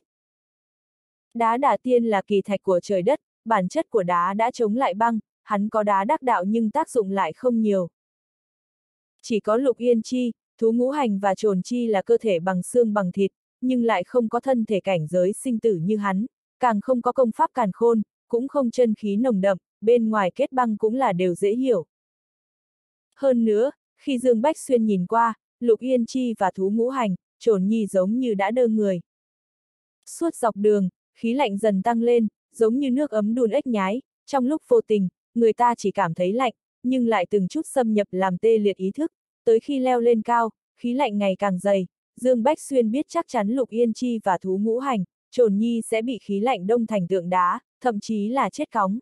Đá Đả Tiên là kỳ thạch của trời đất, bản chất của đá đã chống lại băng, hắn có đá đắc đạo nhưng tác dụng lại không nhiều. Chỉ có Lục Yên Chi, Thú Ngũ Hành và Trồn Chi là cơ thể bằng xương bằng thịt, nhưng lại không có thân thể cảnh giới sinh tử như hắn, càng không có công pháp càn khôn, cũng không chân khí nồng đậm, bên ngoài kết băng cũng là đều dễ hiểu. Hơn nữa, khi Dương Bách Xuyên nhìn qua, Lục Yên Chi và Thú Ngũ Hành, Trồn Nhi giống như đã đơ người. Suốt dọc đường, khí lạnh dần tăng lên, giống như nước ấm đun ếch nhái, trong lúc vô tình, người ta chỉ cảm thấy lạnh, nhưng lại từng chút xâm nhập làm tê liệt ý thức, tới khi leo lên cao, khí lạnh ngày càng dày, Dương Bách Xuyên biết chắc chắn Lục Yên Chi và Thú Ngũ Hành, Trồn Nhi sẽ bị khí lạnh đông thành tượng đá, thậm chí là chết cóng.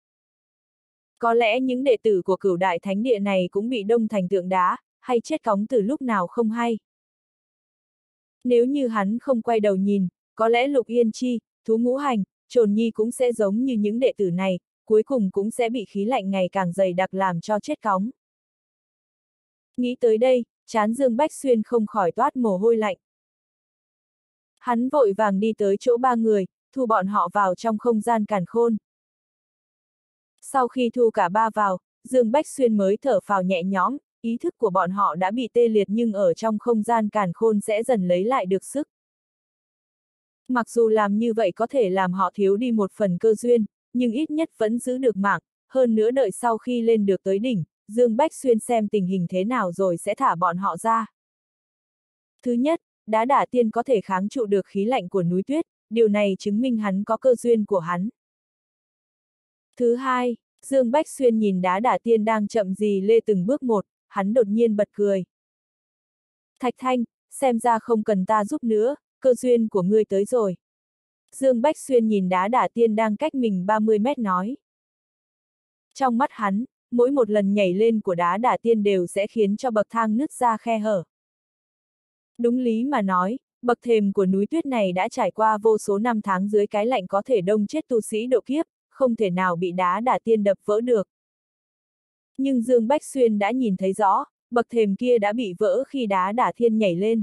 Có lẽ những đệ tử của Cửu Đại Thánh Địa này cũng bị đông thành tượng đá, hay chết cóng từ lúc nào không hay. Nếu như hắn không quay đầu nhìn, có lẽ Lục Yên Chi, Thú Ngũ Hành, Trồn Nhi cũng sẽ giống như những đệ tử này, cuối cùng cũng sẽ bị khí lạnh ngày càng dày đặc làm cho chết cóng. Nghĩ tới đây, trán Dương Bách Xuyên không khỏi toát mồ hôi lạnh. Hắn vội vàng đi tới chỗ ba người, thu bọn họ vào trong không gian càn khôn. Sau khi thu cả ba vào, Dương Bách Xuyên mới thở phào nhẹ nhõm, ý thức của bọn họ đã bị tê liệt nhưng ở trong không gian càn khôn sẽ dần lấy lại được sức. Mặc dù làm như vậy có thể làm họ thiếu đi một phần cơ duyên, nhưng ít nhất vẫn giữ được mạng, hơn nữa đợi sau khi lên được tới đỉnh, Dương Bách Xuyên xem tình hình thế nào rồi sẽ thả bọn họ ra. Thứ nhất, Đá Đả Tiên có thể kháng trụ được khí lạnh của núi tuyết, điều này chứng minh hắn có cơ duyên của hắn. Thứ hai, Dương Bách Xuyên nhìn Đá Đả Tiên đang chậm rì lê từng bước một, hắn đột nhiên bật cười. Thạch Thanh, xem ra không cần ta giúp nữa, cơ duyên của ngươi tới rồi. Dương Bách Xuyên nhìn Đá Đả Tiên đang cách mình 30 mét nói. Trong mắt hắn, mỗi một lần nhảy lên của Đá Đả Tiên đều sẽ khiến cho bậc thang nứt ra khe hở. Đúng lý mà nói, bậc thềm của núi tuyết này đã trải qua vô số năm tháng dưới cái lạnh có thể đông chết tu sĩ độ kiếp, không thể nào bị đá đả tiên đập vỡ được. Nhưng Dương Bách Xuyên đã nhìn thấy rõ, bậc thềm kia đã bị vỡ khi đá đả thiên nhảy lên.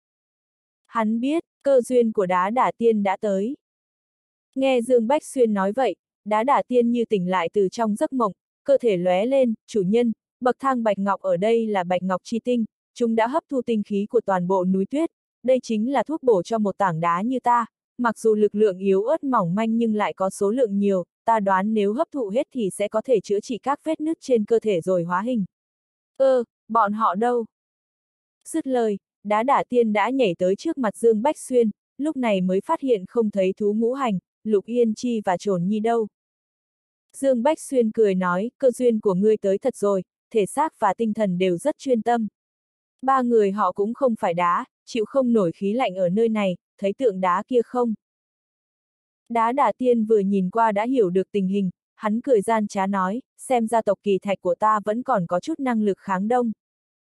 Hắn biết, cơ duyên của đá đả tiên đã tới. Nghe Dương Bách Xuyên nói vậy, đá đả tiên như tỉnh lại từ trong giấc mộng, cơ thể lóe lên, chủ nhân, bậc thang bạch ngọc ở đây là bạch ngọc chi tinh, chúng đã hấp thu tinh khí của toàn bộ núi tuyết, đây chính là thuốc bổ cho một tảng đá như ta, mặc dù lực lượng yếu ớt mỏng manh nhưng lại có số lượng nhiều, ta đoán nếu hấp thụ hết thì sẽ có thể chữa trị các vết nứt trên cơ thể rồi hóa hình. Bọn họ đâu? Dứt lời, đá đả tiên đã nhảy tới trước mặt Dương Bách Xuyên, lúc này mới phát hiện không thấy thú ngũ hành, Lục Yên Chi và Trồn Nhi đâu. Dương Bách Xuyên cười nói, cơ duyên của ngươi tới thật rồi, thể xác và tinh thần đều rất chuyên tâm. Ba người họ cũng không phải đá, chịu không nổi khí lạnh ở nơi này, thấy tượng đá kia không? Đá đả tiên vừa nhìn qua đã hiểu được tình hình, hắn cười gian trá nói, xem ra tộc Kỳ Thạch của ta vẫn còn có chút năng lực kháng đông.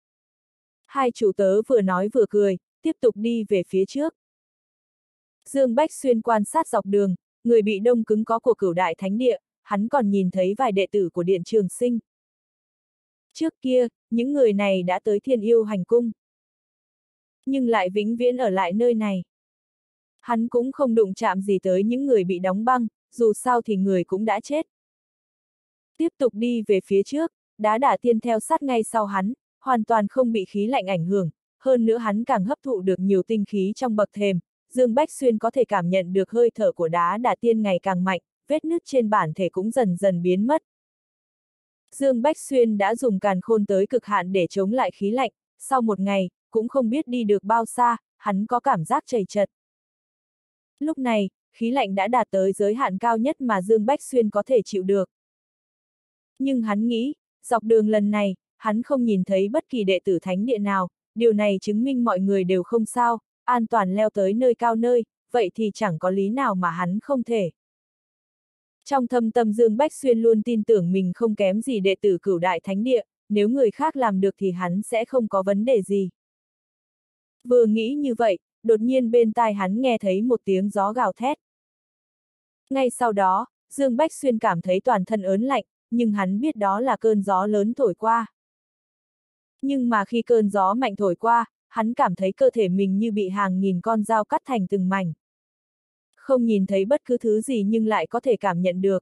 Hai chủ tớ vừa nói vừa cười, tiếp tục đi về phía trước. Dương Bách Xuyên quan sát dọc đường, người bị đông cứng có của Cửu Đại Thánh Địa, hắn còn nhìn thấy vài đệ tử của Điện Trường Sinh. Trước kia, những người này đã tới Thiên Yêu Hành Cung, nhưng lại vĩnh viễn ở lại nơi này. Hắn cũng không đụng chạm gì tới những người bị đóng băng, dù sao thì người cũng đã chết. Tiếp tục đi về phía trước, đá đả tiên theo sát ngay sau hắn, hoàn toàn không bị khí lạnh ảnh hưởng, hơn nữa hắn càng hấp thụ được nhiều tinh khí trong bậc thềm, Dương Bách Xuyên có thể cảm nhận được hơi thở của đá đả tiên ngày càng mạnh, vết nứt trên bản thể cũng dần dần biến mất. Dương Bách Xuyên đã dùng càn khôn tới cực hạn để chống lại khí lạnh, sau một ngày, cũng không biết đi được bao xa, hắn có cảm giác trầy trật. Lúc này, khí lạnh đã đạt tới giới hạn cao nhất mà Dương Bách Xuyên có thể chịu được. Nhưng hắn nghĩ, dọc đường lần này, hắn không nhìn thấy bất kỳ đệ tử thánh địa nào, điều này chứng minh mọi người đều không sao, an toàn leo tới nơi cao nơi, vậy thì chẳng có lý nào mà hắn không thể. Trong thâm tâm Dương Bách Xuyên luôn tin tưởng mình không kém gì đệ tử Cửu Đại Thánh Địa, nếu người khác làm được thì hắn sẽ không có vấn đề gì. Vừa nghĩ như vậy, đột nhiên bên tai hắn nghe thấy một tiếng gió gào thét. Ngay sau đó, Dương Bách Xuyên cảm thấy toàn thân ớn lạnh, nhưng hắn biết đó là cơn gió lớn thổi qua. Nhưng mà khi cơn gió mạnh thổi qua, hắn cảm thấy cơ thể mình như bị hàng nghìn con dao cắt thành từng mảnh. Không nhìn thấy bất cứ thứ gì nhưng lại có thể cảm nhận được.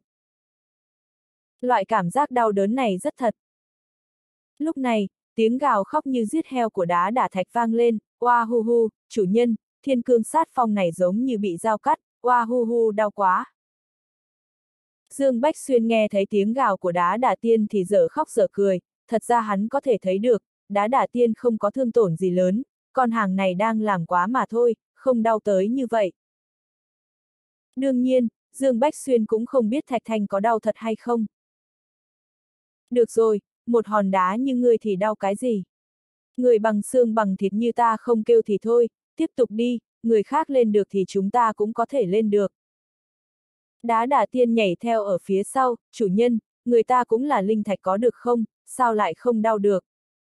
Loại cảm giác đau đớn này rất thật. Lúc này, tiếng gào khóc như giết heo của đá đả thạch vang lên, oa hu hu, chủ nhân, thiên cương sát phong này giống như bị dao cắt, oa hu hu đau quá. Dương Bách Xuyên nghe thấy tiếng gào của đá đả tiên thì dở khóc dở cười, thật ra hắn có thể thấy được, đá đả tiên không có thương tổn gì lớn, con hàng này đang làm quá mà thôi, không đau tới như vậy. Đương nhiên, Dương Bách Xuyên cũng không biết Thạch Thanh có đau thật hay không. Được rồi, một hòn đá như ngươi thì đau cái gì? Người bằng xương bằng thịt như ta không kêu thì thôi, tiếp tục đi, người khác lên được thì chúng ta cũng có thể lên được. Đá đả tiên nhảy theo ở phía sau, chủ nhân, người ta cũng là linh thạch có được không, sao lại không đau được?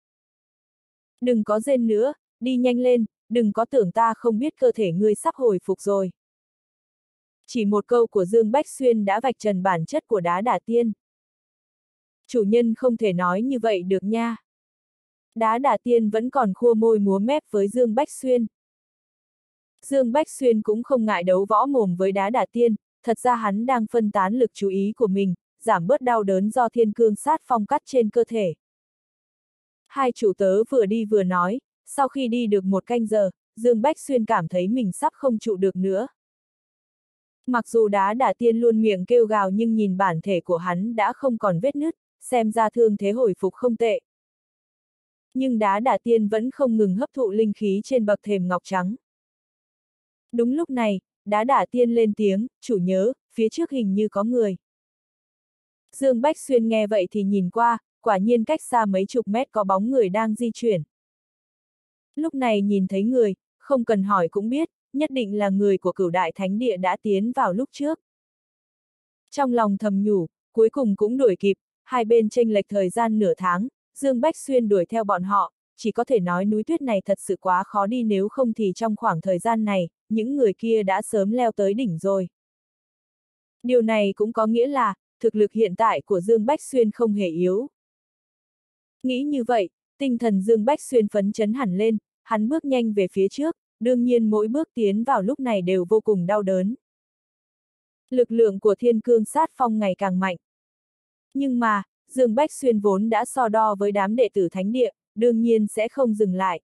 Đừng có rên nữa, đi nhanh lên, đừng có tưởng ta không biết cơ thể ngươi sắp hồi phục rồi. Chỉ một câu của Dương Bách Xuyên đã vạch trần bản chất của đá đả tiên. Chủ nhân không thể nói như vậy được nha. Đá đả tiên vẫn còn khua môi múa mép với Dương Bách Xuyên. Dương Bách Xuyên cũng không ngại đấu võ mồm với đá đả tiên, thật ra hắn đang phân tán lực chú ý của mình, giảm bớt đau đớn do thiên cương sát phong cắt trên cơ thể. Hai chủ tớ vừa đi vừa nói, sau khi đi được một canh giờ, Dương Bách Xuyên cảm thấy mình sắp không trụ được nữa. Mặc dù đá đả tiên luôn miệng kêu gào nhưng nhìn bản thể của hắn đã không còn vết nứt, xem ra thương thế hồi phục không tệ. Nhưng đá đả tiên vẫn không ngừng hấp thụ linh khí trên bậc thềm ngọc trắng. Đúng lúc này, đá đả tiên lên tiếng, chủ nhớ, phía trước hình như có người. Dương Bách Xuyên nghe vậy thì nhìn qua, quả nhiên cách xa mấy chục mét có bóng người đang di chuyển. Lúc này nhìn thấy người, không cần hỏi cũng biết, nhất định là người của Cửu Đại Thánh Địa đã tiến vào lúc trước. Trong lòng thầm nhủ, cuối cùng cũng đuổi kịp, hai bên chênh lệch thời gian nửa tháng, Dương Bách Xuyên đuổi theo bọn họ, chỉ có thể nói núi tuyết này thật sự quá khó đi, nếu không thì trong khoảng thời gian này, những người kia đã sớm leo tới đỉnh rồi. Điều này cũng có nghĩa là, thực lực hiện tại của Dương Bách Xuyên không hề yếu. Nghĩ như vậy, tinh thần Dương Bách Xuyên phấn chấn hẳn lên, hắn bước nhanh về phía trước, đương nhiên mỗi bước tiến vào lúc này đều vô cùng đau đớn. Lực lượng của Thiên Cương Sát Phong ngày càng mạnh. Nhưng mà, Dương Bách Xuyên vốn đã so đo với đám đệ tử Thánh Địa, đương nhiên sẽ không dừng lại.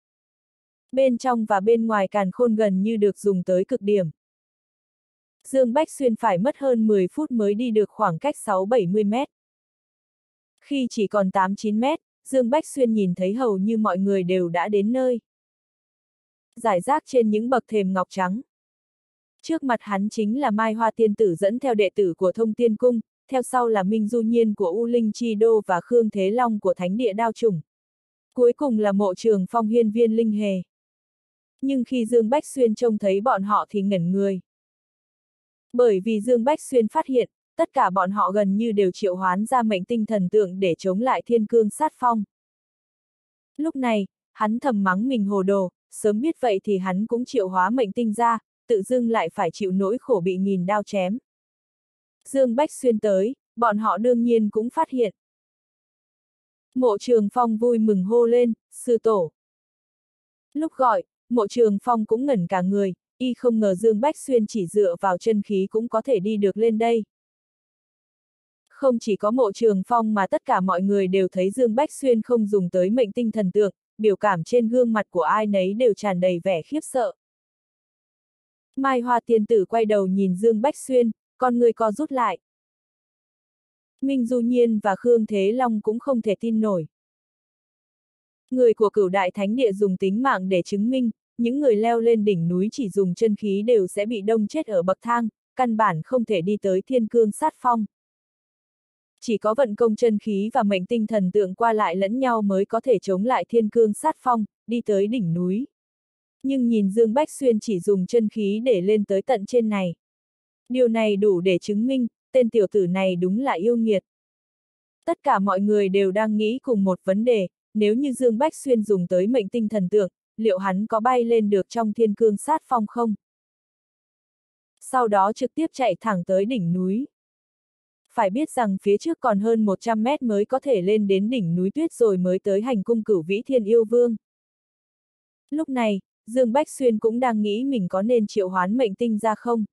Bên trong và bên ngoài càn khôn gần như được dùng tới cực điểm. Dương Bách Xuyên phải mất hơn 10 phút mới đi được khoảng cách 6-70 mét. Khi chỉ còn 8-9 mét, Dương Bách Xuyên nhìn thấy hầu như mọi người đều đã đến nơi. Rải rác trên những bậc thềm ngọc trắng. Trước mặt hắn chính là Mai Hoa Tiên Tử dẫn theo đệ tử của Thông Tiên Cung, theo sau là Minh Du Nhiên của U Linh Chi Đô và Khương Thế Long của Thánh Địa Đao Chủng. Cuối cùng là Mộ Trường Phong Hiên Viên Linh Hề. Nhưng khi Dương Bách Xuyên trông thấy bọn họ thì ngẩn người. Bởi vì Dương Bách Xuyên phát hiện, tất cả bọn họ gần như đều triệu hoán ra mệnh tinh thần tượng để chống lại Thiên Cương Sát Phong. Lúc này, hắn thầm mắng mình hồ đồ, sớm biết vậy thì hắn cũng triệu hóa mệnh tinh ra, tự dưng lại phải chịu nỗi khổ bị nghìn đao chém. Dương Bách Xuyên tới, bọn họ đương nhiên cũng phát hiện. Mộ Trường Phong vui mừng hô lên, sư tổ. Lúc gọi, Mộ Trường Phong cũng ngẩn cả người, y không ngờ Dương Bách Xuyên chỉ dựa vào chân khí cũng có thể đi được lên đây. Không chỉ có Mộ Trường Phong mà tất cả mọi người đều thấy Dương Bách Xuyên không dùng tới mệnh tinh thần tượng, biểu cảm trên gương mặt của ai nấy đều tràn đầy vẻ khiếp sợ. Mai Hoa Tiên Tử quay đầu nhìn Dương Bách Xuyên, con người co rút lại. Minh Du Nhiên và Khương Thế Long cũng không thể tin nổi. Người của Cửu Đại Thánh Địa dùng tính mạng để chứng minh, những người leo lên đỉnh núi chỉ dùng chân khí đều sẽ bị đông chết ở bậc thang, căn bản không thể đi tới Thiên Cương Sát Phong. Chỉ có vận công chân khí và mệnh tinh thần tượng qua lại lẫn nhau mới có thể chống lại Thiên Cương Sát Phong, đi tới đỉnh núi. Nhưng nhìn Dương Bách Xuyên chỉ dùng chân khí để lên tới tận trên này. Điều này đủ để chứng minh, tên tiểu tử này đúng là yêu nghiệt. Tất cả mọi người đều đang nghĩ cùng một vấn đề, nếu như Dương Bách Xuyên dùng tới mệnh tinh thần tượng, liệu hắn có bay lên được trong Thiên Cương Sát Phong không? Sau đó trực tiếp chạy thẳng tới đỉnh núi. Phải biết rằng phía trước còn hơn 100 mét mới có thể lên đến đỉnh núi tuyết rồi mới tới hành cung Cửu Vĩ Thiên Yêu Vương. Lúc này, Dương Bách Xuyên cũng đang nghĩ mình có nên triệu hoán mệnh tinh ra không?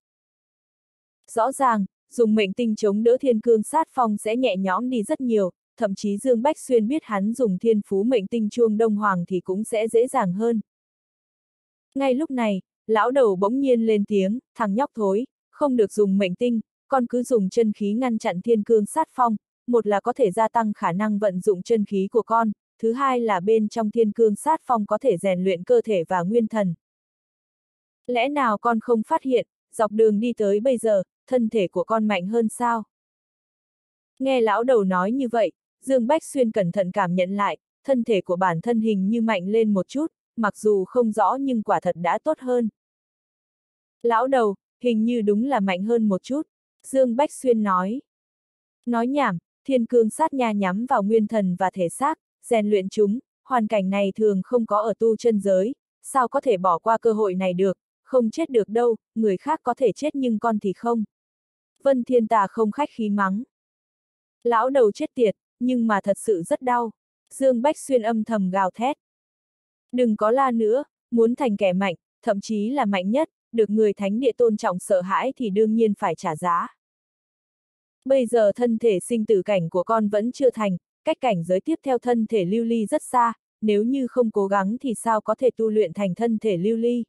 Rõ ràng, dùng mệnh tinh chống đỡ Thiên Cương Sát Phong sẽ nhẹ nhõm đi rất nhiều, thậm chí Dương Bách Xuyên biết hắn dùng thiên phú mệnh tinh chuông Đông Hoàng thì cũng sẽ dễ dàng hơn. Ngay lúc này, lão đầu bỗng nhiên lên tiếng, thằng nhóc thối, không được dùng mệnh tinh, con cứ dùng chân khí ngăn chặn Thiên Cương Sát Phong, một là có thể gia tăng khả năng vận dụng chân khí của con, thứ hai là bên trong Thiên Cương Sát Phong có thể rèn luyện cơ thể và nguyên thần. Lẽ nào con không phát hiện, dọc đường đi tới bây giờ, thân thể của con mạnh hơn sao? Nghe lão đầu nói như vậy, Dương Bách Xuyên cẩn thận cảm nhận lại, thân thể của bản thân hình như mạnh lên một chút, mặc dù không rõ nhưng quả thật đã tốt hơn. Lão đầu, hình như đúng là mạnh hơn một chút, Dương Bách Xuyên nói. Nói nhảm, Thiên Cương Sát Nha nhắm vào nguyên thần và thể xác, rèn luyện chúng, hoàn cảnh này thường không có ở tu chân giới, sao có thể bỏ qua cơ hội này được, không chết được đâu, người khác có thể chết nhưng con thì không. Vân Thiên Tà không khách khí mắng. Lão đầu chết tiệt, nhưng mà thật sự rất đau. Dương Bách Xuyên âm thầm gào thét. Đừng có la nữa, muốn thành kẻ mạnh, thậm chí là mạnh nhất, được người Thánh Địa tôn trọng sợ hãi thì đương nhiên phải trả giá. Bây giờ thân thể sinh tử cảnh của con vẫn chưa thành, cách cảnh giới tiếp theo thân thể lưu ly rất xa, nếu như không cố gắng thì sao có thể tu luyện thành thân thể lưu ly.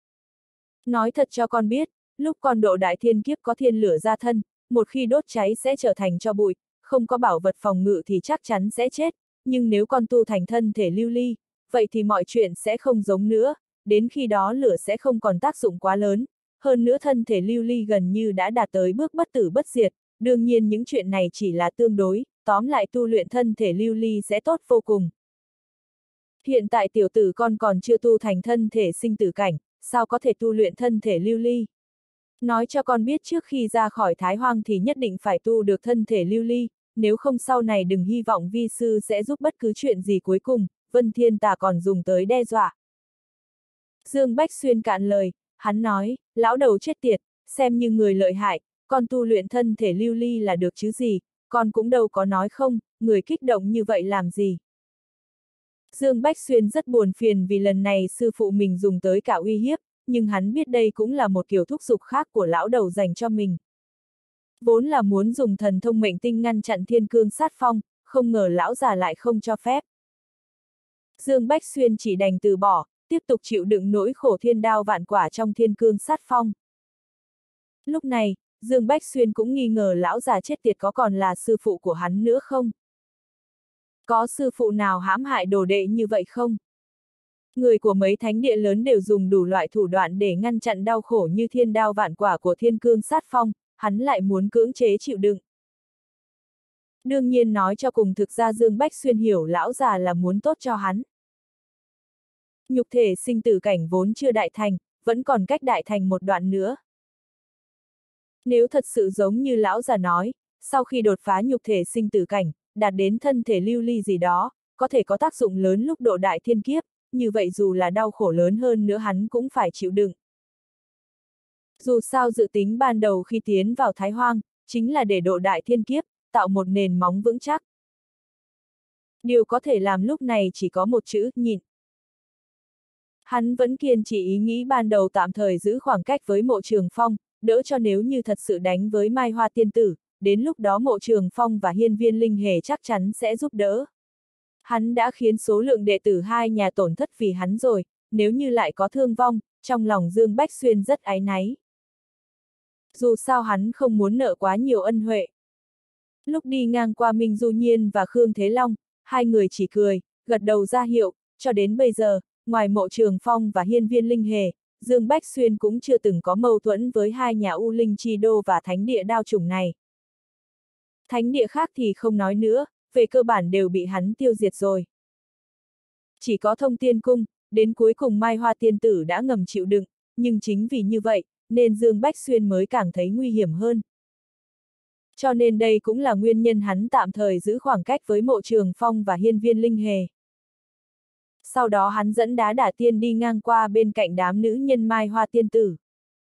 Nói thật cho con biết, lúc con độ đại thiên kiếp có thiên lửa ra thân, một khi đốt cháy sẽ trở thành tro bụi, không có bảo vật phòng ngự thì chắc chắn sẽ chết, nhưng nếu con tu thành thân thể lưu ly, vậy thì mọi chuyện sẽ không giống nữa, đến khi đó lửa sẽ không còn tác dụng quá lớn, hơn nữa thân thể lưu ly gần như đã đạt tới bước bất tử bất diệt, đương nhiên những chuyện này chỉ là tương đối, tóm lại tu luyện thân thể lưu ly sẽ tốt vô cùng. Hiện tại tiểu tử con còn chưa tu thành thân thể sinh tử cảnh, sao có thể tu luyện thân thể lưu ly? Nói cho con biết trước khi ra khỏi Thái Hoang thì nhất định phải tu được thân thể lưu ly, nếu không sau này đừng hy vọng vi sư sẽ giúp bất cứ chuyện gì cuối cùng, Vân Thiên Tà còn dùng tới đe dọa. Dương Bách Xuyên cạn lời, hắn nói, lão đầu chết tiệt, xem như người lợi hại, con tu luyện thân thể lưu ly là được chứ gì, con cũng đâu có nói không, người kích động như vậy làm gì. Dương Bách Xuyên rất buồn phiền vì lần này sư phụ mình dùng tới cả uy hiếp, nhưng hắn biết đây cũng là một kiểu thúc giục khác của lão đầu dành cho mình. Vốn là muốn dùng thần thông mệnh tinh ngăn chặn thiên cương sát phong, không ngờ lão già lại không cho phép. Dương Bách Xuyên chỉ đành từ bỏ, tiếp tục chịu đựng nỗi khổ thiên đao vạn quả trong thiên cương sát phong. Lúc này, Dương Bách Xuyên cũng nghi ngờ lão già chết tiệt có còn là sư phụ của hắn nữa không? Có sư phụ nào hãm hại đồ đệ như vậy không? Người của mấy thánh địa lớn đều dùng đủ loại thủ đoạn để ngăn chặn đau khổ như thiên đao vạn quả của thiên cương sát phong, hắn lại muốn cưỡng chế chịu đựng. Đương nhiên nói cho cùng thực ra Dương Bách Xuyên hiểu lão già là muốn tốt cho hắn. Nhục thể sinh tử cảnh vốn chưa đại thành, vẫn còn cách đại thành một đoạn nữa. Nếu thật sự giống như lão già nói, sau khi đột phá nhục thể sinh tử cảnh, đạt đến thân thể lưu ly gì đó, có thể có tác dụng lớn lúc độ đại thiên kiếp, như vậy dù là đau khổ lớn hơn nữa hắn cũng phải chịu đựng. Dù sao dự tính ban đầu khi tiến vào Thái Hoang, chính là để độ đại thiên kiếp, tạo một nền móng vững chắc. Điều có thể làm lúc này chỉ có một chữ, nhịn. Hắn vẫn kiên trì ý nghĩ ban đầu tạm thời giữ khoảng cách với Mộ Trường Phong, đỡ cho nếu như thật sự đánh với Mai Hoa Tiên Tử, đến lúc đó Mộ Trường Phong và Hiên Viên Linh Hề chắc chắn sẽ giúp đỡ. Hắn đã khiến số lượng đệ tử hai nhà tổn thất vì hắn rồi, nếu như lại có thương vong, trong lòng Dương Bách Xuyên rất áy náy. Dù sao hắn không muốn nợ quá nhiều ân huệ. Lúc đi ngang qua Minh Du Nhiên và Khương Thế Long, hai người chỉ cười, gật đầu ra hiệu, cho đến bây giờ, ngoài Mộ Trường Phong và Hiên Viên Linh Hề, Dương Bách Xuyên cũng chưa từng có mâu thuẫn với hai nhà U Linh Chi Đô và Thánh địa Đao Chủng này. Thánh địa khác thì không nói nữa, về cơ bản đều bị hắn tiêu diệt rồi. Chỉ có Thông Tiên Cung, đến cuối cùng Mai Hoa Tiên Tử đã ngầm chịu đựng, nhưng chính vì như vậy, nên Dương Bách Xuyên mới càng thấy nguy hiểm hơn. Cho nên đây cũng là nguyên nhân hắn tạm thời giữ khoảng cách với Mộ Trường Phong và Hiên Viên Linh Hề. Sau đó hắn dẫn Đá Đả Tiên đi ngang qua bên cạnh đám nữ nhân Mai Hoa Tiên Tử.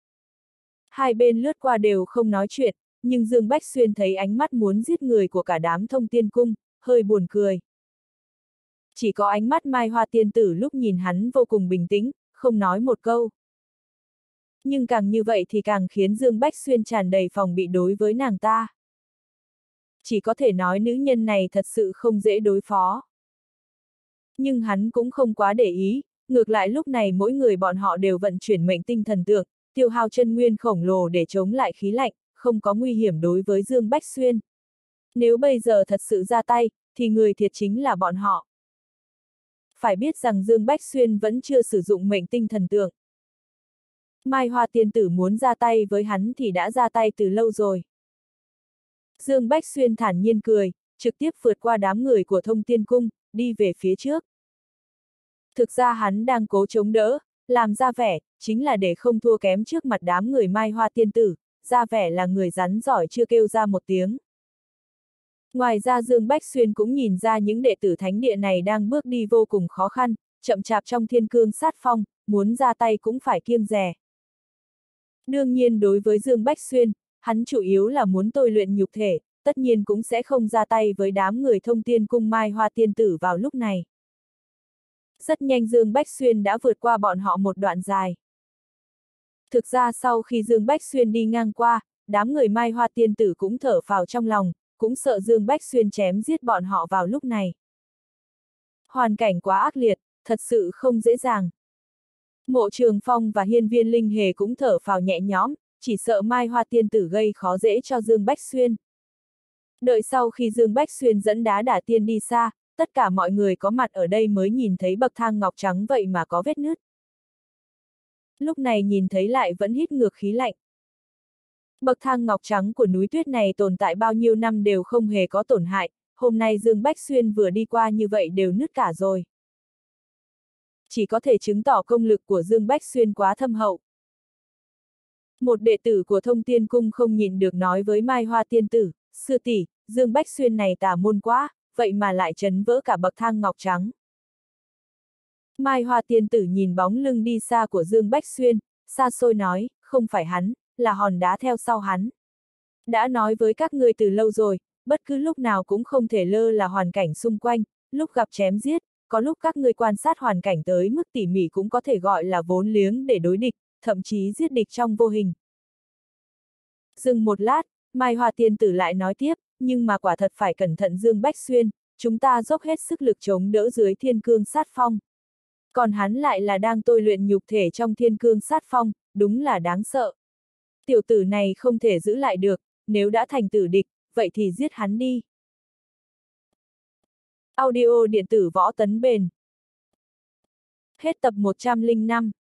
Hai bên lướt qua đều không nói chuyện, nhưng Dương Bách Xuyên thấy ánh mắt muốn giết người của cả đám Thông Tiên Cung, hơi buồn cười. Chỉ có ánh mắt Mai Hoa Tiên Tử lúc nhìn hắn vô cùng bình tĩnh, không nói một câu. Nhưng càng như vậy thì càng khiến Dương Bách Xuyên tràn đầy phòng bị đối với nàng ta. Chỉ có thể nói nữ nhân này thật sự không dễ đối phó. Nhưng hắn cũng không quá để ý, ngược lại lúc này mỗi người bọn họ đều vận chuyển mệnh tinh thần tượng, tiêu hao chân nguyên khổng lồ để chống lại khí lạnh, không có nguy hiểm đối với Dương Bách Xuyên. Nếu bây giờ thật sự ra tay, thì người thiệt chính là bọn họ. Phải biết rằng Dương Bách Xuyên vẫn chưa sử dụng mệnh tinh thần tượng. Mai Hoa Tiên Tử muốn ra tay với hắn thì đã ra tay từ lâu rồi. Dương Bách Xuyên thản nhiên cười, trực tiếp vượt qua đám người của Thông Tiên Cung, đi về phía trước. Thực ra hắn đang cố chống đỡ, làm ra vẻ, chính là để không thua kém trước mặt đám người Mai Hoa Tiên Tử, ra vẻ là người rắn giỏi chưa kêu ra một tiếng. Ngoài ra Dương Bách Xuyên cũng nhìn ra những đệ tử thánh địa này đang bước đi vô cùng khó khăn, chậm chạp trong thiên cương sát phong, muốn ra tay cũng phải kiêng dè. Đương nhiên đối với Dương Bách Xuyên, hắn chủ yếu là muốn tôi luyện nhục thể, tất nhiên cũng sẽ không ra tay với đám người Thông Tiên Cung Mai Hoa Tiên Tử vào lúc này. Rất nhanh Dương Bách Xuyên đã vượt qua bọn họ một đoạn dài. Thực ra sau khi Dương Bách Xuyên đi ngang qua, đám người Mai Hoa Tiên Tử cũng thở phào trong lòng, cũng sợ Dương Bách Xuyên chém giết bọn họ vào lúc này. Hoàn cảnh quá ác liệt, thật sự không dễ dàng. Mộ Trường Phong và Hiên Viên Linh Hề cũng thở phào nhẹ nhõm, chỉ sợ Mai Hoa Tiên Tử gây khó dễ cho Dương Bách Xuyên. Đợi sau khi Dương Bách Xuyên dẫn Đá Đả Tiên đi xa, tất cả mọi người có mặt ở đây mới nhìn thấy bậc thang ngọc trắng vậy mà có vết nứt. Lúc này nhìn thấy lại vẫn hít ngược khí lạnh. Bậc thang ngọc trắng của núi tuyết này tồn tại bao nhiêu năm đều không hề có tổn hại, hôm nay Dương Bách Xuyên vừa đi qua như vậy đều nứt cả rồi. Chỉ có thể chứng tỏ công lực của Dương Bách Xuyên quá thâm hậu. Một đệ tử của Thông Tiên Cung không nhịn được nói với Mai Hoa Tiên Tử, sư tỷ, Dương Bách Xuyên này tà môn quá, vậy mà lại chấn vỡ cả bậc thang ngọc trắng. Mai Hoa tiên tử nhìn bóng lưng đi xa của Dương Bách Xuyên, xa xôi nói, không phải hắn, là hòn đá theo sau hắn. Đã nói với các ngươi từ lâu rồi, bất cứ lúc nào cũng không thể lơ là hoàn cảnh xung quanh, lúc gặp chém giết, có lúc các ngươi quan sát hoàn cảnh tới mức tỉ mỉ cũng có thể gọi là vốn liếng để đối địch, thậm chí giết địch trong vô hình. Dừng một lát, Mai Hoa tiên tử lại nói tiếp, nhưng mà quả thật phải cẩn thận Dương Bách Xuyên, chúng ta dốc hết sức lực chống đỡ dưới thiên cương sát phong. Còn hắn lại là đang tôi luyện nhục thể trong thiên cương sát phong, đúng là đáng sợ. Tiểu tử này không thể giữ lại được, nếu đã thành tử địch, vậy thì giết hắn đi. Audio điện tử Võ Tấn Bền. Hết tập 105.